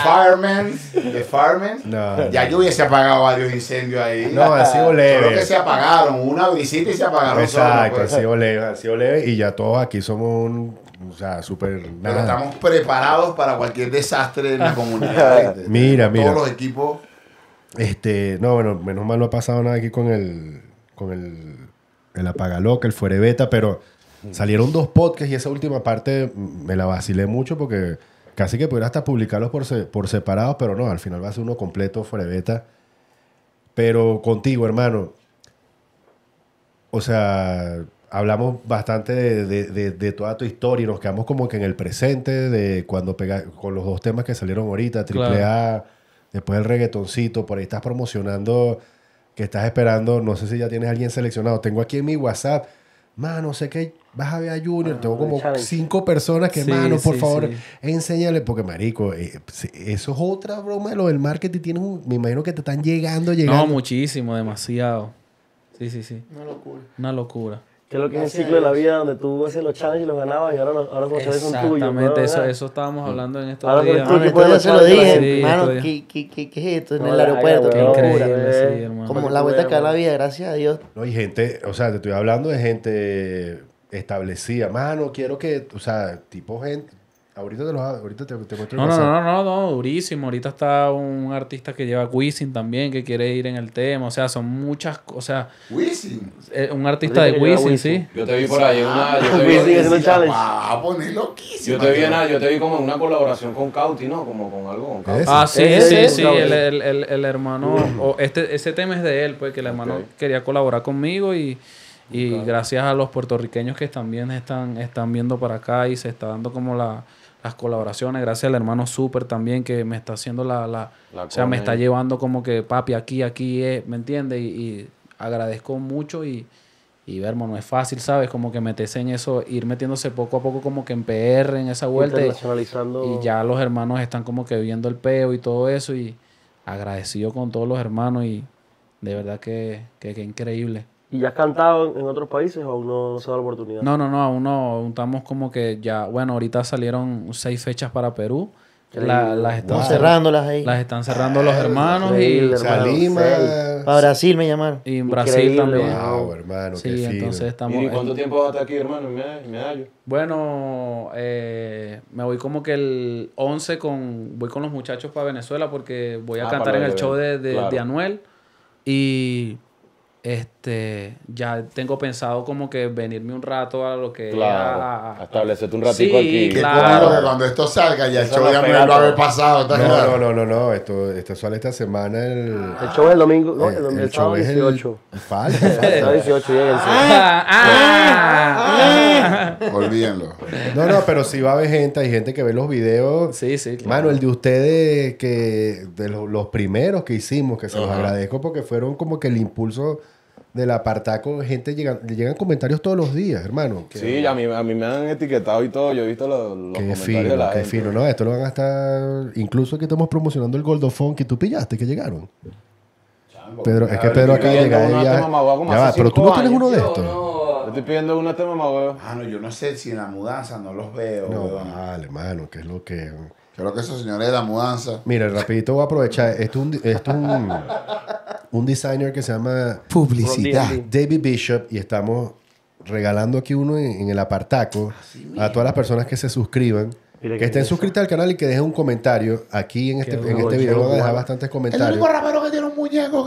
firemen, No, ya yo hubiese apagado varios incendios ahí. No, ha sido Solo leve. que se apagaron, una brisita y se apagaron Exacto, solos, pues. ha sido leve y ya todos aquí somos o sea, súper Pero nada. estamos preparados para cualquier desastre en la comunidad. ¿viste? Mira. Todos los equipos. No, bueno, menos mal no ha pasado nada aquí con el apagaloca, el fuerebeta, pero salieron 2 podcasts y esa última parte me la vacilé mucho porque casi que pudiera hasta publicarlos por separados, pero no, al final va a ser uno completo fuerebeta. Pero contigo, hermano, o sea, hablamos bastante de toda tu historia y nos quedamos como que en el presente de cuando con los 2 temas que salieron ahorita, Triple A, después el reggaetoncito, por ahí estás promocionando, que estás esperando, no sé si ya tienes a alguien seleccionado. Tengo aquí en mi WhatsApp, mano, sé que vas a ver a Junior, tengo como 5 personas que, mano, por favor, enséñale, porque marico, eso es otra broma de lo del marketing, me imagino que te están llegando. No, muchísimo, demasiado. Sí. Una locura. Que es lo que es el ciclo de la vida donde tú haces los challenges y los ganabas y ahora los comerciales son tuyos. Exactamente, eso estábamos hablando en estos ahora días. Yo se lo dije, Sí, hermano, estos ¿qué es esto? En el aeropuerto, qué Increíble, locura. sí, hermano. Como la vuelta que da la vida, gracias a Dios. No, y gente, o sea, te estoy hablando de gente establecida. Mano, quiero que, o sea, tipo gente... Ahorita te muestro el WhatsApp. No, durísimo. Ahorita está un artista que lleva Wisin también, que quiere ir en el tema. O sea, son muchas cosas. Wisin. Un artista de Wisin, sí. Yo te vi por ahí loquísimo. Yo te vi como en una colaboración con Cauti, ¿no? Como con algo con Cauti. Sí. El hermano... ese tema es de él, pues, que el hermano quería colaborar conmigo y gracias a los puertorriqueños que también están viendo para acá y se está dando como las colaboraciones, gracias al hermano Super también que me está haciendo o sea, me está llevando como que papi aquí ¿me entiendes? Y agradezco mucho y hermano, no es fácil, ¿sabes? Como que meterse en eso, ir metiéndose poco a poco como que en PR, en esa vuelta y ya los hermanos están como que viendo el peo y todo eso y agradecido con todos los hermanos y de verdad que increíble. ¿Y ya has cantado en otros países o aún no se da la oportunidad? No, aún no. Aún estamos como que ya... Bueno, ahorita salieron 6 fechas para Perú. Las están cerrándolas ahí. Las están cerrando los hermanos Lima. Para Brasil me llamaron. Y en Brasil también. Wow, hermano, sí, qué fino. Entonces estamos... ¿Y cuánto tiempo vas a estar aquí, hermano, en Medallo? Bueno, me voy como que el 11 voy con los muchachos para Venezuela porque voy a cantar en el show de Anuel. Y... ya tengo pensado como que venirme un rato a lo que a establecerte un ratico aquí. Claro, que cuando esto salga ya el show ya me lo haber pasado. No, esto sale esta semana. El show es el domingo, ¿no? El sábado 18. Falta. 18, Olvídenlo. No, pero sí va a haber gente, hay gente que ve los videos. Sí, claro. Mano, el de ustedes, de los primeros que hicimos, que se los agradezco porque fueron como que el impulso del Apartaco, gente llegan comentarios todos los días, hermano. Sí, a mí me han etiquetado y todo. Yo he visto los comentarios de la gente. Qué fino, ¿no? Esto lo van a estar... Incluso que estamos promocionando el Goldofón que tú pillaste, que llegaron. Pedro, es que Pedro acaba de llegar y ya va, pero tú no tienes uno de estos. Yo estoy pidiendo una tema más huevo. No, yo no sé si en la mudanza no los veo. No, vale, mano, ¿qué es lo que...? Creo que esos señores de la mudanza. Mira, rapidito voy a aprovechar. Esto es un designer que se llama Publicidad, David Bishop, y estamos regalando aquí uno en el Apartaco a todas las personas que se suscriban. Que estén suscritas al canal y que dejen un comentario. Aquí en este video van a dejar bastantes comentarios. El único rapero que tiene un muñeco.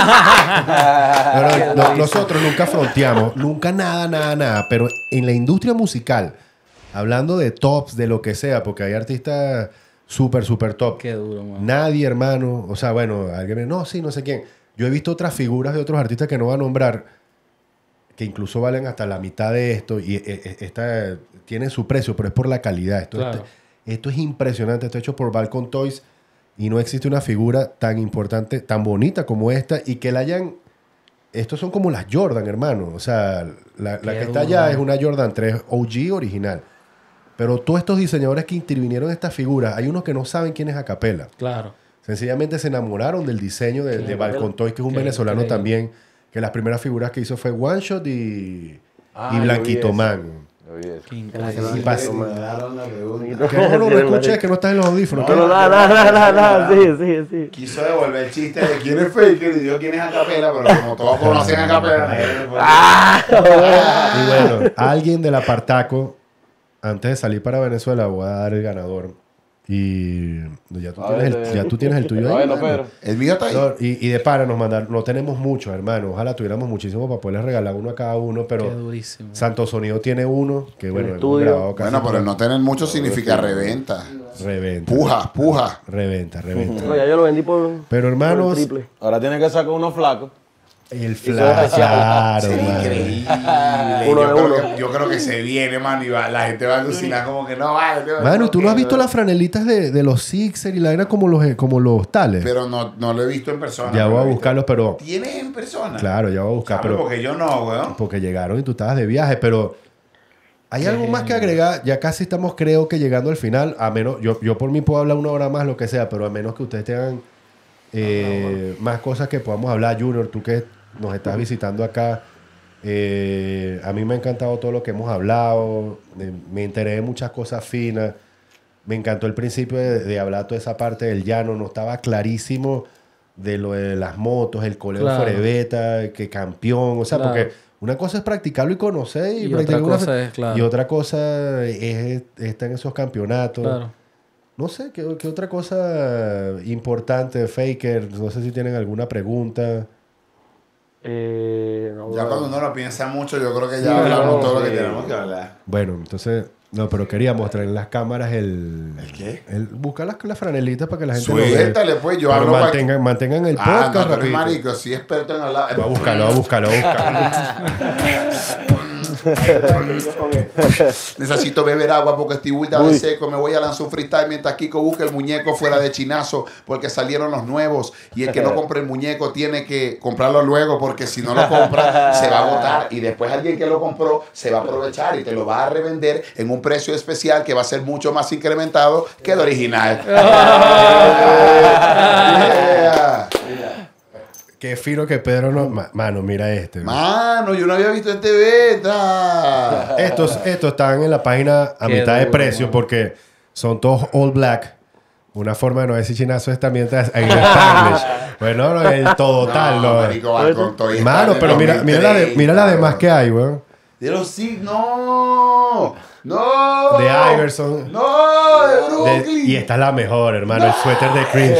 Nosotros nunca fronteamos, nunca nada. Pero en la industria musical, hablando de tops, de lo que sea, porque hay artistas súper top. Qué duro, man. Nadie, hermano. O sea, bueno, alguien no sé quién. Yo he visto otras figuras de otros artistas que no voy a nombrar, que incluso valen hasta la mitad de esto y esta tiene su precio, pero es por la calidad. Esto es impresionante. Esto es hecho por Balcon Toys y no existe una figura tan importante, tan bonita como esta y que la hayan... Estos son como las Jordan, hermano. O sea, la que está allá es una Jordan 3 OG original. Pero todos estos diseñadores que intervinieron en estas figuras, hay unos que no saben quién es Acapela. Claro. Sencillamente se enamoraron del diseño de Balcon Toys, que es un venezolano también, que las primeras figuras que hizo fue One Shot y Blanquito Man. Qué increíble. Que no lo escuches, que no estás en los audífonos. Sí. Quiso devolver el chiste de quién es Faker y dijo quién es Acapela, pero como todos conocen Acapela. Y bueno, alguien del Apartaco, antes de salir para Venezuela, voy a dar el ganador. Y ya tú tienes el tuyo ahí. El mío está ahí. No, y de para nos mandaron, no tenemos muchos, hermano. Ojalá tuviéramos muchísimo para poderles regalar uno a cada uno, pero qué durísimo. Santo Sonido tiene uno, que bueno, hemos grabado casi. Bueno, pero no tener mucho significa reventa. Puja. Reventa. No, ya yo lo vendí por... Pero hermanos, por el triple. Ahora tiene que sacar uno flaco. El flash, claro, Sí, mano. increíble. Yo creo que se viene, man, y la gente va a alucinar como que no vale. Mano, ¿y tú no has visto las franelitas de los Sixers y la vaina como los tales? Pero no lo he visto en persona. Ya voy a buscarlos, pero... ¿Tienes en persona? Claro, ya voy a buscar, pero... Porque yo no, weón. Porque llegaron y tú estabas de viaje, pero... ¿Hay algo más que agregar? Ya casi estamos, creo que llegando al final. A menos... Yo por mí puedo hablar 1 hora más, lo que sea, pero a menos que ustedes tengan más cosas que podamos hablar. Junior, tú que nos estás visitando acá... a mí me ha encantado todo lo que hemos hablado, me enteré de muchas cosas finas, me encantó el principio de hablar toda esa parte del llano, no estaba clarísimo de lo de las motos, el Colegio Forebeta, que campeón, o sea, porque una cosa es practicarlo y conocer y otra cosa es, y otra cosa es estar en esos campeonatos. Claro. No sé, ¿qué otra cosa importante, Faker? No sé si tienen alguna pregunta. No, Ya cuando uno lo piensa mucho, yo creo que ya hablamos todo lo que tenemos que hablar. Bueno, entonces, no, pero quería mostrar en las cámaras ¿El qué? Buscar las franelitas para que la gente Suéltale, pues, yo pero hablo mantengan el Ah, podcast no, tú eres rapidito. marico, sí experto en hablar. Va a buscarlo. Necesito beber agua porque estoy muy de seco. Me voy a lanzar un freestyle mientras Kiko busca el muñeco fuera de chinazo porque salieron los nuevos. Y el que no compre el muñeco tiene que comprarlo luego porque si no lo compra se va a agotar. Y después alguien que lo compró se va a aprovechar y te lo va a revender en un precio especial que va a ser mucho más incrementado que el original. Yeah. Qué fino que Pedro no... Mano, mira este. Mano, yo no había visto este beta. Estos están en la página a mitad de precio porque son todos all black. Una forma de no decir chinazo es también en Spanglish. Bueno, no, el todo tal. No. Marico, va con todo y Mano, está pero en el mira la 2030, demás que hay, weón. De los sí, no. No. De Iverson. No, de Brooklyn. Y esta es la mejor, hermano. El suéter de Cringe.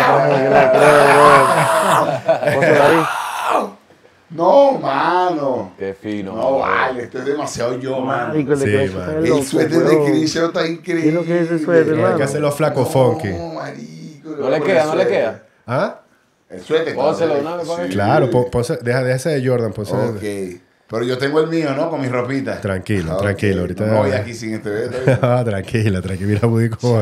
No, mano. Qué fino. No vale, esto es demasiado yo, mano. Sí, man. El suéter de Crisio está increíble. ¿Qué es lo que es ese suéter, Hay hermano? que hacer los flacos funky. No, marico. No le queda, no le queda. ¿Ah? El suéter. Pónselo está- una vez, pónselo. Claro, deja ese de Jordan. Ok. Pero yo tengo el mío, ¿no? Con mis ropitas. Tranquilo, Ok. tranquilo. Ahorita No voy aquí sin este beta. tranquila. Mira, Buddy, cómo...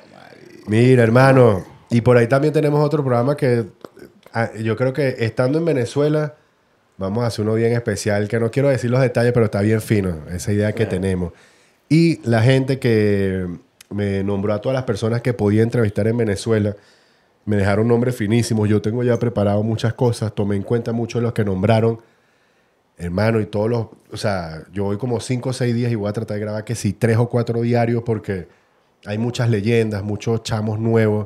Mira, hermano. Y por ahí también tenemos otro programa que yo creo que estando en Venezuela vamos a hacer uno bien especial, que no quiero decir los detalles, pero está bien fino, esa idea que tenemos. Y la gente que me nombró a todas las personas que podía entrevistar en Venezuela, me dejaron nombres finísimos. Yo tengo ya preparado muchas cosas, tomé en cuenta muchos de los que nombraron. Hermano, y todos los... O sea, yo voy como 5 o 6 días y voy a tratar de grabar que sí 3 o 4 diarios porque hay muchas leyendas, muchos chamos nuevos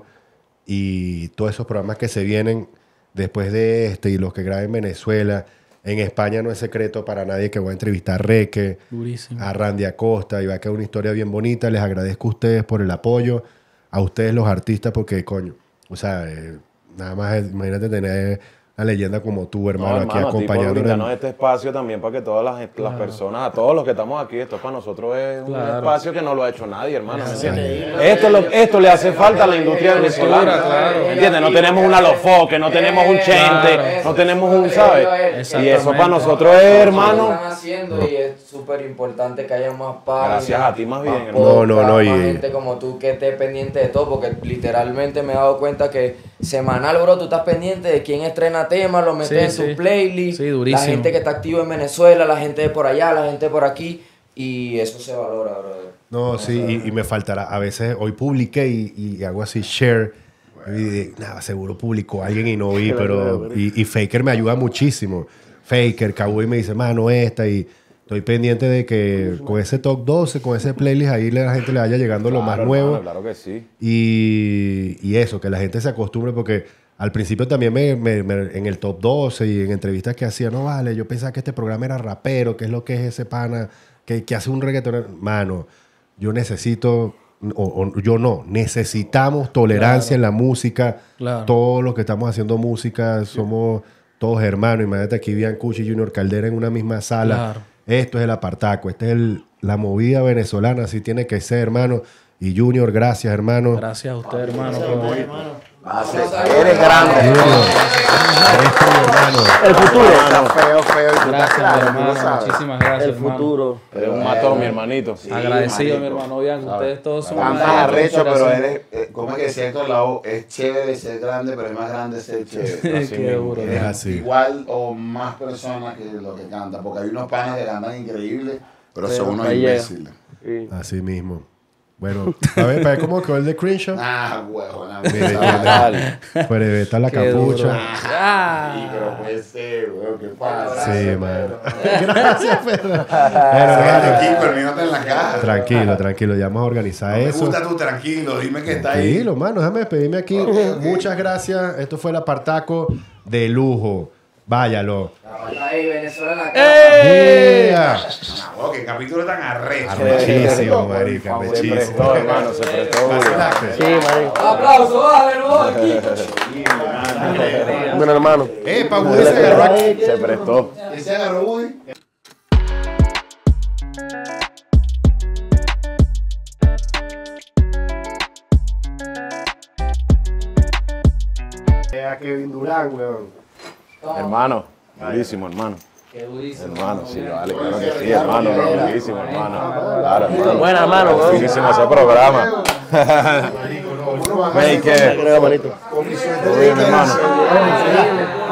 y todos esos programas que se vienen después de este y los que graben en Venezuela. En España no es secreto para nadie que voy a entrevistar a Reque, Durísimo. a Randy Acosta y va a quedar una historia bien bonita. Les agradezco a ustedes por el apoyo, a ustedes los artistas porque, coño, o sea, nada más imagínate tener una leyenda como tú, hermano, aquí acompañándonos. Brindarnos este espacio también para que todas las personas, a todos los que estamos aquí, esto para nosotros es un espacio que no lo ha hecho nadie, hermano. ¿Me entiendes? Esto le hace falta a la industria venezolana. ¿Me entiendes? No tenemos un Alofoque, no tenemos un Chente, no tenemos un, ¿sabes? Y eso para nosotros es, hermano. Están haciendo y es súper importante que haya más páginas. Gracias a ti más bien, hermano. No, Más y- gente como tú que esté pendiente de todo, porque literalmente me he dado cuenta que semanal, bro, tú estás pendiente de quién estrena temas, lo metes en tu playlist, Sí, durísimo. la gente que está activa en Venezuela, la gente de por allá, la gente por aquí, y eso se valora, brother. No, sí, y me faltará. A veces hoy publiqué y hago así share. Y nada, seguro publicó alguien y no vi, pero. Y Faker me ayuda muchísimo. Faker, Cowboy me dice, mano, esta. Y estoy pendiente de que con ese top 12, con ese playlist, ahí la gente le vaya llegando lo más nuevo. Claro que sí. Y eso, que la gente se acostumbre, porque al principio también en el top 12 y en entrevistas que hacía, no vale, yo pensaba que este programa era rapero, que es lo que es ese pana, que hace un reggaetonero. Mano, yo necesito, necesitamos tolerancia en la música. Claro. Todos los que estamos haciendo música somos todos hermanos. Imagínate aquí Biancucci y Junior Caldera en una misma sala. Claro. Esto es el Apartaco, esta es la movida venezolana, así tiene que ser, hermano. Y Junior, gracias, hermano. Gracias a usted, hermano. Eres grande. Junior. hermano. El futuro. Feo, feo. Y tú Gracias, estás mi claro, tú hermano. lo sabes. Muchísimas gracias, El hermano. futuro. Eres un matón, mi hermanito. Agradecido, mi marico. hermano. Oigan, ustedes todos son Cantas una arrecho, pero inspiración. eres, ¿cómo es que decía Héctor Lavoe? Es chévere ser grande, pero es más grande ser chévere. Qué duro. Es así. Igual o más personas que lo que cantan, porque hay unos panes que cantan increíbles, pero son unos ahí llega. imbéciles. Así mismo. Bueno, a ver, para ver cómo quedó el de Crenshaw. Ah, huevo, la Mire, pero está la Qué duro. capucha. Ah, pero puede ser, huevo, ¿qué pasa? Sí, mano. Gracias, Pedro. Tranquilo, el mío está en la caja. Tranquilo, tranquilo. Ya vamos a organizar Me eso. gusta tú, tranquilo, dime que está ahí. Tranquilo, mano. Déjame despedirme aquí. Muchas gracias. Esto fue el Apartaco de lujo. Váyalo. Ahí, Venezuela en la Yeah. Ah, qué capítulo tan arrecho. Arrechísimo, marica. Se Arrechísimo. prestó, hermano, se prestó. Vacilaste. Sí, marico. ¡Aplauso, vale, no! Aquí. Bueno, hermano. Pa' Woody se agarró aquí. Se prestó. ¿Ese agarró Woody? A Kevin Durán, weón. Hermano, durísimo, hermano. Qué durísimo. Hermano, sí, vale, claro que sí, hermano, durísimo, hermano. Claro, hermano. Buena, hermano, weón. Durísimo ese programa. Make it. Creo, manito. Muy bien, hermano.